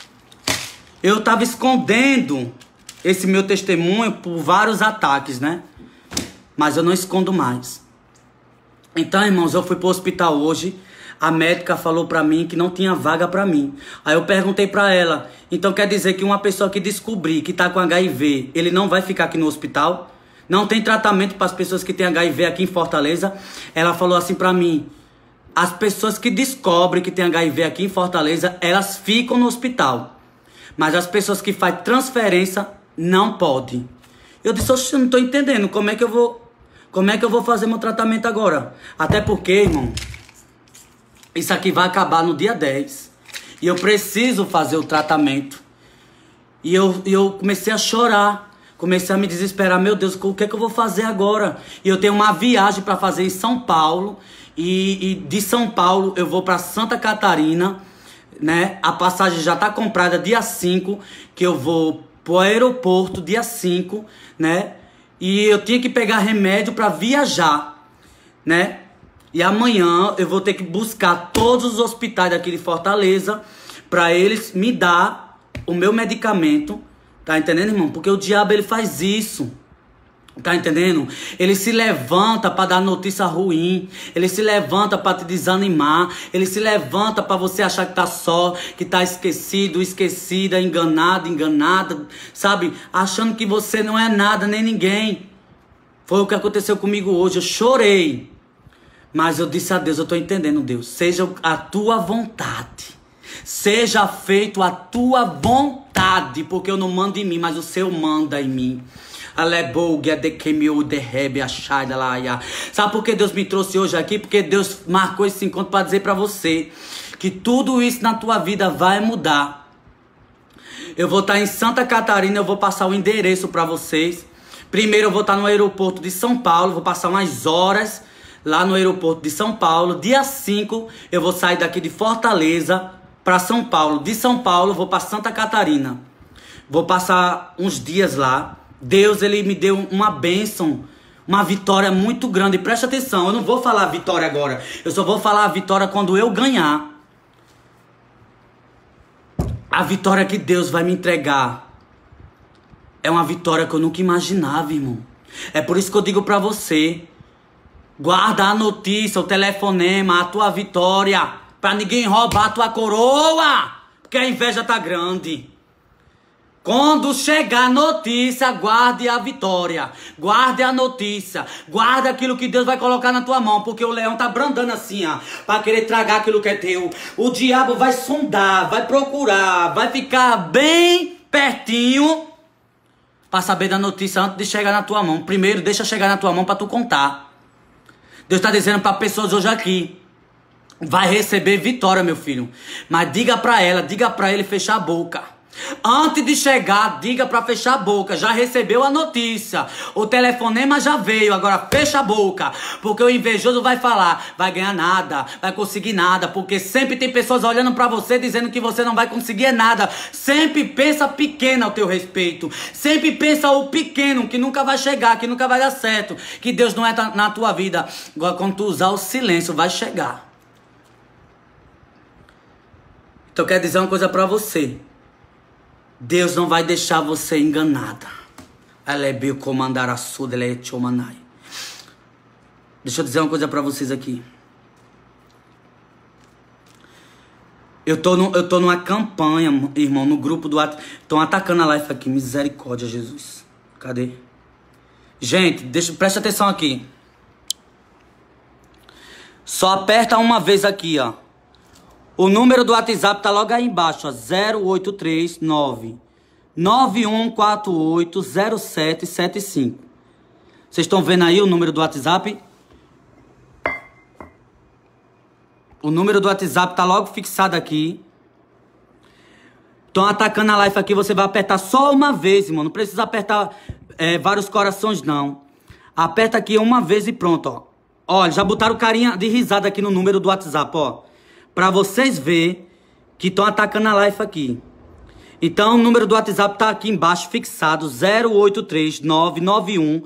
Eu tava escondendo esse meu testemunho por vários ataques, né? Mas eu não escondo mais. Então, irmãos, eu fui pro hospital hoje. A médica falou pra mim que não tinha vaga pra mim. Aí eu perguntei pra ela, então quer dizer que uma pessoa que descobrir que tá com HIV, ele não vai ficar aqui no hospital? Não tem tratamento para as pessoas que têm HIV aqui em Fortaleza? Ela falou assim pra mim, as pessoas que descobrem que tem HIV aqui em Fortaleza, elas ficam no hospital. Mas as pessoas que fazem transferência, não podem. Eu disse, eu não tô entendendo, como é que eu vou fazer meu tratamento agora? Até porque, irmão, isso aqui vai acabar no dia 10. E eu preciso fazer o tratamento. E eu comecei a chorar. Comecei a me desesperar. Meu Deus, o que é que eu vou fazer agora? E eu tenho uma viagem para fazer em São Paulo. E de São Paulo eu vou para Santa Catarina, né? A passagem já tá comprada dia 5. Que eu vou pro aeroporto dia 5, né? E eu tinha que pegar remédio para viajar, né? E amanhã eu vou ter que buscar todos os hospitais daqui de Fortaleza para eles me dar o meu medicamento. Tá entendendo, irmão? Porque o diabo, ele faz isso. Tá entendendo? Ele se levanta para dar notícia ruim. Ele se levanta para te desanimar. Ele se levanta para você achar que tá só, que tá esquecido, esquecida, enganado, enganada, sabe? Achando que você não é nada, nem ninguém. Foi o que aconteceu comigo hoje. Eu chorei. Mas eu disse a Deus, eu tô entendendo, Deus. Seja a tua vontade. Seja feito a tua vontade. Porque eu não mando em mim, mas o Senhor manda em mim. Sabe por que Deus me trouxe hoje aqui? Porque Deus marcou esse encontro para dizer para você que tudo isso na tua vida vai mudar. Eu vou estar em Santa Catarina, eu vou passar o endereço para vocês. Primeiro eu vou estar no aeroporto de São Paulo, vou passar umas horas lá no aeroporto de São Paulo. Dia 5 eu vou sair daqui de Fortaleza para São Paulo. De São Paulo eu vou para Santa Catarina. Vou passar uns dias lá. Deus, ele me deu uma bênção, uma vitória muito grande. Presta atenção, eu não vou falar a vitória agora. Eu só vou falar a vitória quando eu ganhar. A vitória que Deus vai me entregar é uma vitória que eu nunca imaginava, irmão. É por isso que eu digo pra você, guarda a notícia, o telefonema, a tua vitória, pra ninguém roubar a tua coroa, porque a inveja tá grande. Quando chegar a notícia, guarde a vitória. Guarde a notícia. Guarde aquilo que Deus vai colocar na tua mão. Porque o leão tá brandando assim, ó. Pra querer tragar aquilo que é teu. O diabo vai sondar, vai procurar. Vai ficar bem pertinho. Pra saber da notícia antes de chegar na tua mão. Primeiro, deixa chegar na tua mão pra tu contar. Deus tá dizendo pra pessoas hoje aqui. Vai receber vitória, meu filho. Mas diga pra ele fechar a boca. Antes de chegar, diga pra fechar a boca. Já recebeu a notícia. O telefonema já veio. Agora fecha a boca. Porque o invejoso vai falar. Vai ganhar nada. Vai conseguir nada. Porque sempre tem pessoas olhando pra você dizendo que você não vai conseguir nada. Sempre pensa pequeno ao teu respeito. Sempre pensa o pequeno que nunca vai chegar. Que nunca vai dar certo. Que Deus não é na tua vida. Agora quando tu usar o silêncio, vai chegar. Então eu quero dizer uma coisa pra você. Deus não vai deixar você enganada. Deixa eu dizer uma coisa pra vocês aqui. Eu tô numa campanha, irmão, no grupo do WhatsApp. Estão atacando a live aqui. Misericórdia, Jesus. Cadê? Gente, presta atenção aqui. Só aperta uma vez aqui, ó. O número do WhatsApp tá logo aí embaixo, ó, 0839 9148 0775. Vocês estão vendo aí o número do WhatsApp? O número do WhatsApp tá logo fixado aqui. Estão atacando a live aqui, você vai apertar só uma vez, irmão. Não precisa apertar vários corações, não. Aperta aqui uma vez e pronto, ó. Olha, já botaram carinha de risada aqui no número do WhatsApp, ó. Pra vocês verem que estão atacando a live aqui. Então, o número do WhatsApp tá aqui embaixo, fixado. 083991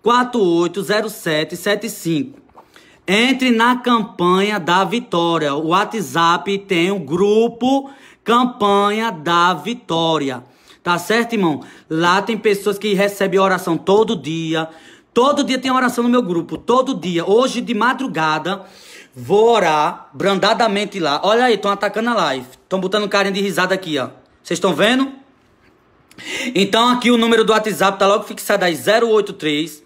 480775. Entre na campanha da vitória. O WhatsApp tem o grupo Campanha da Vitória. Tá certo, irmão? Lá tem pessoas que recebem oração todo dia. Todo dia tem oração no meu grupo. Todo dia. Hoje de madrugada... Vou orar brandadamente lá. Olha aí, estão atacando a live. Estão botando carinha de risada aqui, ó. Vocês estão vendo? Então aqui o número do WhatsApp tá logo fixado aí. 083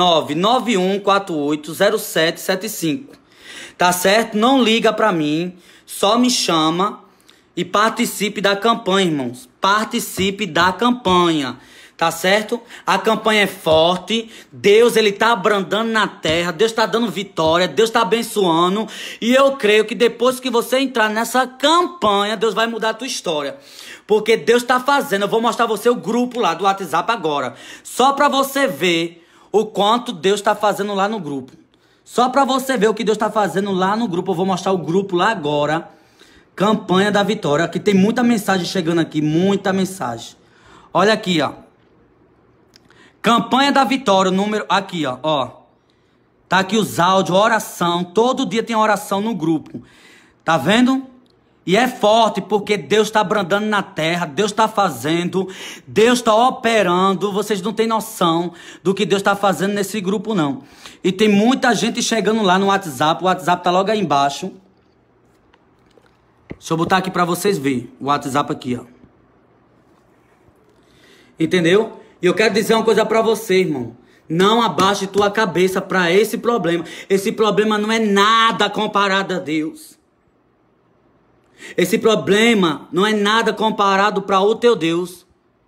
99148 0775. Tá certo? Não liga pra mim. Só me chama e participe da campanha, irmãos. Participe da campanha. Tá certo? A campanha é forte. Deus, ele tá abrandando na terra. Deus tá dando vitória. Deus tá abençoando. E eu creio que depois que você entrar nessa campanha, Deus vai mudar a tua história. Porque Deus tá fazendo. Eu vou mostrar você o grupo lá do WhatsApp agora. Só pra você ver o quanto Deus tá fazendo lá no grupo. Só pra você ver o que Deus tá fazendo lá no grupo. Eu vou mostrar o grupo lá agora. Campanha da Vitória. Aqui tem muita mensagem chegando aqui. Muita mensagem. Olha aqui, ó. Campanha da Vitória, o número... Aqui, ó. Tá aqui os áudios, oração. Todo dia tem oração no grupo. Tá vendo? E é forte porque Deus tá brandando na terra. Deus tá fazendo. Deus tá operando. Vocês não têm noção do que Deus tá fazendo nesse grupo, não. E tem muita gente chegando lá no WhatsApp. O WhatsApp tá logo aí embaixo. Deixa eu botar aqui pra vocês verem. O WhatsApp aqui, ó. Entendeu? E eu quero dizer uma coisa pra você, irmão. Não abaixe tua cabeça pra esse problema. Esse problema não é nada comparado a Deus. Esse problema não é nada comparado para o teu Deus.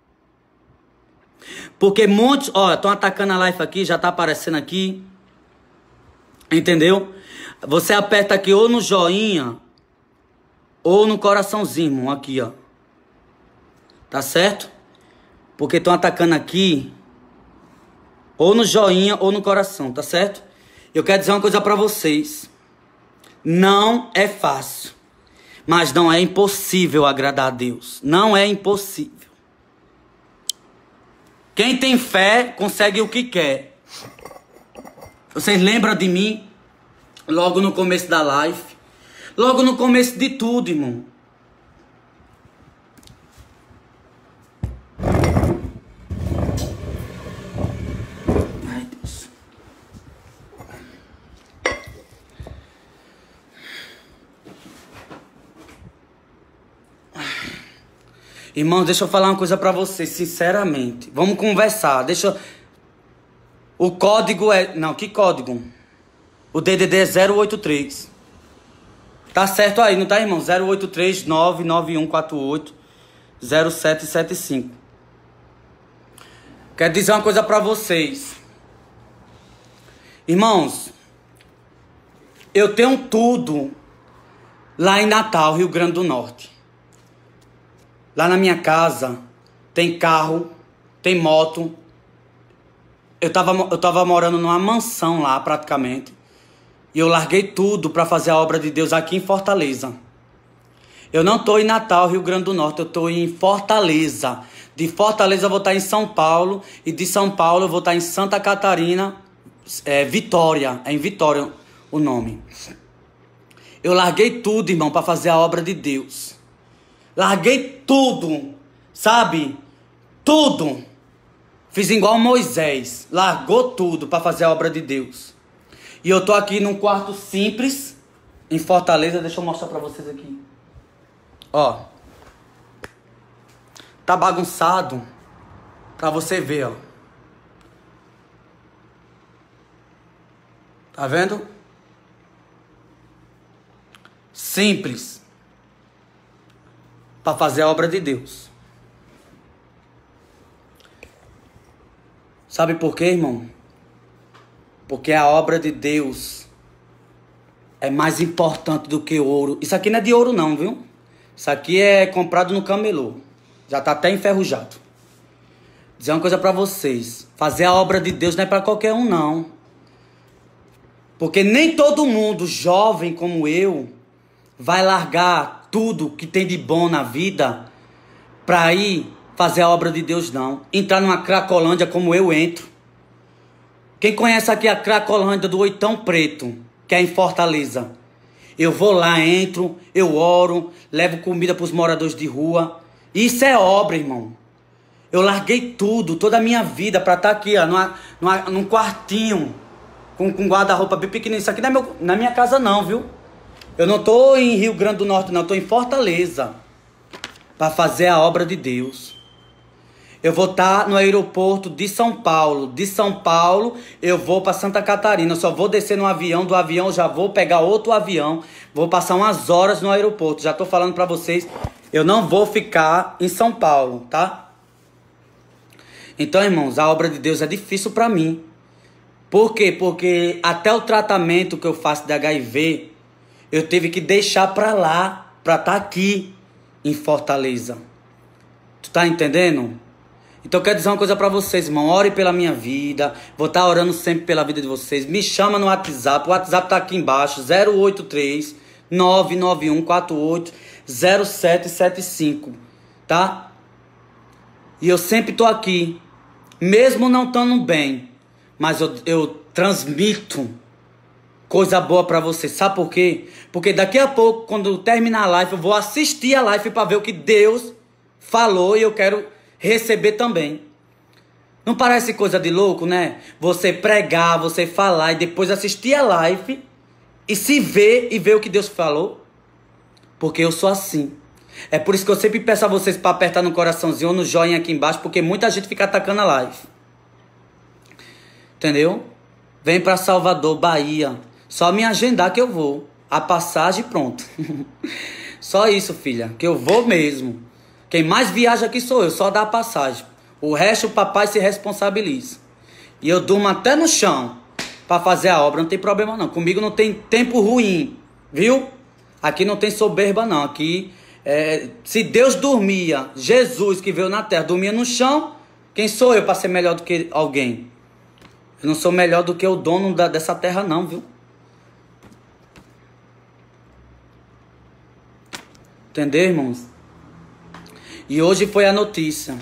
Porque muitos... Ó, estão atacando a live aqui, já tá aparecendo aqui. Entendeu? Você aperta aqui ou no joinha ou no coraçãozinho, irmão. Aqui, ó. Tá certo? Porque estão atacando aqui, ou no joinha, ou no coração, tá certo? Eu quero dizer uma coisa pra vocês. Não é fácil, mas não é impossível agradar a Deus. Não é impossível. Quem tem fé, consegue o que quer. Vocês lembram de mim? Logo no começo da live. Logo no começo de tudo, irmão. Irmãos, deixa eu falar uma coisa pra vocês, sinceramente. Vamos conversar, O código é... Não, que código? O DDD é 083. Tá certo aí, não tá, irmão? 083 99148 0775. Quero dizer uma coisa pra vocês. Irmãos, eu tenho tudo lá em Natal, Rio Grande do Norte. Lá na minha casa tem carro, tem moto. Eu tava morando numa mansão lá, praticamente. E eu larguei tudo para fazer a obra de Deus aqui em Fortaleza. Eu não tô em Natal, Rio Grande do Norte, eu tô em Fortaleza. De Fortaleza eu vou estar em São Paulo. E de São Paulo eu vou estar em Santa Catarina, Vitória. É em Vitória o nome. Eu larguei tudo, irmão, para fazer a obra de Deus. Larguei tudo, sabe? Tudo. Fiz igual Moisés. Largou tudo para fazer a obra de Deus. E eu tô aqui num quarto simples, em Fortaleza. Deixa eu mostrar para vocês aqui. Ó. Tá bagunçado. Pra você ver, ó. Tá vendo? Simples. Para fazer a obra de Deus. Sabe por quê, irmão? Porque a obra de Deus é mais importante do que ouro. Isso aqui não é de ouro não, viu? Isso aqui é comprado no camelô. Já tá até enferrujado. Dizer uma coisa para vocês. Fazer a obra de Deus não é para qualquer um, não. Porque nem todo mundo, jovem como eu, vai largar tudo que tem de bom na vida para ir fazer a obra de Deus, não. Entrar numa Cracolândia como eu entro. Quem conhece aqui a Cracolândia do Oitão Preto, que é em Fortaleza? Eu vou lá, entro, eu oro, levo comida para os moradores de rua. Isso é obra, irmão. Eu larguei tudo, toda a minha vida para estar aqui, ó, num quartinho, com guarda-roupa bem pequenininho. Isso aqui não é na minha casa não, viu? Eu não tô em Rio Grande do Norte, não. Eu tô em Fortaleza. Para fazer a obra de Deus. Eu vou estar no aeroporto de São Paulo. De São Paulo, eu vou para Santa Catarina. Eu só vou descer no avião. Do avião, eu já vou pegar outro avião. Vou passar umas horas no aeroporto. Já tô falando para vocês. Eu não vou ficar em São Paulo, tá? Então, irmãos, a obra de Deus é difícil para mim. Por quê? Porque até o tratamento que eu faço de HIV... eu tive que deixar pra lá, pra estar aqui em Fortaleza. Tu tá entendendo? Então eu quero dizer uma coisa pra vocês, irmão. Ore pela minha vida. Vou estar orando sempre pela vida de vocês. Me chama no WhatsApp. O WhatsApp tá aqui embaixo. 083 99148 0775. Tá? E eu sempre tô aqui. Mesmo não estando bem. Mas eu transmito coisa boa pra você. Sabe por quê? Porque daqui a pouco, quando terminar a live, eu vou assistir a live pra ver o que Deus falou e eu quero receber também. Não parece coisa de louco, né? Você pregar, você falar e depois assistir a live e se ver e ver o que Deus falou. Porque eu sou assim. É por isso que eu sempre peço a vocês para apertar no coraçãozinho ou no joinha aqui embaixo, porque muita gente fica atacando a live. Entendeu? Vem para Salvador, Bahia. Só me agendar que eu vou. A passagem, pronto. Só isso, filha. Que eu vou mesmo. Quem mais viaja aqui sou eu. Só dá a passagem. O resto o papai se responsabiliza. E eu durmo até no chão. Para fazer a obra. Não tem problema não. Comigo não tem tempo ruim. Viu? Aqui não tem soberba não. Aqui, se Deus dormia, Jesus que veio na terra, dormia no chão. Quem sou eu para ser melhor do que alguém? Eu não sou melhor do que o dono dessa terra não, viu? Entendeu, irmãos? E hoje foi a notícia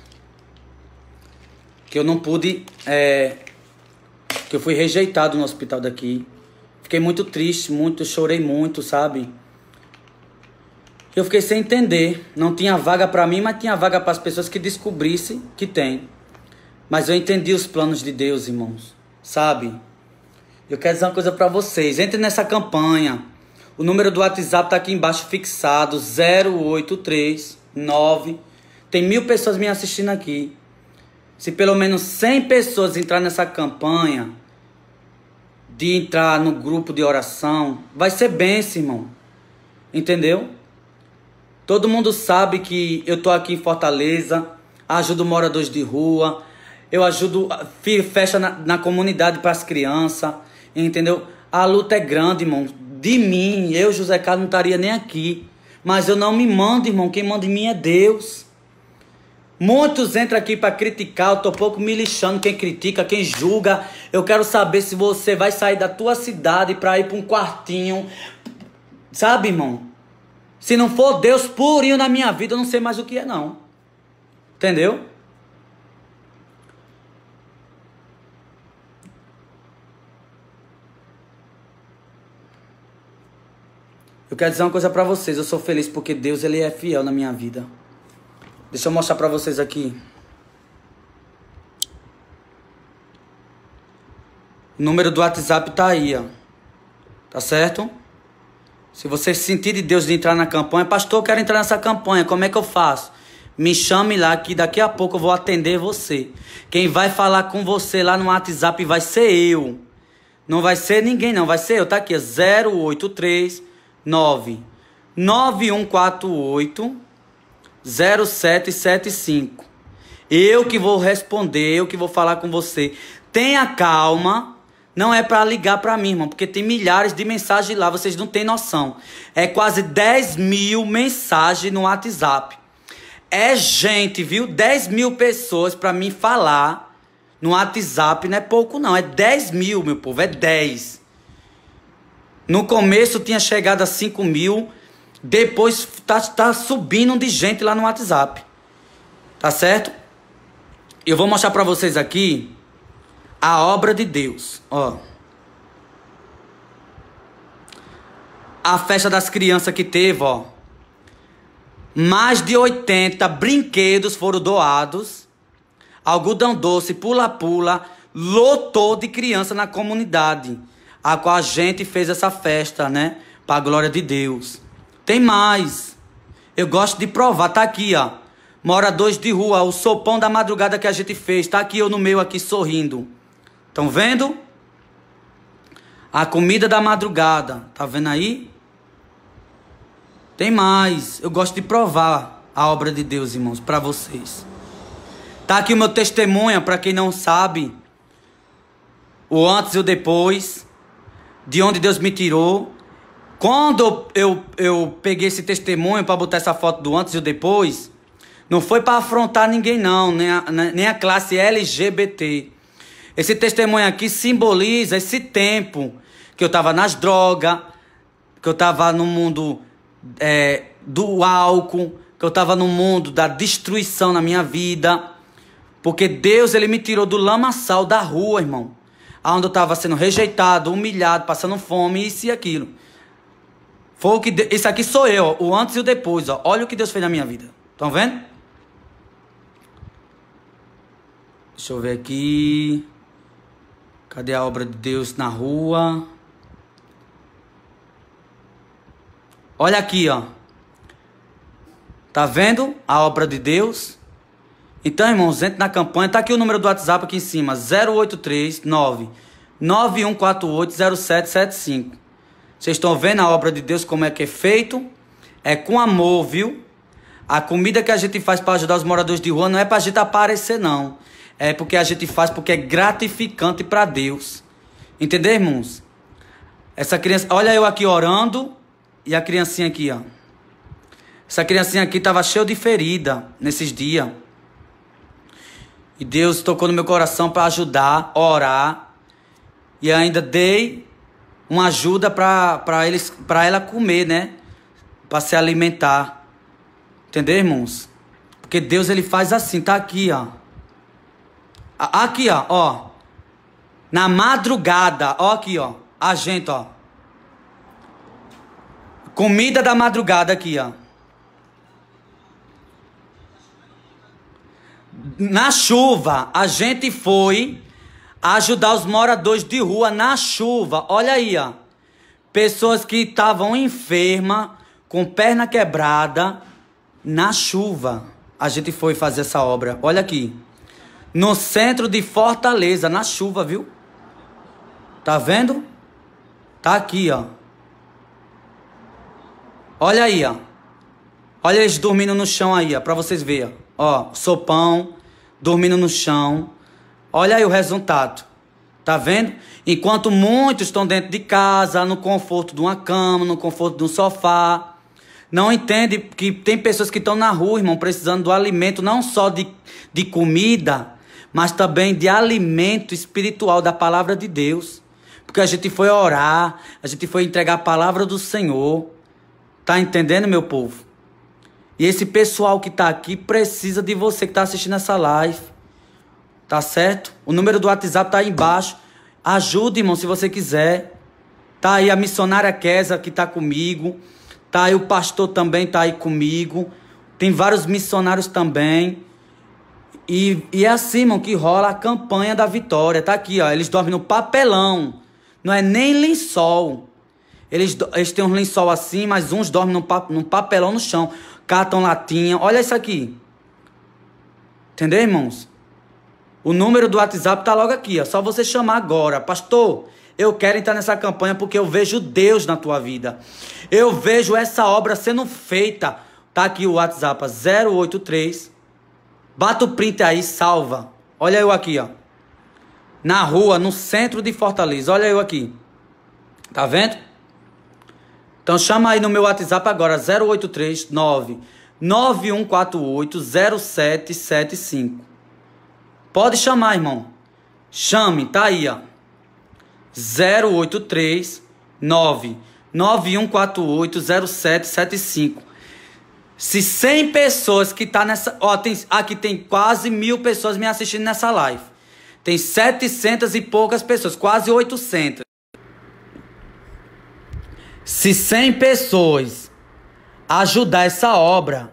que eu não pude, que eu fui rejeitado no hospital daqui. Fiquei muito triste, chorei muito, sabe? Eu fiquei sem entender. Não tinha vaga pra mim, mas tinha vaga para as pessoas que descobrissem que tem. Mas eu entendi os planos de Deus, irmãos. Sabe? Eu quero dizer uma coisa pra vocês. Entre nessa campanha. O número do WhatsApp tá aqui embaixo fixado. 083 Tem 1000 pessoas me assistindo aqui. Se pelo menos 100 pessoas entrar nessa campanha de entrar no grupo de oração, vai ser bênção, irmão. Entendeu? Todo mundo sabe que eu tô aqui em Fortaleza, ajudo moradores de rua, eu ajudo, festa na comunidade para as crianças, entendeu? A luta é grande, irmão. De mim, eu, José Carlos, não estaria nem aqui. Mas eu não me mando, irmão. Quem manda em mim é Deus. Muitos entram aqui para criticar, eu tô pouco me lixando quem critica, quem julga. Eu quero saber se você vai sair da tua cidade para ir para um quartinho. Sabe, irmão? Se não for Deus purinho na minha vida, eu não sei mais o que é, não. Entendeu? Eu quero dizer uma coisa para vocês. Eu sou feliz porque Deus, ele é fiel na minha vida. Deixa eu mostrar para vocês aqui. O número do WhatsApp tá aí, ó. Tá certo? Se você sentir de Deus de entrar na campanha, pastor, eu quero entrar nessa campanha, como é que eu faço? Me chame lá que daqui a pouco eu vou atender você. Quem vai falar com você lá no WhatsApp vai ser eu. Não vai ser ninguém não, vai ser eu. Tá aqui, 083 9148 0775. Eu que vou responder, eu que vou falar com você. Tenha calma. Não é para ligar para mim, irmão, porque tem milhares de mensagens lá, vocês não têm noção. É quase 10.000 mensagens no WhatsApp. É gente, viu? 10.000 pessoas para mim falar no WhatsApp, não é pouco não, é 10.000, meu povo, é 10. No começo tinha chegado a 5.000, depois tá subindo de gente lá no WhatsApp. Tá certo? Eu vou mostrar para vocês aqui a obra de Deus, ó. A festa das crianças que teve, ó. Mais de 80 brinquedos foram doados. Algodão doce, pula-pula, lotou de criança na comunidade. A qual a gente fez essa festa, né? Pra glória de Deus. Tem mais. Eu gosto de provar, tá aqui, ó. Moradores de rua, o sopão da madrugada que a gente fez. Tá aqui eu no meio aqui sorrindo. Estão vendo? A comida da madrugada. Tá vendo aí? Tem mais. Eu gosto de provar a obra de Deus, irmãos, para vocês. Tá aqui o meu testemunho, para quem não sabe. O antes e o depois. De onde Deus me tirou. Quando eu peguei esse testemunho para botar essa foto do antes e o depois, não foi para afrontar ninguém não, nem a classe LGBT. Esse testemunho aqui simboliza esse tempo que eu estava nas drogas, que eu estava no mundo do álcool, que eu estava no mundo da destruição na minha vida. Porque Deus, ele me tirou do lamaçal da rua, irmão. Onde eu estava sendo rejeitado, humilhado, passando fome, isso e aquilo. Foi o que isso aqui sou eu, ó, o antes e o depois. Ó. Olha o que Deus fez na minha vida. Estão vendo? Deixa eu ver aqui. Cadê a obra de Deus na rua? Olha aqui, ó. Tá vendo a obra de Deus? Então, irmãos, entre na campanha. Tá aqui o número do WhatsApp aqui em cima. 083 9148 0775. Vocês estão vendo a obra de Deus como é que é feito? É com amor, viu? A comida que a gente faz para ajudar os moradores de rua não é pra gente aparecer, não. É porque a gente faz porque é gratificante para Deus. Entendeu, irmãos? Essa criança... Olha eu aqui orando e a criancinha aqui, ó. Essa criancinha aqui estava cheia de ferida nesses dias. E Deus tocou no meu coração para ajudar, orar. E ainda dei uma ajuda para ela comer, né? Para se alimentar. Entendeu, irmãos? Porque Deus, ele faz assim, tá aqui, ó. Aqui, ó. Na madrugada, ó aqui, ó. A gente, ó. Comida da madrugada aqui, ó. Na chuva, a gente foi ajudar os moradores de rua na chuva. Olha aí, ó. Pessoas que estavam enfermas, com perna quebrada, na chuva. a gente foi fazer essa obra. Olha aqui. No centro de Fortaleza, na chuva, viu? Tá vendo? Tá aqui, ó. Olha aí, ó. Olha eles dormindo no chão aí, ó, pra vocês verem. Ó, sopão, dormindo no chão. Olha aí o resultado. Tá vendo? Enquanto muitos estão dentro de casa, no conforto de uma cama, no conforto de um sofá. Não entende que tem pessoas que estão na rua, irmão, precisando do alimento, não só de comida, mas também de alimento espiritual da palavra de Deus. Porque a gente foi orar, a gente foi entregar a palavra do Senhor. Tá entendendo, meu povo? E esse pessoal que tá aqui precisa de você que tá assistindo essa live. Tá certo? O número do WhatsApp tá aí embaixo. Ajude, irmão, se você quiser. Tá aí a missionária Kézia que tá comigo. Tá aí o pastor também tá aí comigo. Tem vários missionários também. E é assim, irmão, que rola a campanha da vitória. Tá aqui, ó. Eles dormem no papelão. Não é nem lençol. Eles têm um lençol assim, mas uns dormem num papelão no chão. Catam latinha. Olha isso aqui. Entendeu, irmãos? O número do WhatsApp tá logo aqui, ó. Só você chamar agora. Pastor, eu quero entrar nessa campanha porque eu vejo Deus na tua vida. Eu vejo essa obra sendo feita. Tá aqui o WhatsApp, 083. Bata o print aí, salva. Olha eu aqui, ó. Na rua, no centro de Fortaleza. Olha eu aqui. Tá vendo? Então chama aí no meu WhatsApp agora, 083 9148 0775. Pode chamar, irmão. Chame, tá aí, ó. 083 9148 0775. Se 100 pessoas que tá nessa... Ó, aqui tem quase 1000 pessoas me assistindo nessa live. Tem 700 e poucas pessoas, quase 800. Se 100 pessoas ajudar essa obra,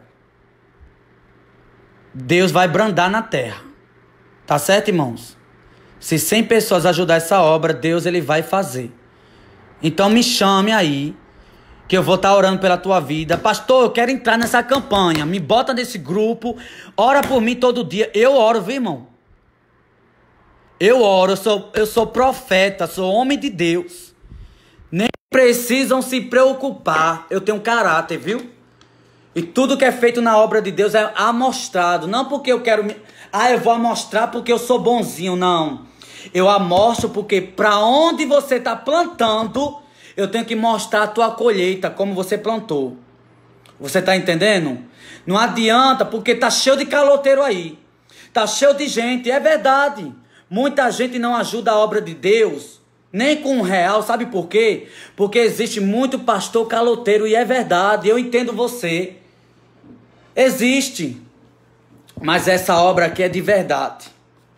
Deus vai brandar na terra. Tá certo, irmãos? Se 100 pessoas ajudar essa obra, Deus ele vai fazer. Então me chame aí, que eu vou estar orando pela tua vida. Pastor, eu quero entrar nessa campanha. Me bota nesse grupo. Ora por mim todo dia. Eu oro, viu, irmão? Eu oro, eu sou profeta, sou homem de Deus. Nem precisam se preocupar. Eu tenho caráter, viu? E tudo que é feito na obra de Deus é amostrado. Não porque eu quero... eu vou amostrar porque eu sou bonzinho. Não. Eu amostro porque para onde você está plantando, eu tenho que mostrar a tua colheita, como você plantou. Você está entendendo? Não adianta, porque tá cheio de caloteiro aí. Tá cheio de gente, é verdade. Muita gente não ajuda a obra de Deus, nem com R$1, sabe por quê? Porque existe muito pastor caloteiro, e é verdade, eu entendo você. Existe. Mas essa obra aqui é de verdade.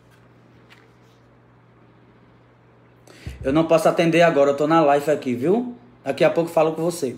Eu não posso atender agora, eu tô na live aqui, viu? Daqui a pouco eu falo com você.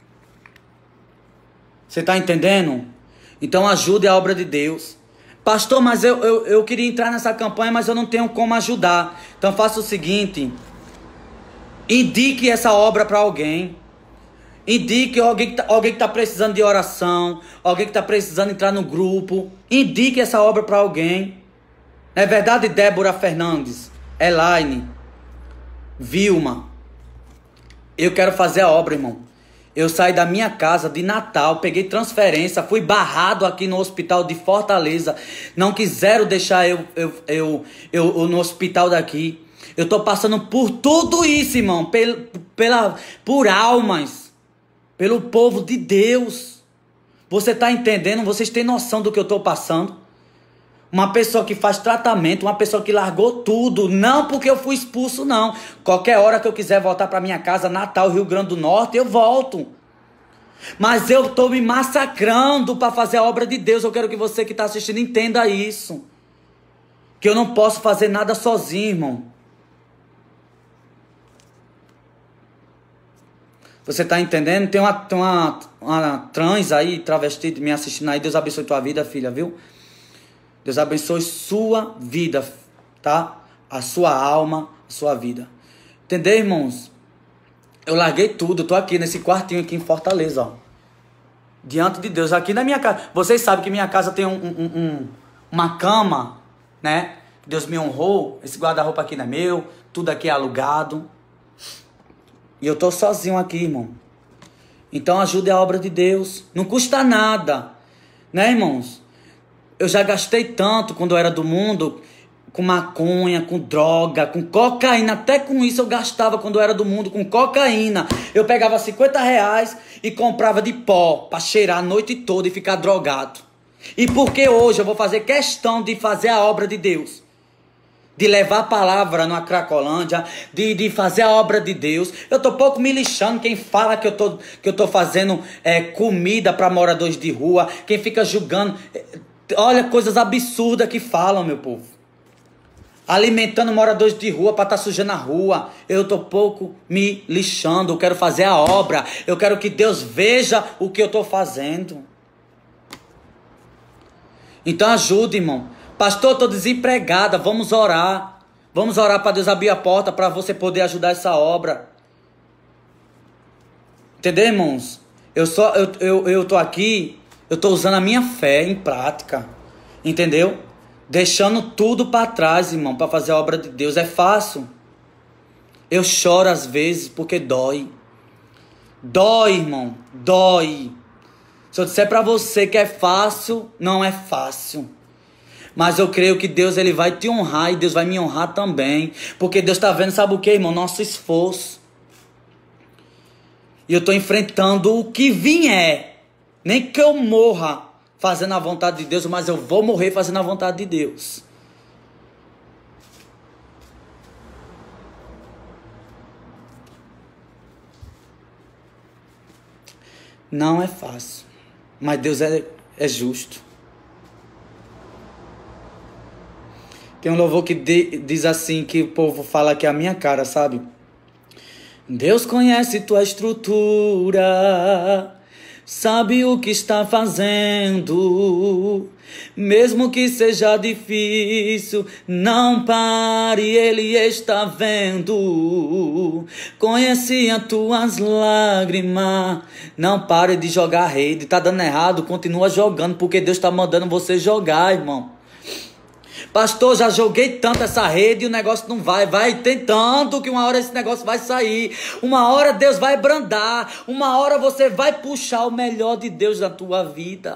Você tá entendendo? Então ajude a obra de Deus. Pastor, mas eu queria entrar nessa campanha, mas eu não tenho como ajudar. Então faça o seguinte. Indique essa obra para alguém. Indique alguém que está precisando de oração. Alguém que está precisando entrar no grupo. Indique essa obra para alguém. Não é verdade, Débora Fernandes? Elaine? Vilma? Eu quero fazer a obra, irmão. Eu saí da minha casa de Natal, peguei transferência, fui barrado aqui no hospital de Fortaleza. Não quiseram deixar eu no hospital daqui. Eu tô passando por tudo isso, irmão. Por almas. Pelo povo de Deus. Você tá entendendo? Vocês têm noção do que eu tô passando? Uma pessoa que faz tratamento, uma pessoa que largou tudo. Não porque eu fui expulso, não. Qualquer hora que eu quiser voltar para minha casa, Natal, Rio Grande do Norte, eu volto. Mas eu tô me massacrando para fazer a obra de Deus. Eu quero que você que tá assistindo entenda isso. Que eu não posso fazer nada sozinho, irmão. Você tá entendendo? Tem uma trans aí, travesti, me assistindo aí. Deus abençoe tua vida, filha, viu? Deus abençoe sua vida, tá? A sua alma, a sua vida. Entendeu, irmãos? Eu larguei tudo, eu tô aqui nesse quartinho aqui em Fortaleza, ó. Diante de Deus, aqui na minha casa. Vocês sabem que minha casa tem uma cama, né? Deus me honrou. Esse guarda-roupa aqui não é meu. Tudo aqui é alugado. E eu tô sozinho aqui, irmão. Então ajude a obra de Deus. Não custa nada. Né, irmãos? Eu já gastei tanto quando eu era do mundo. Com maconha, com droga, com cocaína. Até com isso eu gastava quando eu era do mundo, com cocaína. Eu pegava R$50 e comprava de pó pra cheirar a noite toda e ficar drogado. E porque hoje eu vou fazer questão de fazer a obra de Deus, de levar a palavra na Cracolândia, de fazer a obra de Deus. Eu tô pouco me lixando quem fala que eu tô fazendo comida para moradores de rua, quem fica julgando. Olha, coisas absurdas que falam, meu povo. Alimentando moradores de rua para estar sujando a rua. Eu tô pouco me lixando. Eu quero fazer a obra. Eu quero que Deus veja o que eu tô fazendo. Então ajude, irmão. Pastor, eu tô desempregada. Vamos orar. Vamos orar para Deus abrir a porta para você poder ajudar essa obra. Entendeu, irmãos? Eu tô aqui. Eu tô usando a minha fé em prática. Entendeu? Deixando tudo para trás, irmão, para fazer a obra de Deus. É fácil. Eu choro às vezes porque dói. Dói, irmão. Dói. Se eu disser para você que é fácil, não é fácil. Mas eu creio que Deus ele vai te honrar e Deus vai me honrar também. Porque Deus está vendo, sabe o que, irmão? Nosso esforço. E eu estou enfrentando o que vier. Nem que eu morra fazendo a vontade de Deus, mas eu vou morrer fazendo a vontade de Deus. Não é fácil, mas Deus é justo. Tem um louvor que diz assim, que o povo fala que é a minha cara, sabe? Deus conhece tua estrutura, sabe o que está fazendo, mesmo que seja difícil, não pare, Ele está vendo. Conhece as tuas lágrimas, não pare de jogar rede. Tá dando errado, continua jogando, porque Deus está mandando você jogar, irmão. Pastor, já joguei tanto essa rede e o negócio não vai tentando que uma hora esse negócio vai sair. Uma hora Deus vai brandar. Uma hora você vai puxar o melhor de Deus na tua vida.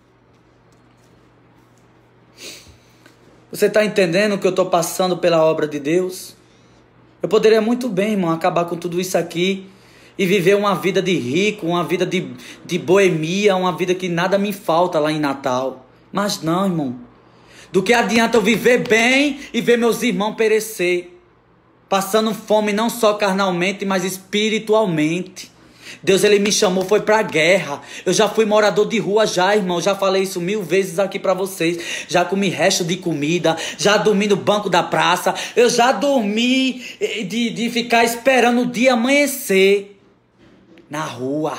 Você está entendendo que eu estou passando pela obra de Deus? Eu poderia muito bem, irmão, acabar com tudo isso aqui e viver uma vida de rico, uma vida de boemia, uma vida que nada me falta lá em Natal. Mas não, irmão. Do que adianta eu viver bem e ver meus irmãos perecer, passando fome não só carnalmente, mas espiritualmente. Deus, Ele me chamou, foi pra guerra. Eu já fui morador de rua já, irmão. Já falei isso 1000 vezes aqui pra vocês. Já comi resto de comida, já dormi no banco da praça. Eu já dormi de ficar esperando o dia amanhecer na rua.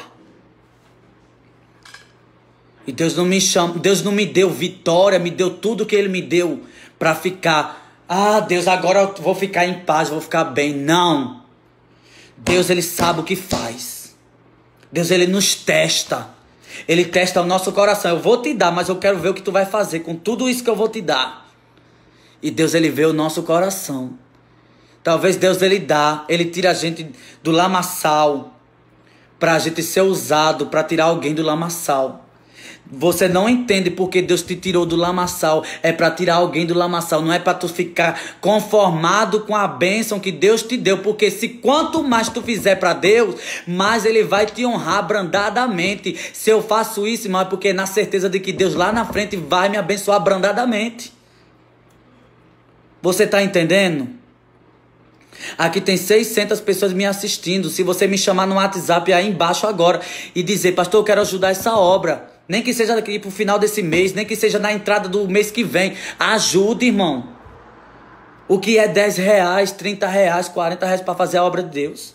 E Deus não me chama, Deus não me deu vitória, me deu tudo que Ele me deu para ficar. Ah, Deus, agora eu vou ficar em paz, vou ficar bem. Não. Deus, Ele sabe o que faz. Deus, Ele nos testa. Ele testa o nosso coração. Eu vou te dar, mas eu quero ver o que tu vai fazer com tudo isso que eu vou te dar. E Deus, Ele vê o nosso coração. Talvez Deus, Ele tira a gente do lamaçal para a gente ser usado para tirar alguém do lamaçal. Você não entende porque Deus te tirou do lamaçal. É para tirar alguém do lamaçal. Não é para tu ficar conformado com a bênção que Deus te deu. Porque se quanto mais tu fizer para Deus, mais Ele vai te honrar brandadamente. Se eu faço isso, irmão, é porque na certeza de que Deus lá na frente vai me abençoar brandadamente. Você está entendendo? Aqui tem 600 pessoas me assistindo. Se você me chamar no WhatsApp aí embaixo agora e dizer, pastor, eu quero ajudar essa obra, nem que seja daqui pro final desse mês, nem que seja na entrada do mês que vem, ajude, irmão. O que é R$10, R$30, R$40 para fazer a obra de Deus?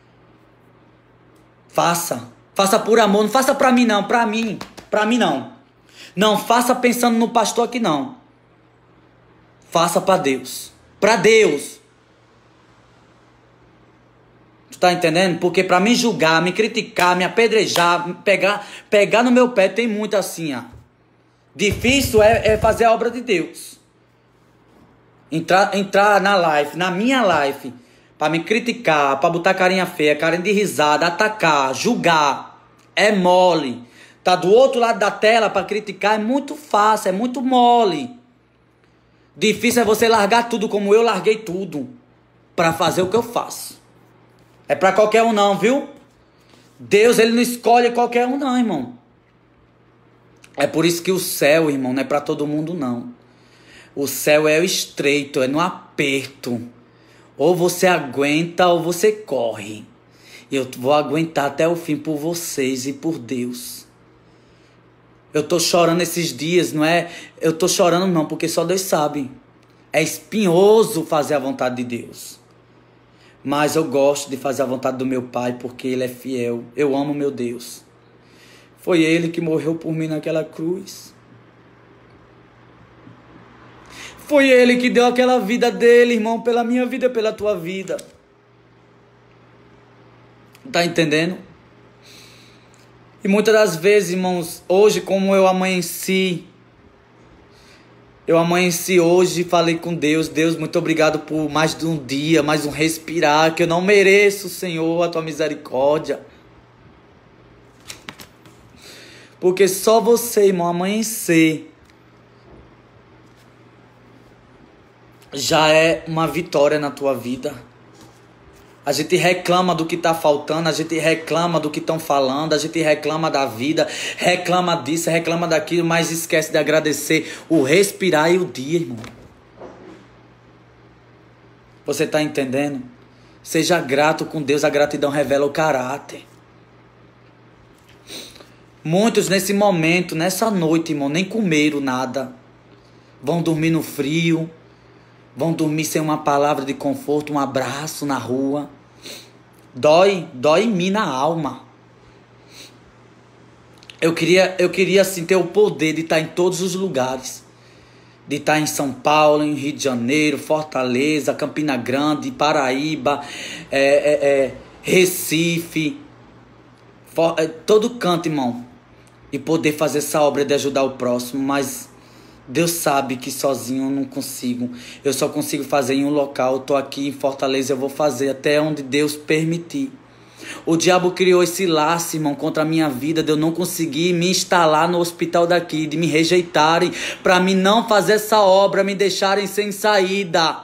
Faça por amor, não faça para mim não, para mim não. Não faça pensando no pastor aqui não. Faça para Deus. Para Deus. Tu tá entendendo? Porque pra me julgar, me criticar, me apedrejar, pegar no meu pé, tem muito assim, ó. Difícil é fazer a obra de Deus. Entrar na live, na minha live, pra me criticar, pra botar carinha feia, carinha de risada, atacar, julgar, é mole. Tá do outro lado da tela pra criticar é muito fácil, é muito mole. Difícil é você largar tudo como eu larguei tudo pra fazer o que eu faço. É pra qualquer um não, viu? Deus, ele não escolhe qualquer um não, irmão. É por isso que o céu, irmão, não é pra todo mundo não. O céu é o estreito, é no aperto. Ou você aguenta ou você corre. Eu vou aguentar até o fim por vocês e por Deus. Eu tô chorando esses dias, não é? Eu tô chorando não, porque só Deus sabe. É espinhoso fazer a vontade de Deus. Mas eu gosto de fazer a vontade do meu Pai, porque Ele é fiel. Eu amo meu Deus. Foi Ele que morreu por mim naquela cruz. Foi Ele que deu aquela vida dele, irmão, pela minha vida, pela tua vida. Tá entendendo? E muitas das vezes, irmãos, hoje como eu amanheci hoje e falei com Deus. Deus, muito obrigado por mais de um dia, mais um respirar, que eu não mereço, Senhor, a tua misericórdia. Porque só você, irmão, amanhecer já é uma vitória na tua vida. A gente reclama do que está faltando, a gente reclama do que estão falando, a gente reclama da vida, reclama disso, reclama daquilo, mas esquece de agradecer o respirar e o dia, irmão. Você está entendendo? Seja grato com Deus, a gratidão revela o caráter. Muitos nesse momento, nessa noite, irmão, nem comeram nada. Vão dormir no frio, vão dormir sem uma palavra de conforto, um abraço na rua. Dói em mim na alma. Eu queria assim ter o poder de estar em todos os lugares. De estar em São Paulo, em Rio de Janeiro, Fortaleza, Campina Grande, Paraíba, Recife, todo canto, irmão. E poder fazer essa obra de ajudar o próximo, mas Deus sabe que sozinho eu não consigo. Eu só consigo fazer em um local. Eu tô aqui em Fortaleza, eu vou fazer até onde Deus permitir. O diabo criou esse laço, irmão, contra a minha vida, de eu não conseguir me instalar no hospital daqui, de me rejeitarem, para mim não fazer essa obra, me deixarem sem saída.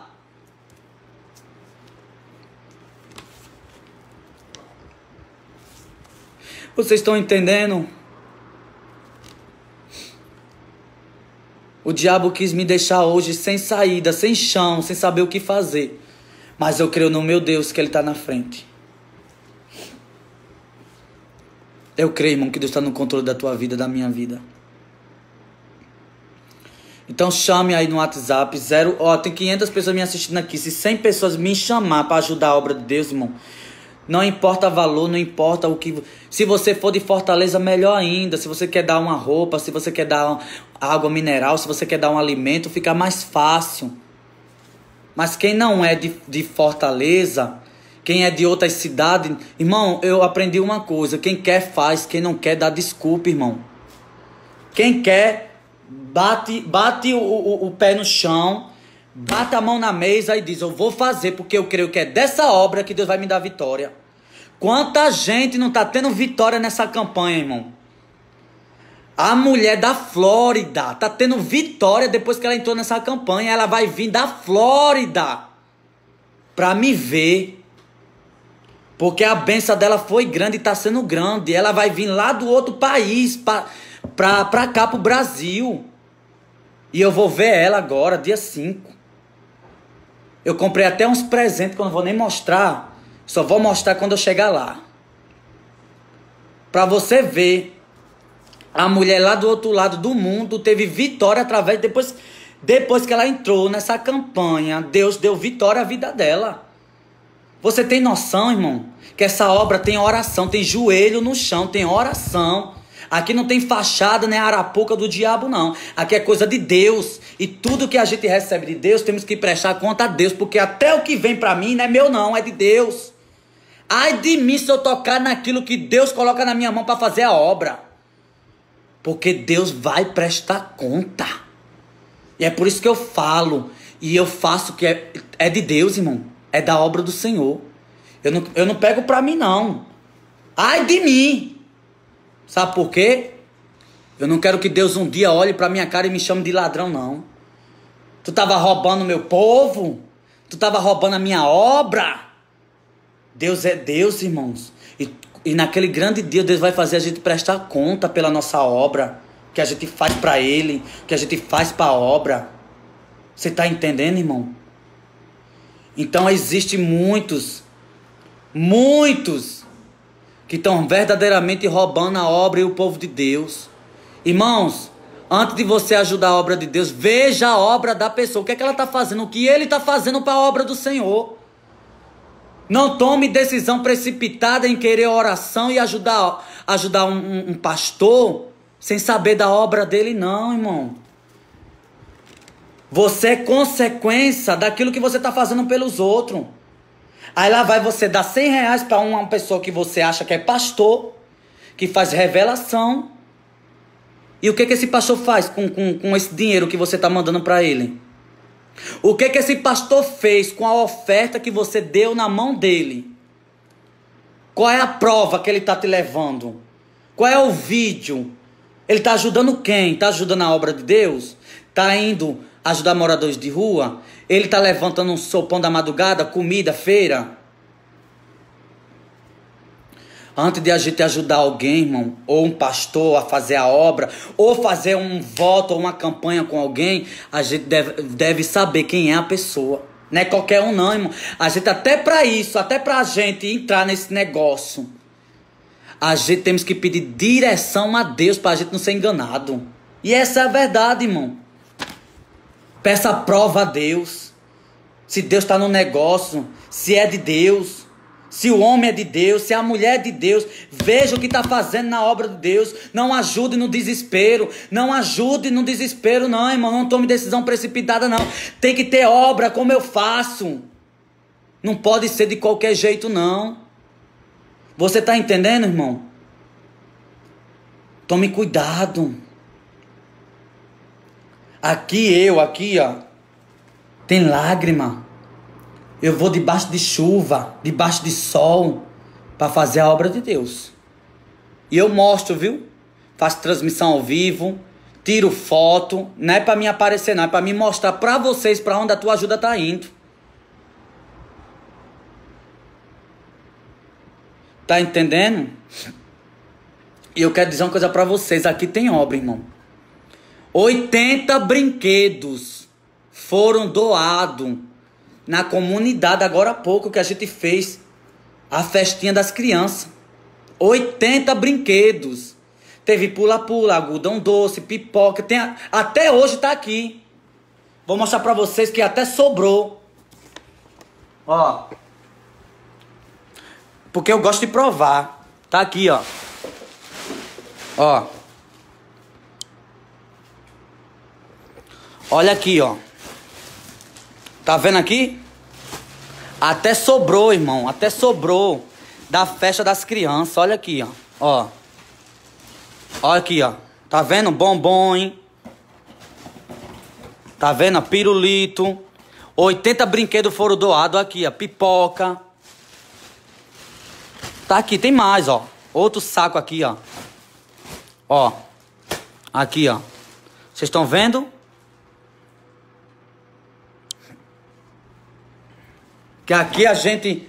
Vocês estão entendendo? O diabo quis me deixar hoje sem saída, sem chão, sem saber o que fazer. Mas eu creio no meu Deus que Ele está na frente. Eu creio, irmão, que Deus está no controle da tua vida, da minha vida. Então chame aí no WhatsApp, tem 500 pessoas me assistindo aqui. Se 100 pessoas me chamar para ajudar a obra de Deus, irmão, não importa valor, não importa o que... Se você for de Fortaleza, melhor ainda. Se você quer dar uma roupa, se você quer dar água mineral, se você quer dar um alimento, fica mais fácil. Mas quem não é de Fortaleza, quem é de outras cidades... Irmão, eu aprendi uma coisa. Quem quer faz, quem não quer dá desculpa, irmão. Quem quer, bate o pé no chão, bate a mão na mesa e diz: eu vou fazer porque eu creio que é dessa obra que Deus vai me dar vitória. Quanta gente não está tendo vitória nessa campanha, irmão? A mulher da Flórida está tendo vitória depois que ela entrou nessa campanha. Ela vai vir da Flórida para me ver. Porque a bênção dela foi grande e está sendo grande. Ela vai vir lá do outro país para cá, para o Brasil. E eu vou ver ela agora, dia 5. Eu comprei até uns presentes que eu não vou nem mostrar. Só vou mostrar quando eu chegar lá. Pra você ver. A mulher lá do outro lado do mundo teve vitória através... Depois que ela entrou nessa campanha, Deus deu vitória à vida dela. Você tem noção, irmão? Que essa obra tem oração, tem joelho no chão, tem oração. Aqui não tem fachada nem arapuca do diabo, não. Aqui é coisa de Deus. E tudo que a gente recebe de Deus, temos que prestar conta a Deus. Porque até o que vem pra mim não é meu, não. É de Deus. Ai de mim se eu tocar naquilo que Deus coloca na minha mão para fazer a obra. Porque Deus vai prestar conta. E é por isso que eu falo. E eu faço que é de Deus, irmão. É da obra do Senhor. Eu não pego pra mim, não. Ai de mim. Sabe por quê? Eu não quero que Deus um dia olhe pra minha cara e me chame de ladrão, não. Tu tava roubando meu povo? Tu tava roubando a minha obra? Deus é Deus, irmãos. E naquele grande dia Deus vai fazer a gente prestar conta pela nossa obra. Que a gente faz pra Ele. Que a gente faz pra obra. Você tá entendendo, irmão? Então existe muitos que estão verdadeiramente roubando a obra e o povo de Deus. Irmãos, antes de você ajudar a obra de Deus, veja a obra da pessoa. O que é que ela está fazendo? O que ele está fazendo para a obra do Senhor. Não tome decisão precipitada em querer oração e ajudar um pastor sem saber da obra dele, não, irmão. Você é consequência daquilo que você está fazendo pelos outros. Aí lá vai você dar R$100 para uma pessoa que você acha que é pastor, que faz revelação. E o que esse pastor faz com esse dinheiro que você está mandando para ele? O que esse pastor fez com a oferta que você deu na mão dele? Qual é a prova que ele está te levando? Qual é o vídeo? Ele está ajudando quem? Está ajudando a obra de Deus? Está indo ajudar moradores de rua? Ele está levantando um sopão da madrugada, comida, feira? Antes de a gente ajudar alguém, irmão, ou um pastor a fazer a obra, ou fazer um voto ou uma campanha com alguém, a gente deve saber quem é a pessoa. Não é qualquer um não, irmão. A gente até para isso, até para a gente entrar nesse negócio, a gente temos que pedir direção a Deus para a gente não ser enganado. E essa é a verdade, irmão. Peça prova a Deus. Se Deus está no negócio, se é de Deus, se o homem é de Deus, se a mulher é de Deus, veja o que está fazendo na obra de Deus. Não ajude no desespero. Não ajude no desespero, não, irmão. Não tome decisão precipitada, não. Tem que ter obra como eu faço. Não pode ser de qualquer jeito, não. Você está entendendo, irmão? Tome cuidado. Aqui, ó, tem lágrima. Eu vou debaixo de chuva, debaixo de sol, para fazer a obra de Deus. E eu mostro, viu? Faço transmissão ao vivo, tiro foto. Não é para mim aparecer, não. É para mim mostrar para vocês para onde a tua ajuda está indo. Tá entendendo? E eu quero dizer uma coisa para vocês. Aqui tem obra, irmão. 80 brinquedos foram doados na comunidade agora há pouco que a gente fez a festinha das crianças. 80 brinquedos. Teve pula-pula, algodão doce, pipoca. Até hoje tá aqui. Vou mostrar pra vocês que até sobrou. Ó. Porque eu gosto de provar. Tá aqui, ó. Ó. Olha aqui, ó. Tá vendo aqui? Até sobrou, irmão. Até sobrou da festa das crianças. Olha aqui, ó. Ó. Olha aqui, ó. Tá vendo? Bombom, hein? Tá vendo? Pirulito. 80 brinquedos foram doados aqui, ó. Pipoca. Tá aqui, tem mais, ó. Outro saco aqui, ó. Ó. Aqui, ó. Vocês estão vendo? Que aqui a gente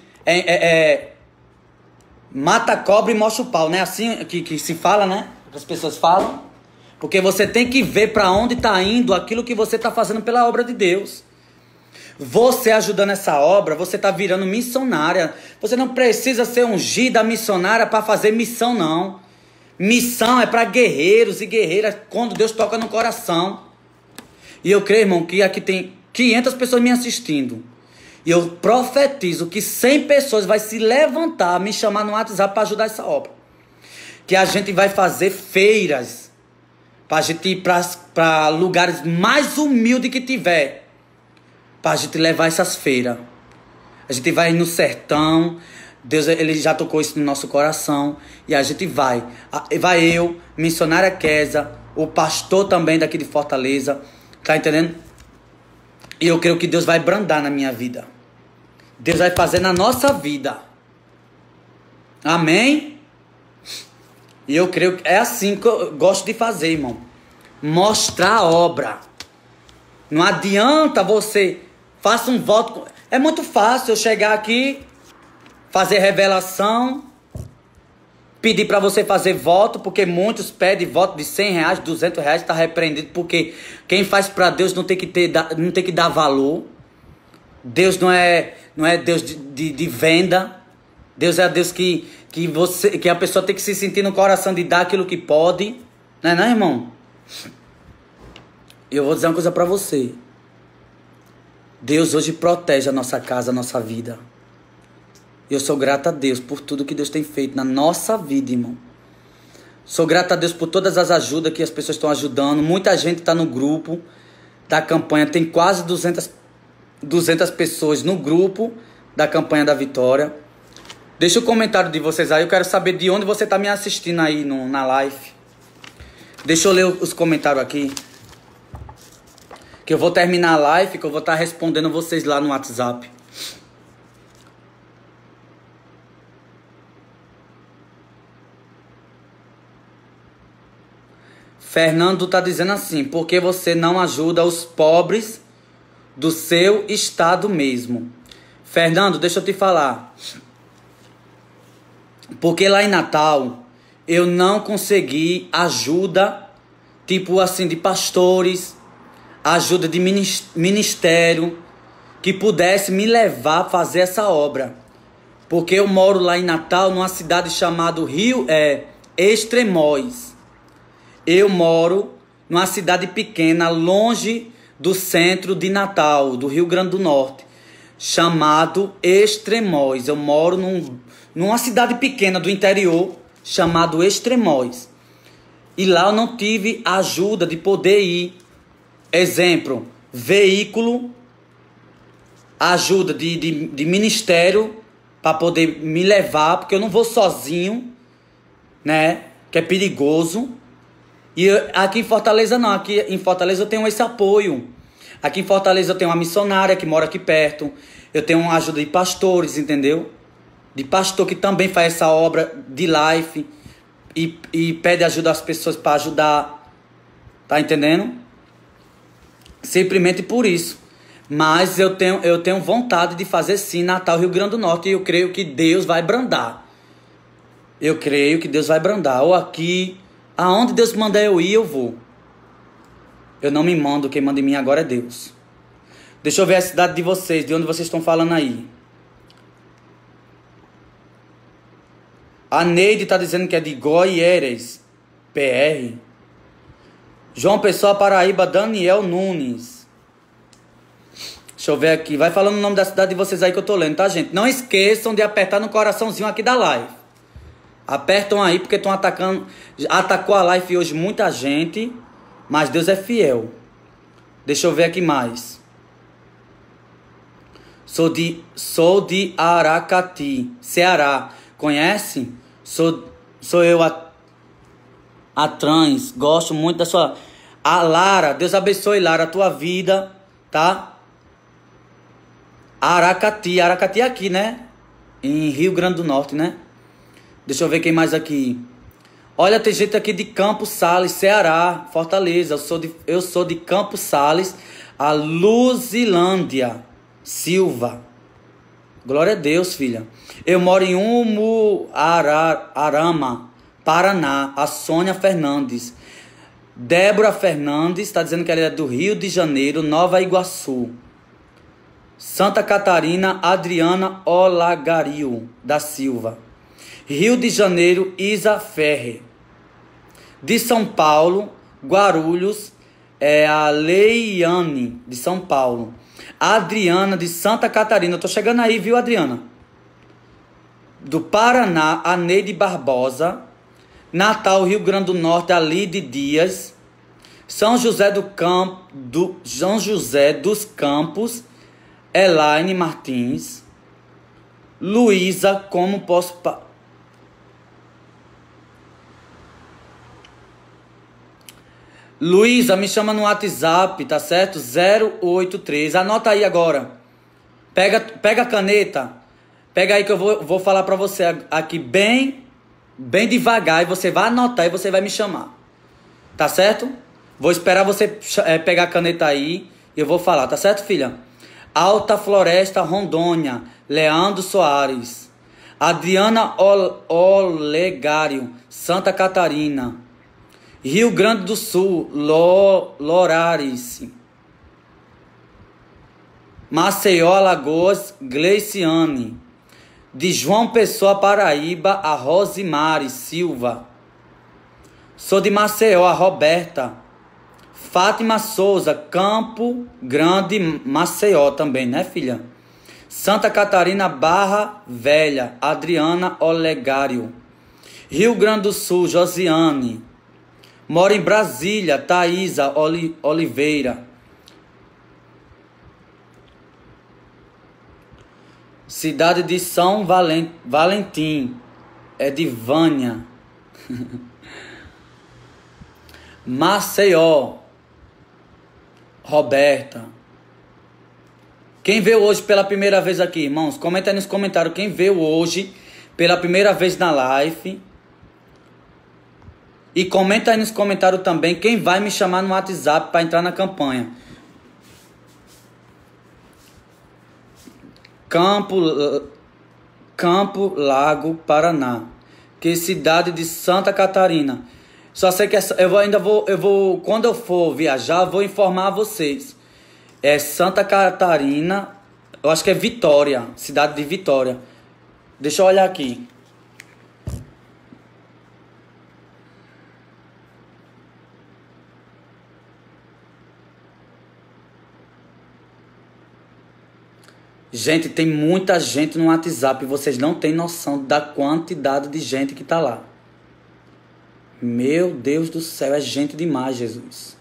mata a cobra e mostra o pau, né? Assim que se fala, né? Que as pessoas falam. Porque você tem que ver para onde está indo aquilo que você está fazendo pela obra de Deus. Você ajudando essa obra, você está virando missionária. Você não precisa ser ungida missionária para fazer missão, não. Missão é para guerreiros e guerreiras quando Deus toca no coração. E eu creio, irmão, que aqui tem 500 pessoas me assistindo. E eu profetizo que 100 pessoas vai se levantar, me chamar no WhatsApp para ajudar essa obra. Que a gente vai fazer feiras. Para a gente ir para lugares mais humildes que tiver. Para a gente levar essas feiras. A gente vai no sertão. Deus, ele já tocou isso no nosso coração. E a gente vai. Vai eu, missionária Kézia, o pastor também daqui de Fortaleza. Tá entendendo? E eu creio que Deus vai brandar na minha vida. Deus vai fazer na nossa vida. Amém? E eu creio que é assim que eu gosto de fazer, irmão. Mostrar a obra. Não adianta você... Faça um voto... É muito fácil eu chegar aqui... Fazer revelação, pedir para você fazer voto, porque muitos pedem voto de R$100, R$200, está repreendido, porque quem faz para Deus não tem que dar valor. Deus não é Deus de venda. Deus é Deus que a pessoa tem que se sentir no coração de dar aquilo que pode. Não, irmão? E eu vou dizer uma coisa para você. Deus hoje protege a nossa casa, a nossa vida. Eu sou grato a Deus por tudo que Deus tem feito na nossa vida, irmão. Sou grato a Deus por todas as ajudas que as pessoas estão ajudando. Muita gente está no grupo da campanha. Tem quase 200 pessoas no grupo da campanha da vitória. Deixa o comentário de vocês aí. Eu quero saber de onde você está me assistindo aí na live. Deixa eu ler os comentários aqui. Que eu vou terminar a live, que eu vou estar respondendo vocês lá no WhatsApp. Fernando está dizendo assim: por que você não ajuda os pobres do seu estado mesmo? Fernando, deixa eu te falar. Porque lá em Natal eu não consegui ajuda, tipo assim, de pastores, ajuda de ministério, que pudesse me levar a fazer essa obra. Porque eu moro lá em Natal, numa cidade chamada Extremóis. Eu moro numa cidade pequena, longe do centro de Natal, do Rio Grande do Norte, chamado Extremóis. Eu moro numa cidade pequena do interior, chamado Extremóis. E lá eu não tive ajuda de poder ir. Exemplo, veículo, ajuda de ministério para poder me levar, porque eu não vou sozinho, né? Que é perigoso. E aqui em Fortaleza não, aqui em Fortaleza eu tenho esse apoio. Aqui em Fortaleza eu tenho uma missionária que mora aqui perto. Eu tenho uma ajuda de pastores, entendeu? De pastor que também faz essa obra de life e pede ajuda às pessoas para ajudar. Tá entendendo? Simplesmente por isso. Mas eu tenho vontade de fazer sim Natal, Rio Grande do Norte. E eu creio que Deus vai brandar. Eu creio que Deus vai brandar. Ou aqui... Aonde Deus mandar eu ir, eu vou. Eu não me mando, quem manda em mim agora é Deus. Deixa eu ver a cidade de vocês, de onde vocês estão falando aí. A Neide está dizendo que é de Goiás, PR. João Pessoa, Paraíba, Daniel Nunes. Deixa eu ver aqui. Vai falando o nome da cidade de vocês aí que eu tô lendo, tá, gente? Não esqueçam de apertar no coraçãozinho aqui da live. Apertam aí, porque estão atacando. Atacou a live hoje muita gente, mas Deus é fiel. Deixa eu ver aqui mais. Sou de Aracati, Ceará. Conhece? Sou eu a trans. Gosto muito da sua... A Lara, Deus abençoe, Lara, a tua vida, tá? Aracati é aqui, né? Em Rio Grande do Norte, né? Deixa eu ver quem mais aqui. Olha, tem gente aqui de Campos Sales, Ceará, Fortaleza. Eu sou de Campos Sales, a Luzilândia, Silva. Glória a Deus, filha. Eu moro em Umuarama, Paraná. A Sônia Fernandes. Débora Fernandes está dizendo que ela é do Rio de Janeiro, Nova Iguaçu. Santa Catarina, Adriana Olagario da Silva. Rio de Janeiro, Isa Ferre. De São Paulo, Guarulhos, é a Leiane, de São Paulo. Adriana, de Santa Catarina. Eu tô chegando aí, viu, Adriana? Do Paraná, a Neide Barbosa. Natal, Rio Grande do Norte, a Lide Dias. São José dos Campos, Elaine Martins. Luísa, como posso... Luísa, me chama no WhatsApp, tá certo? 083. Anota aí agora. Pega a caneta. Pega aí que eu vou falar pra você aqui bem devagar. E você vai anotar e você vai me chamar. Tá certo? Vou esperar você pegar a caneta aí e eu vou falar. Tá certo, filha? Alta Floresta, Rondônia. Leandro Soares. Adriana Olegário, Santa Catarina. Rio Grande do Sul, Lorares. Maceió, Alagoas, Gleiciane. De João Pessoa, Paraíba, a Rosimari Silva. Sou de Maceió, a Roberta. Fátima Souza, Campo Grande, Maceió também, né, filha? Santa Catarina, Barra Velha, Adriana Olegário. Rio Grande do Sul, Josiane. Moro em Brasília, Thaisa Oliveira. Cidade de São Valentim, é de Vânia. Maceió, Roberta. Quem veio hoje pela primeira vez aqui, irmãos? Comenta aí nos comentários quem veio hoje pela primeira vez na live. E comenta aí nos comentários também quem vai me chamar no WhatsApp para entrar na campanha. Campo Lago, Paraná. Que cidade de Santa Catarina. Só sei que eu vou quando eu for viajar, eu vou informar vocês. É Santa Catarina, eu acho que é Vitória, cidade de Vitória. Deixa eu olhar aqui. Gente, tem muita gente no WhatsApp. Vocês não têm noção da quantidade de gente que tá lá. Meu Deus do céu, é gente demais, Jesus.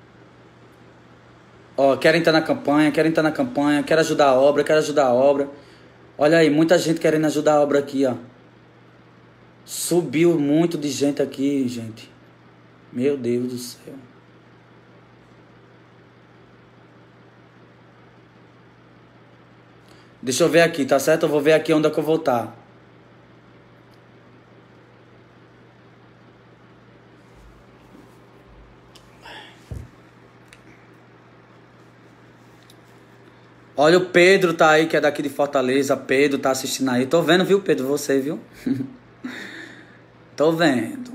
Ó, quero entrar na campanha, quero ajudar a obra, Olha aí, muita gente querendo ajudar a obra aqui, ó. Subiu muito de gente aqui, gente. Meu Deus do céu. Deixa eu ver aqui, tá certo? Eu vou ver aqui onde é que eu vou estar. Olha, o Pedro tá aí, que é daqui de Fortaleza. Pedro tá assistindo aí. Tô vendo, viu, Pedro? Você, viu? Tô vendo.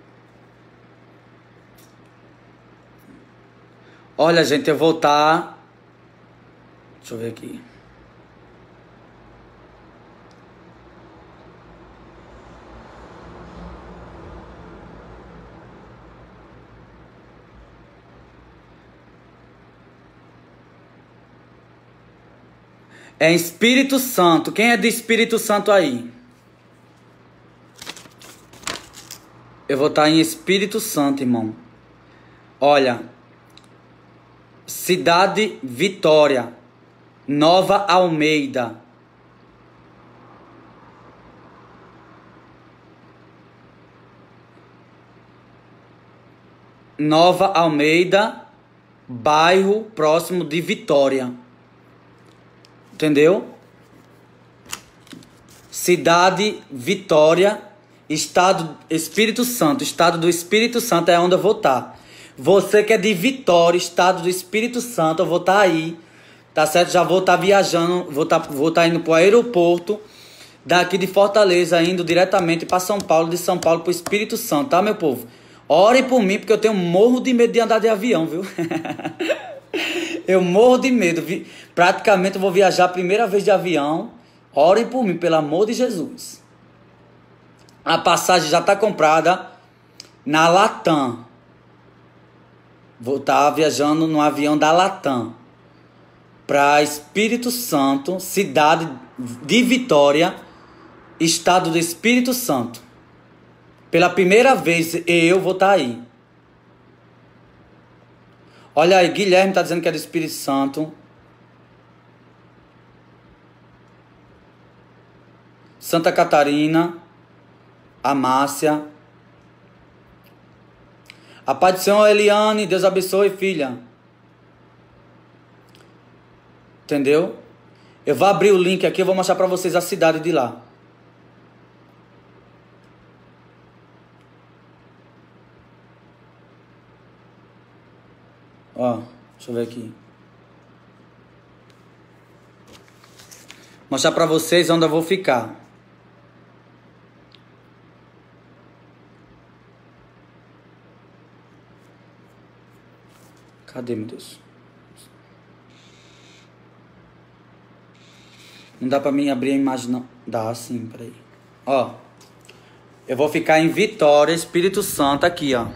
Olha, gente, eu vou estar... Deixa eu ver aqui. É Espírito Santo. Quem é de Espírito Santo aí? Eu vou estar em Espírito Santo, irmão. Olha. Cidade Vitória. Nova Almeida. Nova Almeida. Bairro próximo de Vitória. Entendeu? Cidade Vitória, Estado Espírito Santo. Estado do Espírito Santo é onde eu vou estar. Você que é de Vitória, Estado do Espírito Santo, eu vou estar aí. Tá certo? Já vou estar viajando, vou estar indo pro aeroporto daqui de Fortaleza, indo diretamente para São Paulo, de São Paulo pro Espírito Santo, tá, meu povo? Orem por mim, porque eu tenho morro de medo de andar de avião, viu? Eu morro de medo. Praticamente eu vou viajar a primeira vez de avião. Orem por mim, pelo amor de Jesus. A passagem já está comprada na Latam. Vou estar viajando no avião da Latam para Espírito Santo, cidade de Vitória, Estado do Espírito Santo. Pela primeira vez eu vou estar aí. Olha aí, Guilherme está dizendo que é do Espírito Santo. Santa Catarina, a Márcia. A paz do Senhor, Eliane, Deus abençoe, filha. Entendeu? Eu vou abrir o link aqui, eu vou mostrar pra vocês a cidade de lá. Ó, deixa eu ver aqui. Mostrar pra vocês onde eu vou ficar. Cadê, meu Deus? Não dá pra mim abrir a imagem, não. Dá sim, peraí. Ó. Eu vou ficar em Vitória, Espírito Santo, aqui, ó.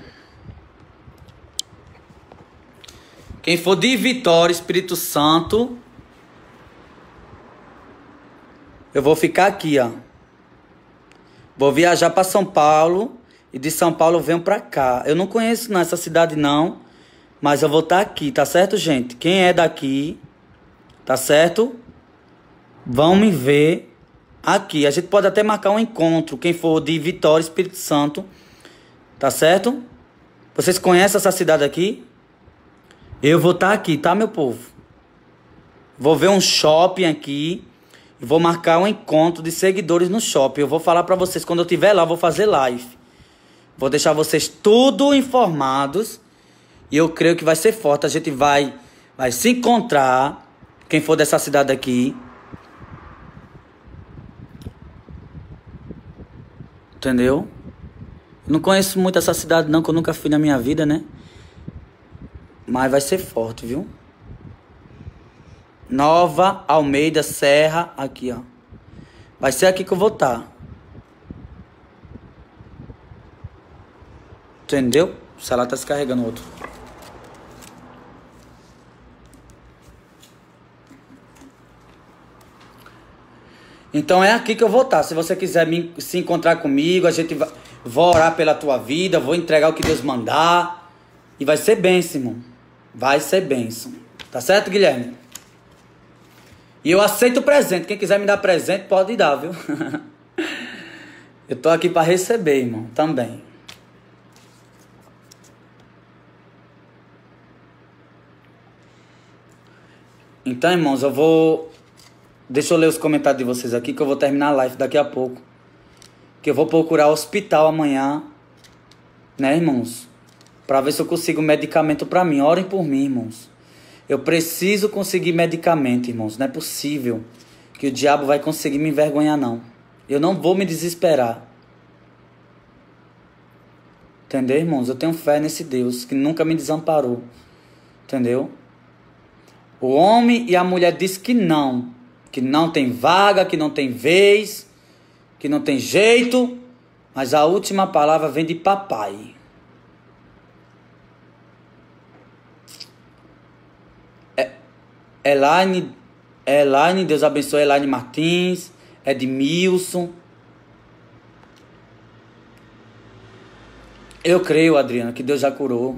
Quem for de Vitória, Espírito Santo, eu vou ficar aqui, ó. Vou viajar pra São Paulo. E de São Paulo eu venho pra cá. Eu não conheço não, essa cidade, não. Mas eu vou estar aqui, tá certo, gente? Quem é daqui, tá certo? Vão me ver aqui. A gente pode até marcar um encontro. Quem for de Vitória, Espírito Santo. Tá certo? Vocês conhecem essa cidade aqui? Eu vou estar aqui, tá, meu povo? Vou ver um shopping aqui. E vou marcar um encontro de seguidores no shopping. Eu vou falar pra vocês. Quando eu estiver lá, eu vou fazer live. Vou deixar vocês tudo informados. E eu creio que vai ser forte. A gente vai se encontrar. Quem for dessa cidade aqui. Entendeu? Não conheço muito essa cidade não, que eu nunca fui na minha vida, né? Mas vai ser forte, viu? Nova Almeida Serra, aqui, ó. Vai ser aqui que eu vou estar. Entendeu? O celular tá se carregando outro. Então é aqui que eu vou estar. Se você quiser se encontrar comigo, a gente vou orar pela tua vida, vou entregar o que Deus mandar. E vai ser bênção, irmão. Vai ser bênção. Tá certo, Guilherme? E eu aceito o presente. Quem quiser me dar presente, pode dar, viu? Eu tô aqui para receber, irmão, também. Então, irmãos, eu vou... Deixa eu ler os comentários de vocês aqui, que eu vou terminar a live daqui a pouco. Que eu vou procurar hospital amanhã. Né, irmãos? Pra ver se eu consigo medicamento pra mim. Orem por mim, irmãos. Eu preciso conseguir medicamento, irmãos. Não é possível que o diabo vai conseguir me envergonhar, não. Eu não vou me desesperar. Entendeu, irmãos? Eu tenho fé nesse Deus que nunca me desamparou. Entendeu? O homem e a mulher dizem que não tem vaga, que não tem vez, que não tem jeito, mas a última palavra vem de papai. Elaine, Deus abençoe, Elaine Martins, Edmilson. Eu creio, Adriana, que Deus já curou.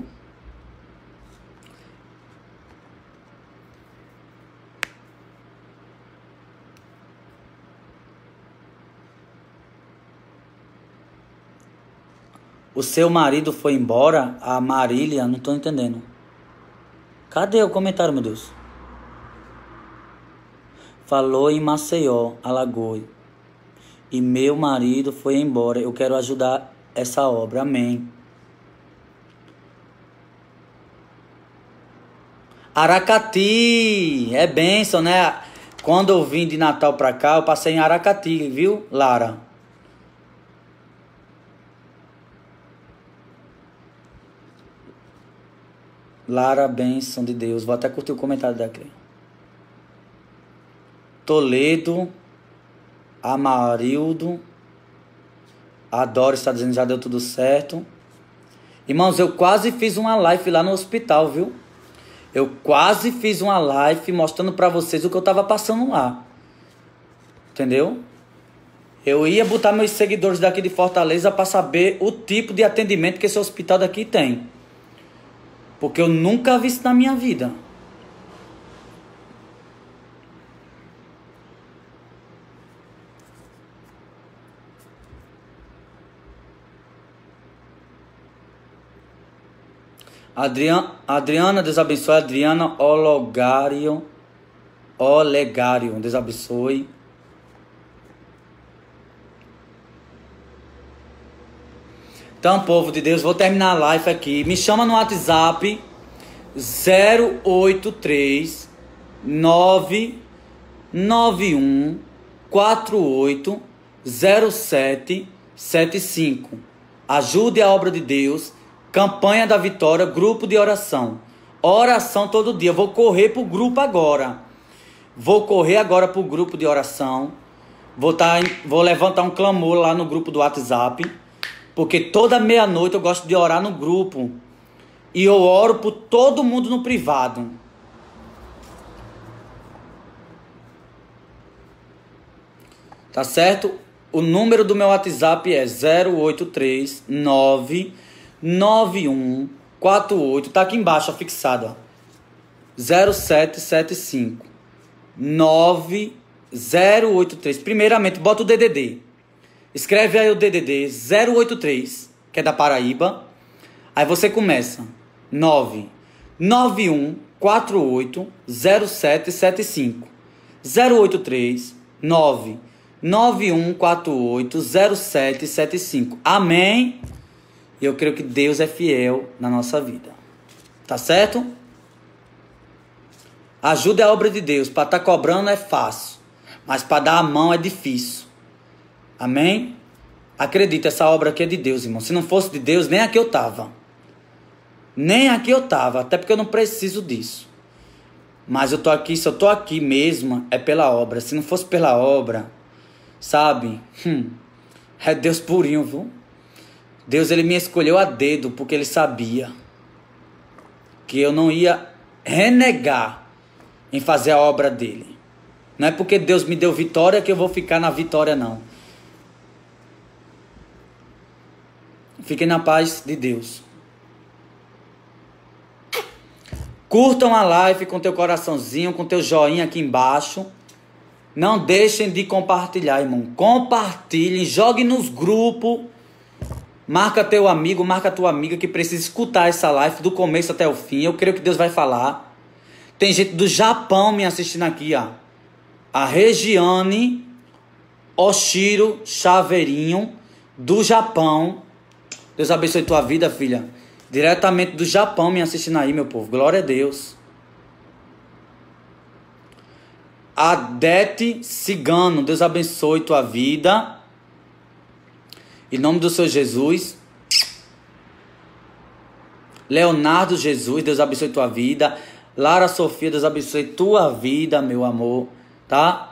O seu marido foi embora? A Marília, não tô entendendo. Cadê o comentário, meu Deus? Falou em Maceió, Alagoas. E meu marido foi embora. Eu quero ajudar essa obra. Amém. Aracati. É bênção, né? Quando eu vim de Natal pra cá, eu passei em Aracati, viu, Lara? Lara, bênção de Deus. Vou até curtir o comentário daqui. Toledo. Amarildo. Adoro, está dizendo que já deu tudo certo. Irmãos, eu quase fiz uma live lá no hospital, viu? Eu quase fiz uma live mostrando pra vocês o que eu tava passando lá. Entendeu? Eu ia botar meus seguidores daqui de Fortaleza pra saber o tipo de atendimento que esse hospital daqui tem. Porque eu nunca vi isso na minha vida. Adriana, Deus abençoe. Adriana Olegário, Deus abençoe. Então, povo de Deus, vou terminar a live aqui. Me chama no WhatsApp 083 991 48 0775. Ajude a obra de Deus. Campanha da Vitória, grupo de oração. Oração todo dia. Vou correr pro grupo agora. Vou correr agora pro grupo de oração. Vou levantar um clamor lá no grupo do WhatsApp. Porque toda meia-noite eu gosto de orar no grupo. E eu oro por todo mundo no privado. Tá certo? O número do meu WhatsApp é 083 991 48. Tá aqui embaixo, fixado. Ó. 0775 9083. Primeiramente, bota o DDD. Escreve aí o DDD 083, que é da Paraíba. Aí você começa 991 48 0775. 083 991 48 0775. Amém? E eu creio que Deus é fiel na nossa vida. Tá certo? Ajuda a obra de Deus. Para estar cobrando é fácil. Mas para dar a mão é difícil. Amém? Acredita, essa obra aqui é de Deus, irmão. Se não fosse de Deus, nem aqui eu tava. Nem aqui eu tava. Até porque eu não preciso disso. Mas eu tô aqui, se eu tô aqui mesmo, é pela obra. Se não fosse pela obra, sabe? É Deus purinho, viu? Deus, ele me escolheu a dedo porque ele sabia que eu não ia renegar em fazer a obra dele. Não é porque Deus me deu vitória que eu vou ficar na vitória, não. Fiquem na paz de Deus. Curtam a live com teu coraçãozinho, com teu joinha aqui embaixo. Não deixem de compartilhar, irmão. Compartilhem, joguem nos grupos. Marca teu amigo, marca tua amiga que precisa escutar essa live do começo até o fim. Eu creio que Deus vai falar. Tem gente do Japão me assistindo aqui, ó. A Regiane Oshiro Chaveirinho, do Japão. Deus abençoe tua vida, filha. Diretamente do Japão me assistindo aí, meu povo. Glória a Deus. Adete Cigano, Deus abençoe tua vida. Em nome do Senhor Jesus. Leonardo Jesus, Deus abençoe tua vida. Lara Sofia, Deus abençoe tua vida, meu amor. Tá?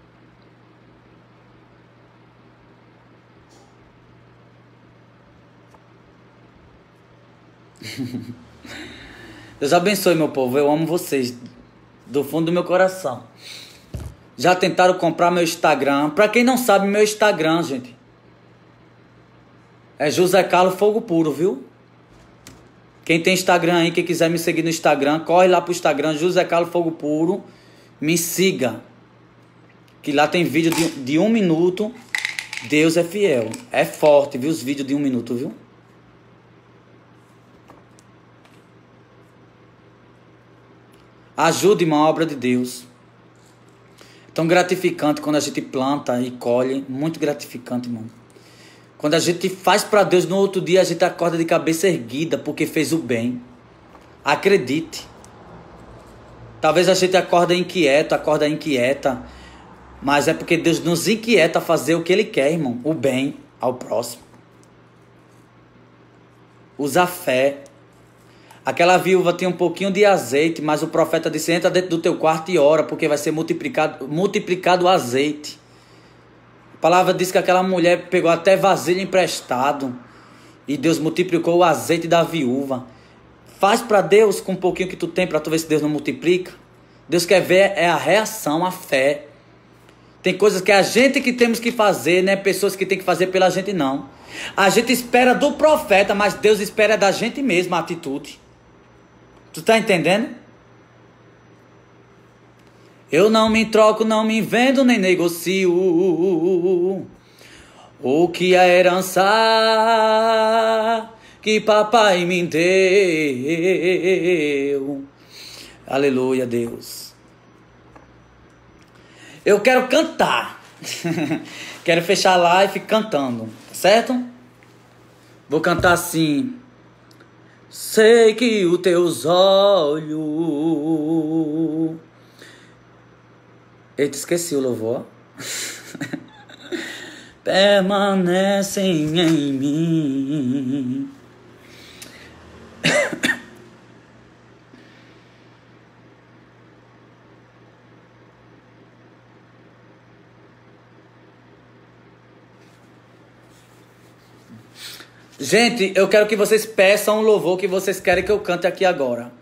Deus abençoe, meu povo. Eu amo vocês do fundo do meu coração. Já tentaram comprar meu Instagram? Pra quem não sabe, meu Instagram, gente, é José Carlos Fogo Puro, viu? Quem tem Instagram aí, quem quiser me seguir no Instagram, corre lá pro Instagram, José Carlos Fogo Puro. Me siga. Que lá tem vídeo de 1 minuto. Deus é fiel. É forte, viu? Os vídeos de 1 minuto, viu? Ajude, irmão, a obra de Deus. É tão gratificante quando a gente planta e colhe. Muito gratificante, irmão. Quando a gente faz para Deus, no outro dia a gente acorda de cabeça erguida porque fez o bem. Acredite. Talvez a gente acorda inquieta. Mas é porque Deus nos inquieta a fazer o que Ele quer, irmão. O bem ao próximo. Usa a fé. Aquela viúva tinha um pouquinho de azeite, mas o profeta disse, entra dentro do teu quarto e ora, porque vai ser multiplicado o azeite. A palavra diz que aquela mulher pegou até vasilha emprestado e Deus multiplicou o azeite da viúva. Faz para Deus com um pouquinho que tu tem, para tu ver se Deus não multiplica. Deus quer ver é a reação, a fé. Tem coisas que é a gente que temos que fazer, né? Pessoas que tem que fazer pela gente, não. A gente espera do profeta, mas Deus espera da gente mesmo a atitude. Tu tá entendendo? Eu não me troco, não me vendo, nem negocio. O que é herança que papai me deu. Aleluia, Deus. Eu quero cantar. Quero fechar a live cantando, tá certo? Vou cantar assim. Sei que os teus olhos... Eita, esqueci o louvor. Permanecem em mim. Gente, eu quero que vocês peçam um louvor que vocês querem que eu cante aqui agora.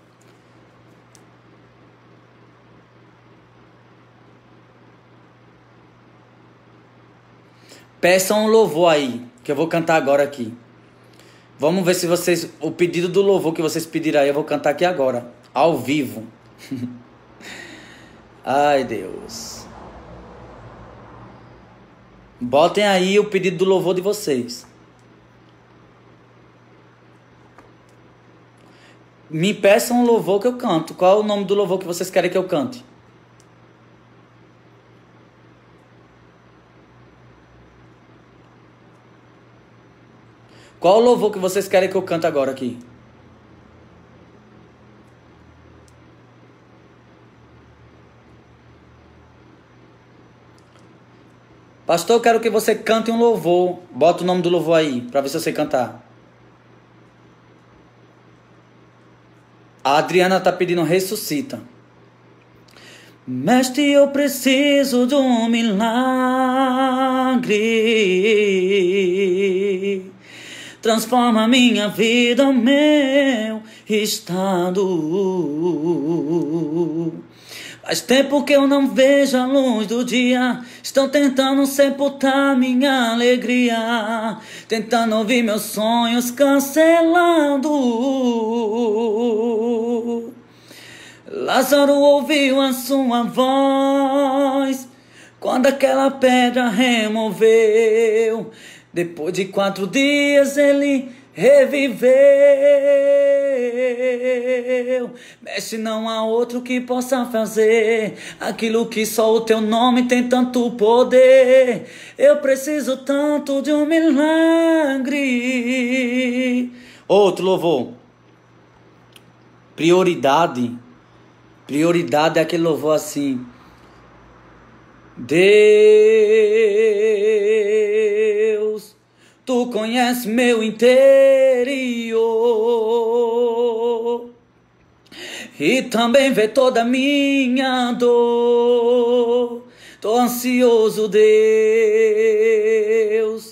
Peçam um louvor aí, que eu vou cantar agora aqui. Vamos ver se vocês... O pedido do louvor que vocês pediram aí, eu vou cantar aqui agora. Ao vivo. Ai, Deus. Botem aí o pedido do louvor de vocês. Me peçam um louvor que eu canto. Qual é o nome do louvor que vocês querem que eu cante? Qual o louvor que vocês querem que eu cante agora aqui? Pastor, eu quero que você cante um louvor. Bota o nome do louvor aí, pra ver se eu sei cantar. A Adriana tá pedindo ressuscita. Mestre, eu preciso de um milagre. Transforma minha vida, meu estado. Faz tempo que eu não vejo a luz do dia. Estão tentando sepultar minha alegria. Tentando ouvir meus sonhos cancelando. Lázaro ouviu a sua voz quando aquela pedra removeu. Depois de 4 dias ele reviveu. Mexe, não há outro que possa fazer aquilo que só o teu nome tem tanto poder. Eu preciso tanto de um milagre. Outro louvor. Prioridade. Prioridade é aquele louvor assim. Deus, tu conheces meu interior e também vê toda a minha dor. Tô ansioso, Deus,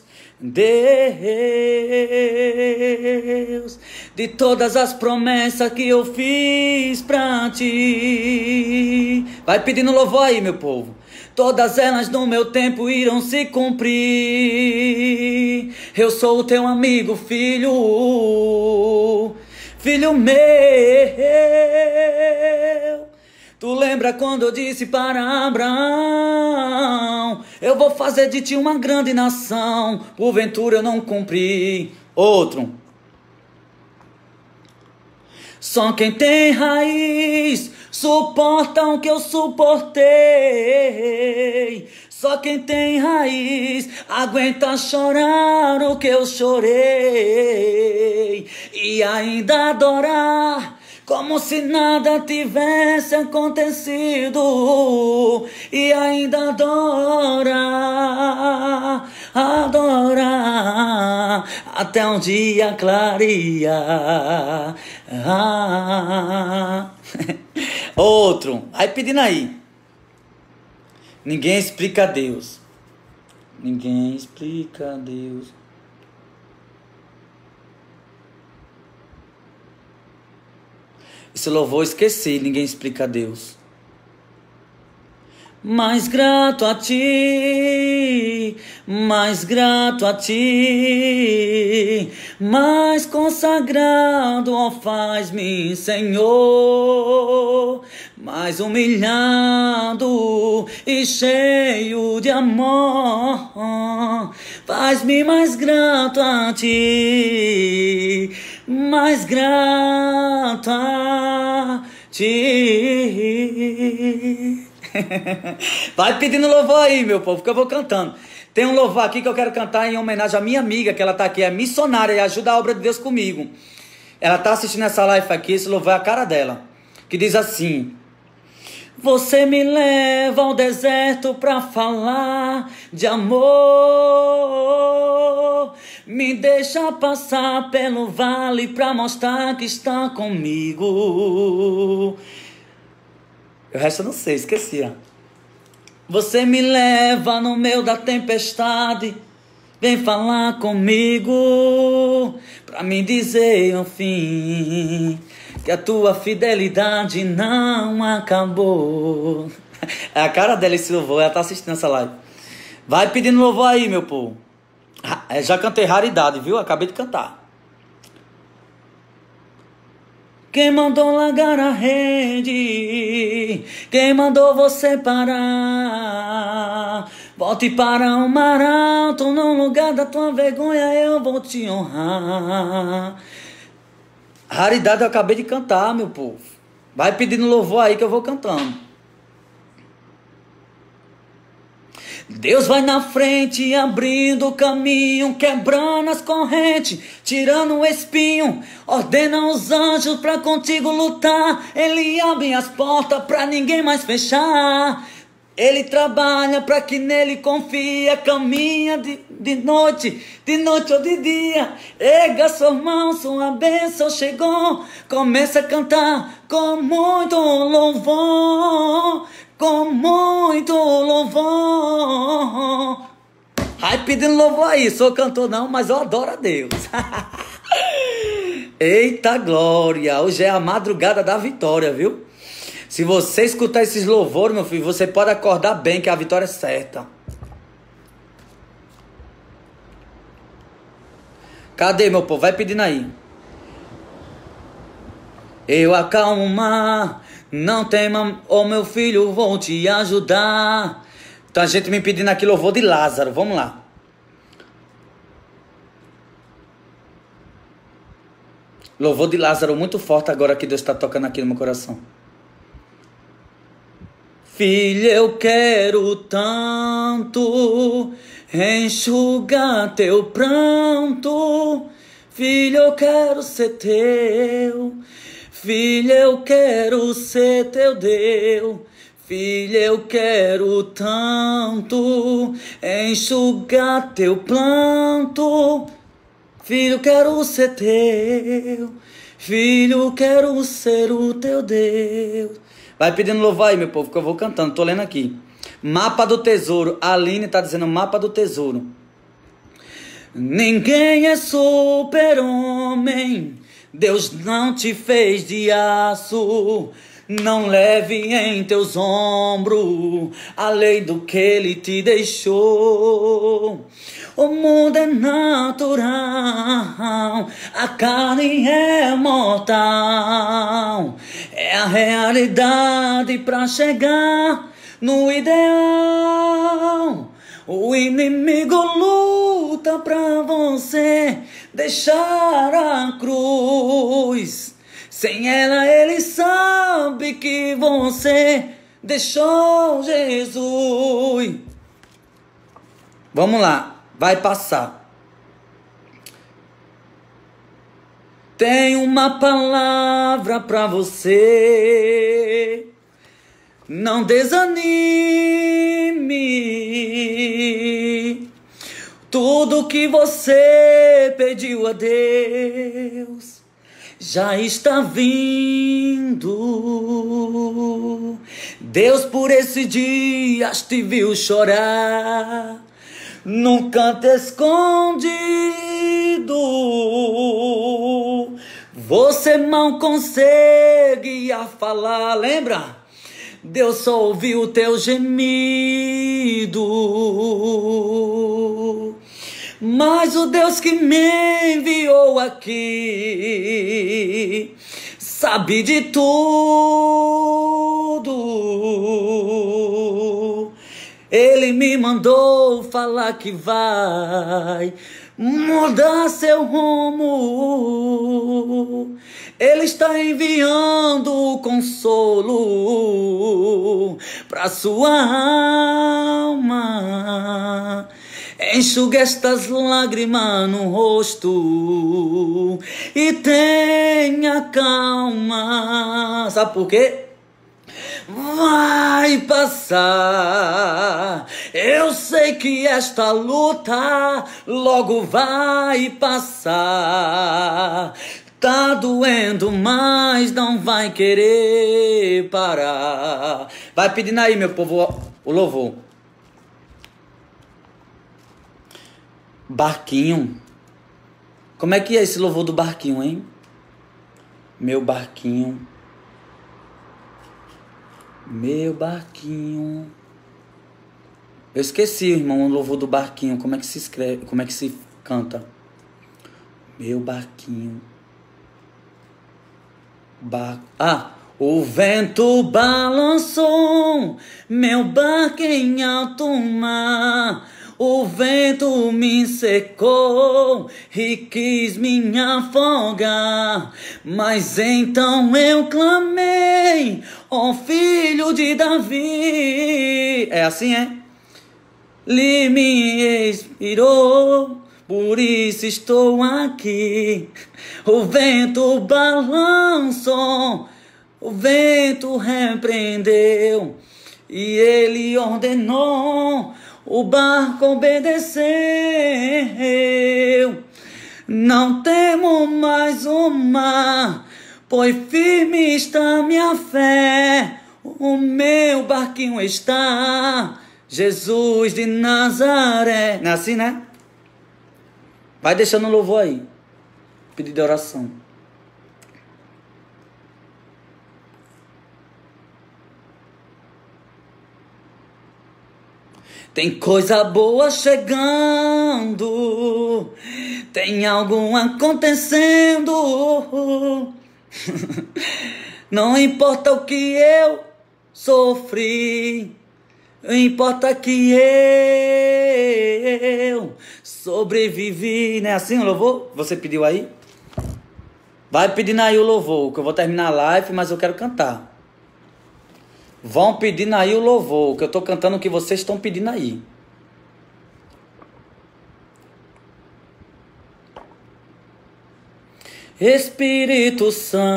Deus, de todas as promessas que eu fiz pra ti. Vai pedindo louvor aí, meu povo. Todas elas no meu tempo irão se cumprir. Eu sou o teu amigo, filho, filho meu. Tu lembra quando eu disse para Abraão: eu vou fazer de ti uma grande nação. Porventura eu não cumpri. Outro. Só quem tem raiz suporta o que eu suportei. Só quem tem raiz aguenta chorar o que eu chorei. E ainda adorar como se nada tivesse acontecido. E ainda adorar, adorar até um dia clarear. Outro. Aí pedindo aí. Ninguém explica a Deus. Ninguém explica a Deus. Esse louvor eu esqueci. Ninguém explica a Deus. Mais grato a ti, mais grato a ti, mais consagrado, ó, faz-me, Senhor, mais humilhado e cheio de amor. Faz-me mais grato a ti, mais grato a ti. Vai pedindo louvor aí, meu povo, que eu vou cantando. Tem um louvor aqui que eu quero cantar em homenagem à minha amiga, que ela tá aqui, é missionária e ajuda a obra de Deus comigo. Ela tá assistindo essa live aqui, esse louvor é a cara dela, que diz assim: você me leva ao deserto pra falar de amor, me deixa passar pelo vale pra mostrar que está comigo. O resto eu não sei, esqueci, ó. Você me leva no meio da tempestade, vem falar comigo, pra me dizer ao fim que a tua fidelidade não acabou. É a cara dela esse louvor, ela tá assistindo essa live. Vai pedindo louvor aí, meu povo. Já cantei Raridade, viu? Acabei de cantar. Quem mandou largar a rede? Quem mandou você parar? Volte para o mar alto, no lugar da tua vergonha eu vou te honrar. Raridade eu acabei de cantar, meu povo. Vai pedindo louvor aí que eu vou cantando. Deus vai na frente, abrindo o caminho, quebrando as correntes, tirando o espinho, ordena os anjos pra contigo lutar. Ele abre as portas pra ninguém mais fechar. Ele trabalha pra que nele confia, caminha de noite ou de dia. Erga sua mão, sua bênção chegou. Começa a cantar com muito louvor, com muito louvor. Vai pedindo louvor aí, sou cantor não, mas eu adoro a Deus. Eita glória, hoje é a madrugada da vitória, viu? Se você escutar esses louvores, meu filho, você pode acordar bem que a vitória é certa. Cadê, meu povo? Vai pedindo aí. Eu acalmo o mar, não tema, ô meu filho, vou te ajudar. Então a gente me pedindo aqui louvor de Lázaro, vamos lá. Louvor de Lázaro muito forte agora que Deus está tocando aqui no meu coração. Filho, eu quero tanto enxugar teu pranto. Filho, eu quero ser teu. Filho, eu quero ser teu Deus. Filho, eu quero tanto enxugar teu pranto. Filho, quero ser teu. Filho, quero ser o teu Deus. Vai pedindo louvor aí, meu povo, que eu vou cantando. Tô lendo aqui. Mapa do tesouro. A Aline tá dizendo mapa do tesouro. Ninguém é super-homem. Deus não te fez de aço. Não leve em teus ombros além do que ele te deixou. O mundo é natural, a carne é mortal. É a realidade pra chegar no ideal. O inimigo luta pra você deixar a cruz. Sem ela ele sabe que você deixou Jesus. Vamos lá, vai passar. Tem uma palavra pra você. Não desanime. Tudo que você pediu a Deus já está vindo. Deus por esses dias te viu chorar num canto escondido. Você mal consegue a falar, lembra? Deus só ouviu o teu gemido. Mas o Deus que me enviou aqui sabe de tudo. Ele me mandou falar que vai mudar seu rumo. Ele está enviando consolo para sua alma. Enxugue estas lágrimas no rosto e tenha calma. Sabe por quê? Vai passar. Eu sei que esta luta logo vai passar. Tá doendo, mas não vai querer parar. Vai pedindo aí, meu povo, o louvor. Barquinho. Como é que é esse louvor do barquinho, hein? Meu barquinho. Meu barquinho. Eu esqueci, irmão, o louvor do barquinho. Como é que se escreve? Como é que se canta? Meu barquinho. O vento balançou meu barco em alto mar. O vento me secou e quis me afogar. Mas então eu clamei, ó filho de Davi. É assim, é? Ele me inspirou, por isso estou aqui. O vento balançou, o vento repreendeu e ele ordenou. O barco obedeceu. Não temo mais o mar, pois firme está minha fé. O meu barquinho está, Jesus de Nazaré. Não é assim, né? Vai deixando o louvor aí. Pedido de oração. Tem coisa boa chegando, tem algo acontecendo. Não importa o que eu sofri, importa que eu sobrevivi. Não é assim o louvor? Você pediu aí? Vai pedindo aí o louvor, que eu vou terminar a live, mas eu quero cantar. Vão pedindo aí o louvor, que eu estou cantando o que vocês estão pedindo aí. Espírito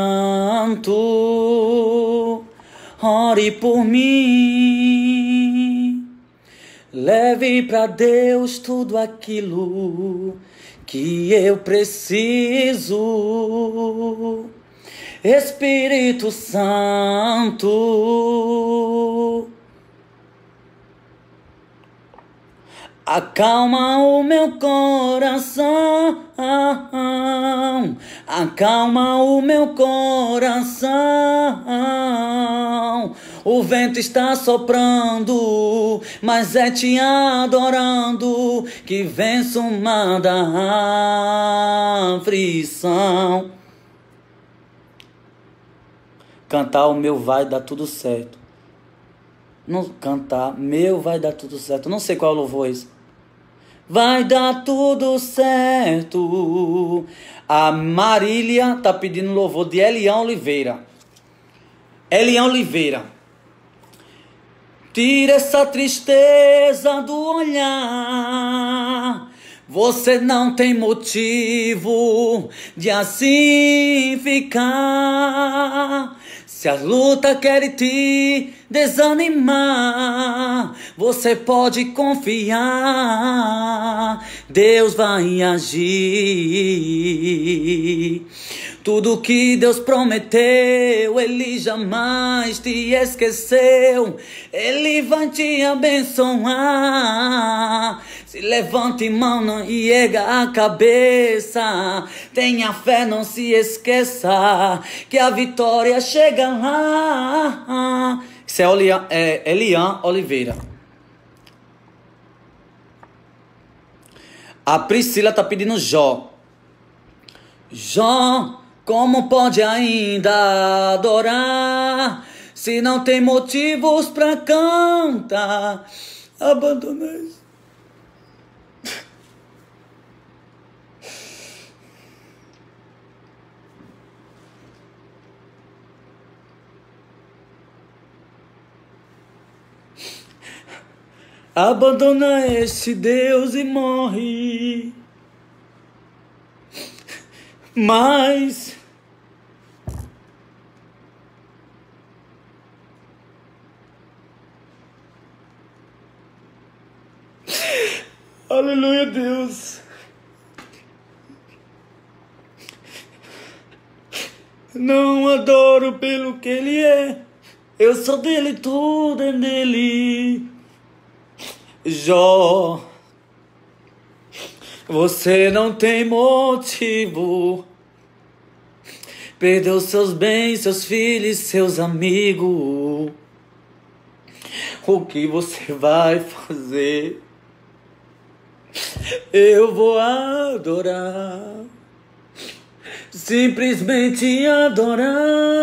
Santo, ore por mim. Leve para Deus tudo aquilo que eu preciso. Espírito Santo, acalma o meu coração, acalma o meu coração. O vento está soprando, mas é te adorando que venço o mar da aflição. Cantar o meu vai dar tudo certo. Não cantar, meu vai dar tudo certo. Não sei qual louvor é esse. Vai dar tudo certo. A Marília tá pedindo louvor de Elian Oliveira. Elian Oliveira. Tira essa tristeza do olhar. Você não tem motivo de assim ficar. Se a luta quer te desanimar, você pode confiar, Deus vai agir. Tudo que Deus prometeu, Ele jamais te esqueceu. Ele vai te abençoar. Se levante mão e erga a cabeça. Tenha fé, não se esqueça que a vitória chega lá. Isso é Elian Oliveira. A Priscila tá pedindo Jó. Jó Como pode ainda adorar se não tem motivos pra cantar? Abandonei. Abandona esse Deus e morre. Mas aleluia, Deus. Não adoro pelo que Ele é. Eu sou dele, tudo é dele. Jó, você não tem motivo. Perdeu seus bens, seus filhos, seus amigos. O que você vai fazer? Eu vou adorar. Simplesmente adorar.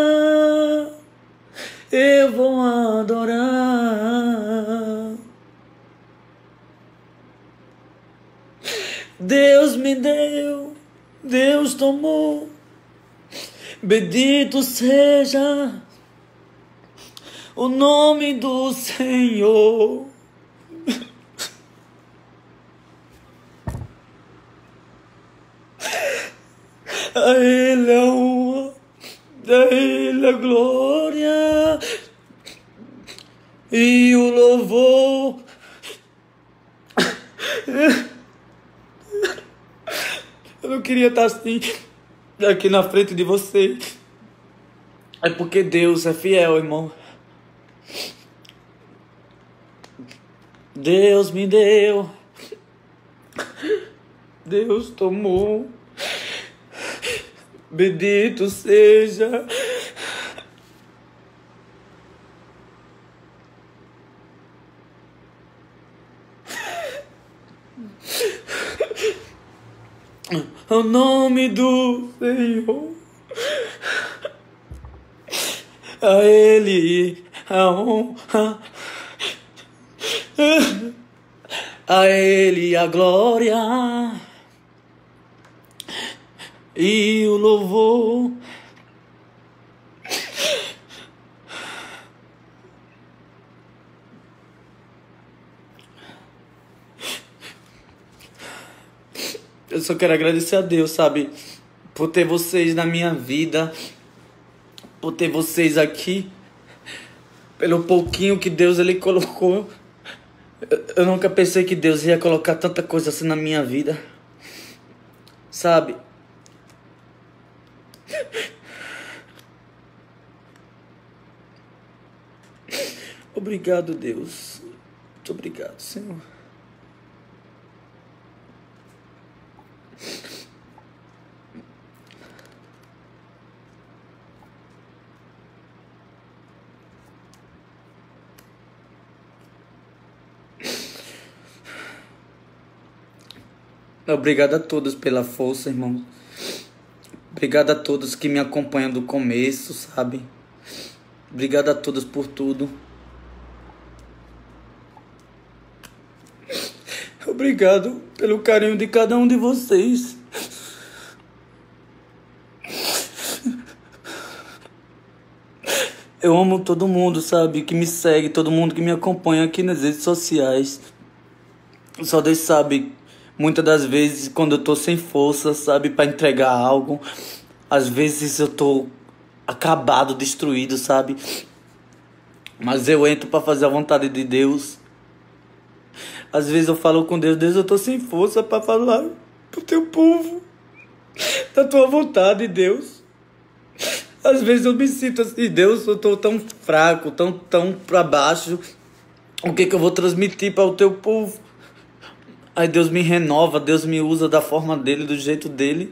Eu vou adorar. Deus me deu, Deus tomou. Bendito seja o nome do Senhor. A Ele a honra, a Ele a glória e o louvor. Eu não queria estar assim, aqui na frente de você. É porque Deus é fiel, irmão. Deus me deu, Deus tomou. Bendito seja o nome do Senhor. A Ele a honra, a Ele a glória e o louvor. Eu só quero agradecer a Deus, sabe? Por ter vocês na minha vida. Por ter vocês aqui. Pelo pouquinho que Deus Ele colocou. Eu nunca pensei que Deus ia colocar tanta coisa assim na minha vida. Sabe? Obrigado, Deus. Muito obrigado, Senhor. Obrigado a todos pela força, irmão. Obrigado a todos que me acompanham do começo, sabe? Obrigado a todos por tudo. Obrigado pelo carinho de cada um de vocês. Eu amo todo mundo, sabe? Que me segue, todo mundo que me acompanha aqui nas redes sociais. Só Deus sabe, muitas das vezes, quando eu tô sem força, sabe? Pra entregar algo. Às vezes eu tô acabado, destruído, sabe? Mas eu entro pra fazer a vontade de Deus. Às vezes eu falo com Deus, Deus, eu tô sem força pra falar pro teu povo da tua vontade, Deus. Às vezes eu me sinto assim, Deus, eu tô tão fraco, tão pra baixo. O que eu vou transmitir para o teu povo? Aí Deus me renova, Deus me usa da forma dele, do jeito dele.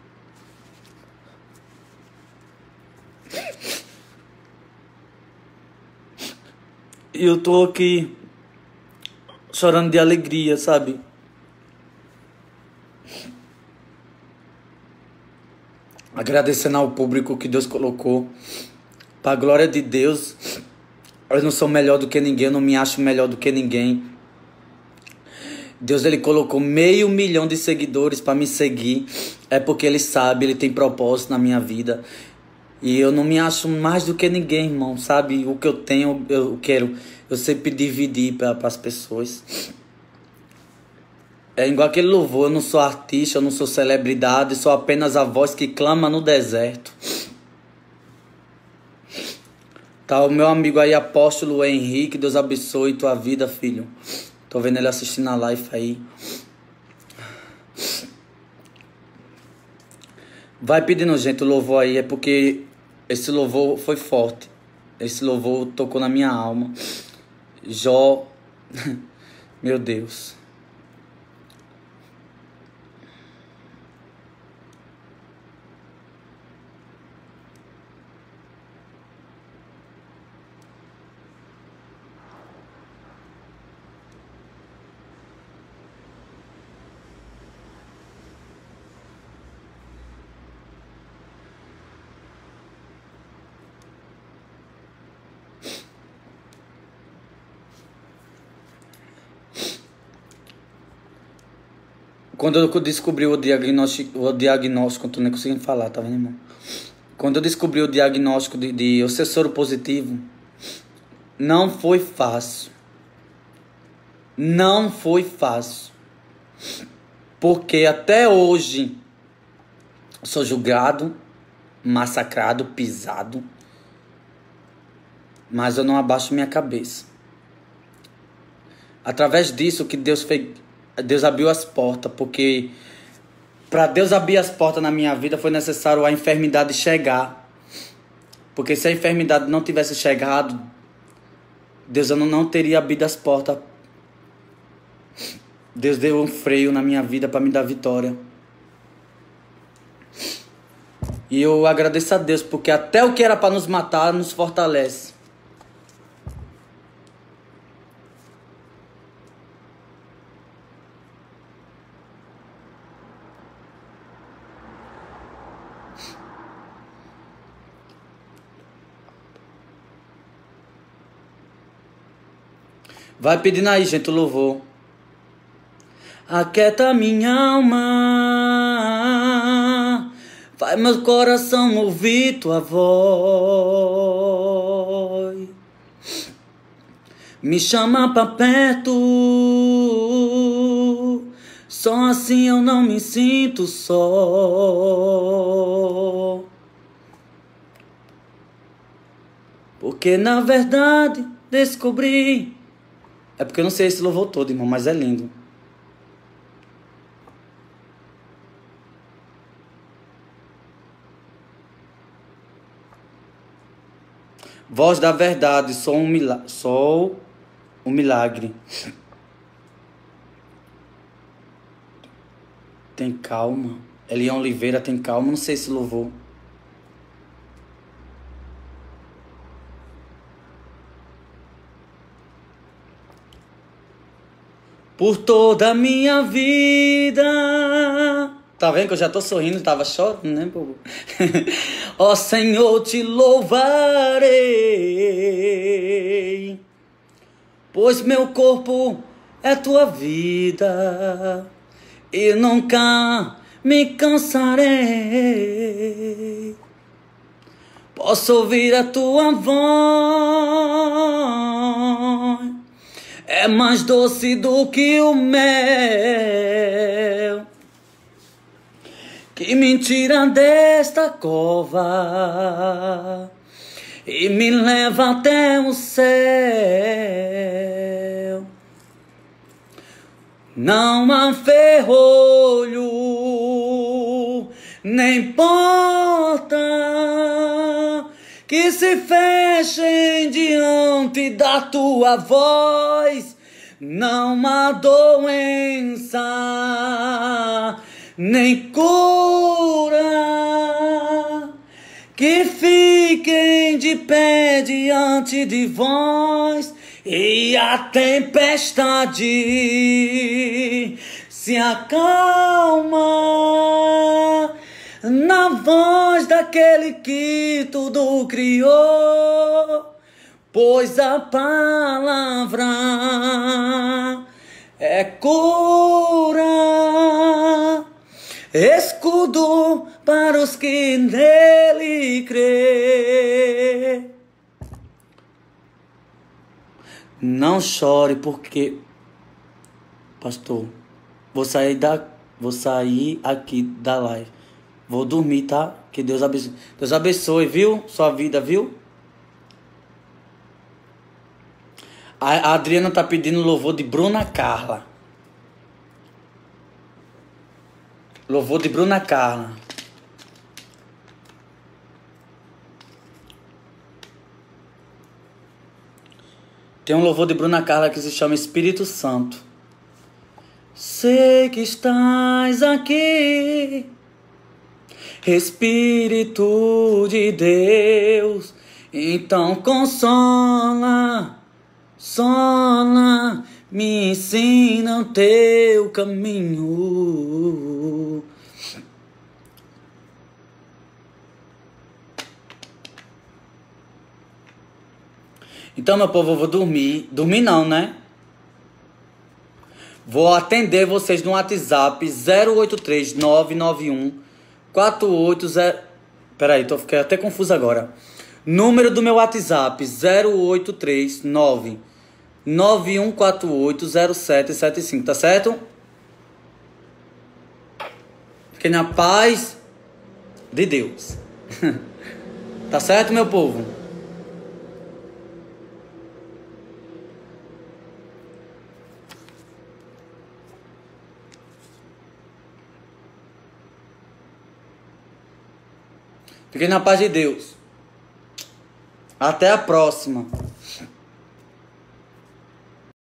E eu tô aqui chorando de alegria, sabe? agradecendo ao público que Deus colocou. Para a glória de Deus, eu não sou melhor do que ninguém, eu não me acho melhor do que ninguém. Deus, ele colocou 500 mil de seguidores para me seguir. É porque ele sabe, ele tem propósito na minha vida. E eu não me acho mais do que ninguém, irmão, sabe? O que eu tenho, eu quero, eu sempre dividir para as pessoas. É igual aquele louvor, eu não sou artista, eu não sou celebridade, sou apenas a voz que clama no deserto. Tá, o meu amigo aí, Apóstolo Henrique, Deus abençoe tua vida, filho. Tô vendo ele assistindo a live aí. Vai pedindo, gente, o louvor aí, é porque esse louvor foi forte. Esse louvor tocou na minha alma. Jó, meu Deus. Quando eu descobri o diagnóstico, tô nem conseguindo falar, tá vendo, irmão? Quando eu descobri o diagnóstico de eu ser soro positivo, não foi fácil. Não foi fácil. Porque até hoje sou julgado, massacrado, pisado. Mas eu não abaixo minha cabeça. Através disso que Deus fez, Deus abriu as portas, porque para Deus abrir as portas na minha vida foi necessário a enfermidade chegar. Porque se a enfermidade não tivesse chegado, Deus não teria abrido as portas. Deus deu um freio na minha vida para me dar vitória. E eu agradeço a Deus, porque até o que era para nos matar, nos fortalece. Vai pedindo aí, gente, o louvor. Aquieta minha alma, faz meu coração ouvir tua voz. Me chama pra perto, só assim eu não me sinto só. Porque na verdade descobri. É porque eu não sei esse louvor todo, irmão, mas é lindo. Voz da verdade, sou um milagre. Tem calma. Elian Oliveira, tem calma, não sei esse louvor. Por toda a minha vida. Tá vendo que eu já tô sorrindo, tava chorando, né, povo? Ó Senhor, te louvarei, pois meu corpo é tua vida e nunca me cansarei. Posso ouvir a tua voz, é mais doce do que o mel, que me tira desta cova e me leva até o céu. Não há ferrolho, nem porta que se fechem diante da tua voz. Não há doença, nem cura que fiquem de pé diante de vós. E a tempestade se acalma na voz daquele que tudo criou, pois a palavra é cura, escudo para os que nele crê. Não chore porque, pastor, vou sair aqui da live. Vou dormir, tá? Que Deus abençoe. Deus abençoe, viu? Sua vida, viu? A Adriana tá pedindo louvor de Bruna Carla. Louvor de Bruna Carla. Tem um louvor de Bruna Carla que se chama Espírito Santo. Sei que estás aqui, Espírito de Deus, então consola, me ensina o teu caminho. Então, meu povo, eu vou dormir. Dormir não, né? Vou atender vocês no WhatsApp 083 991 480. Peraí, fiquei até confuso agora. Número do meu WhatsApp 083 91480775, tá certo? Fiquem na paz de Deus. Tá certo, meu povo? Fiquem na paz de Deus. Até a próxima.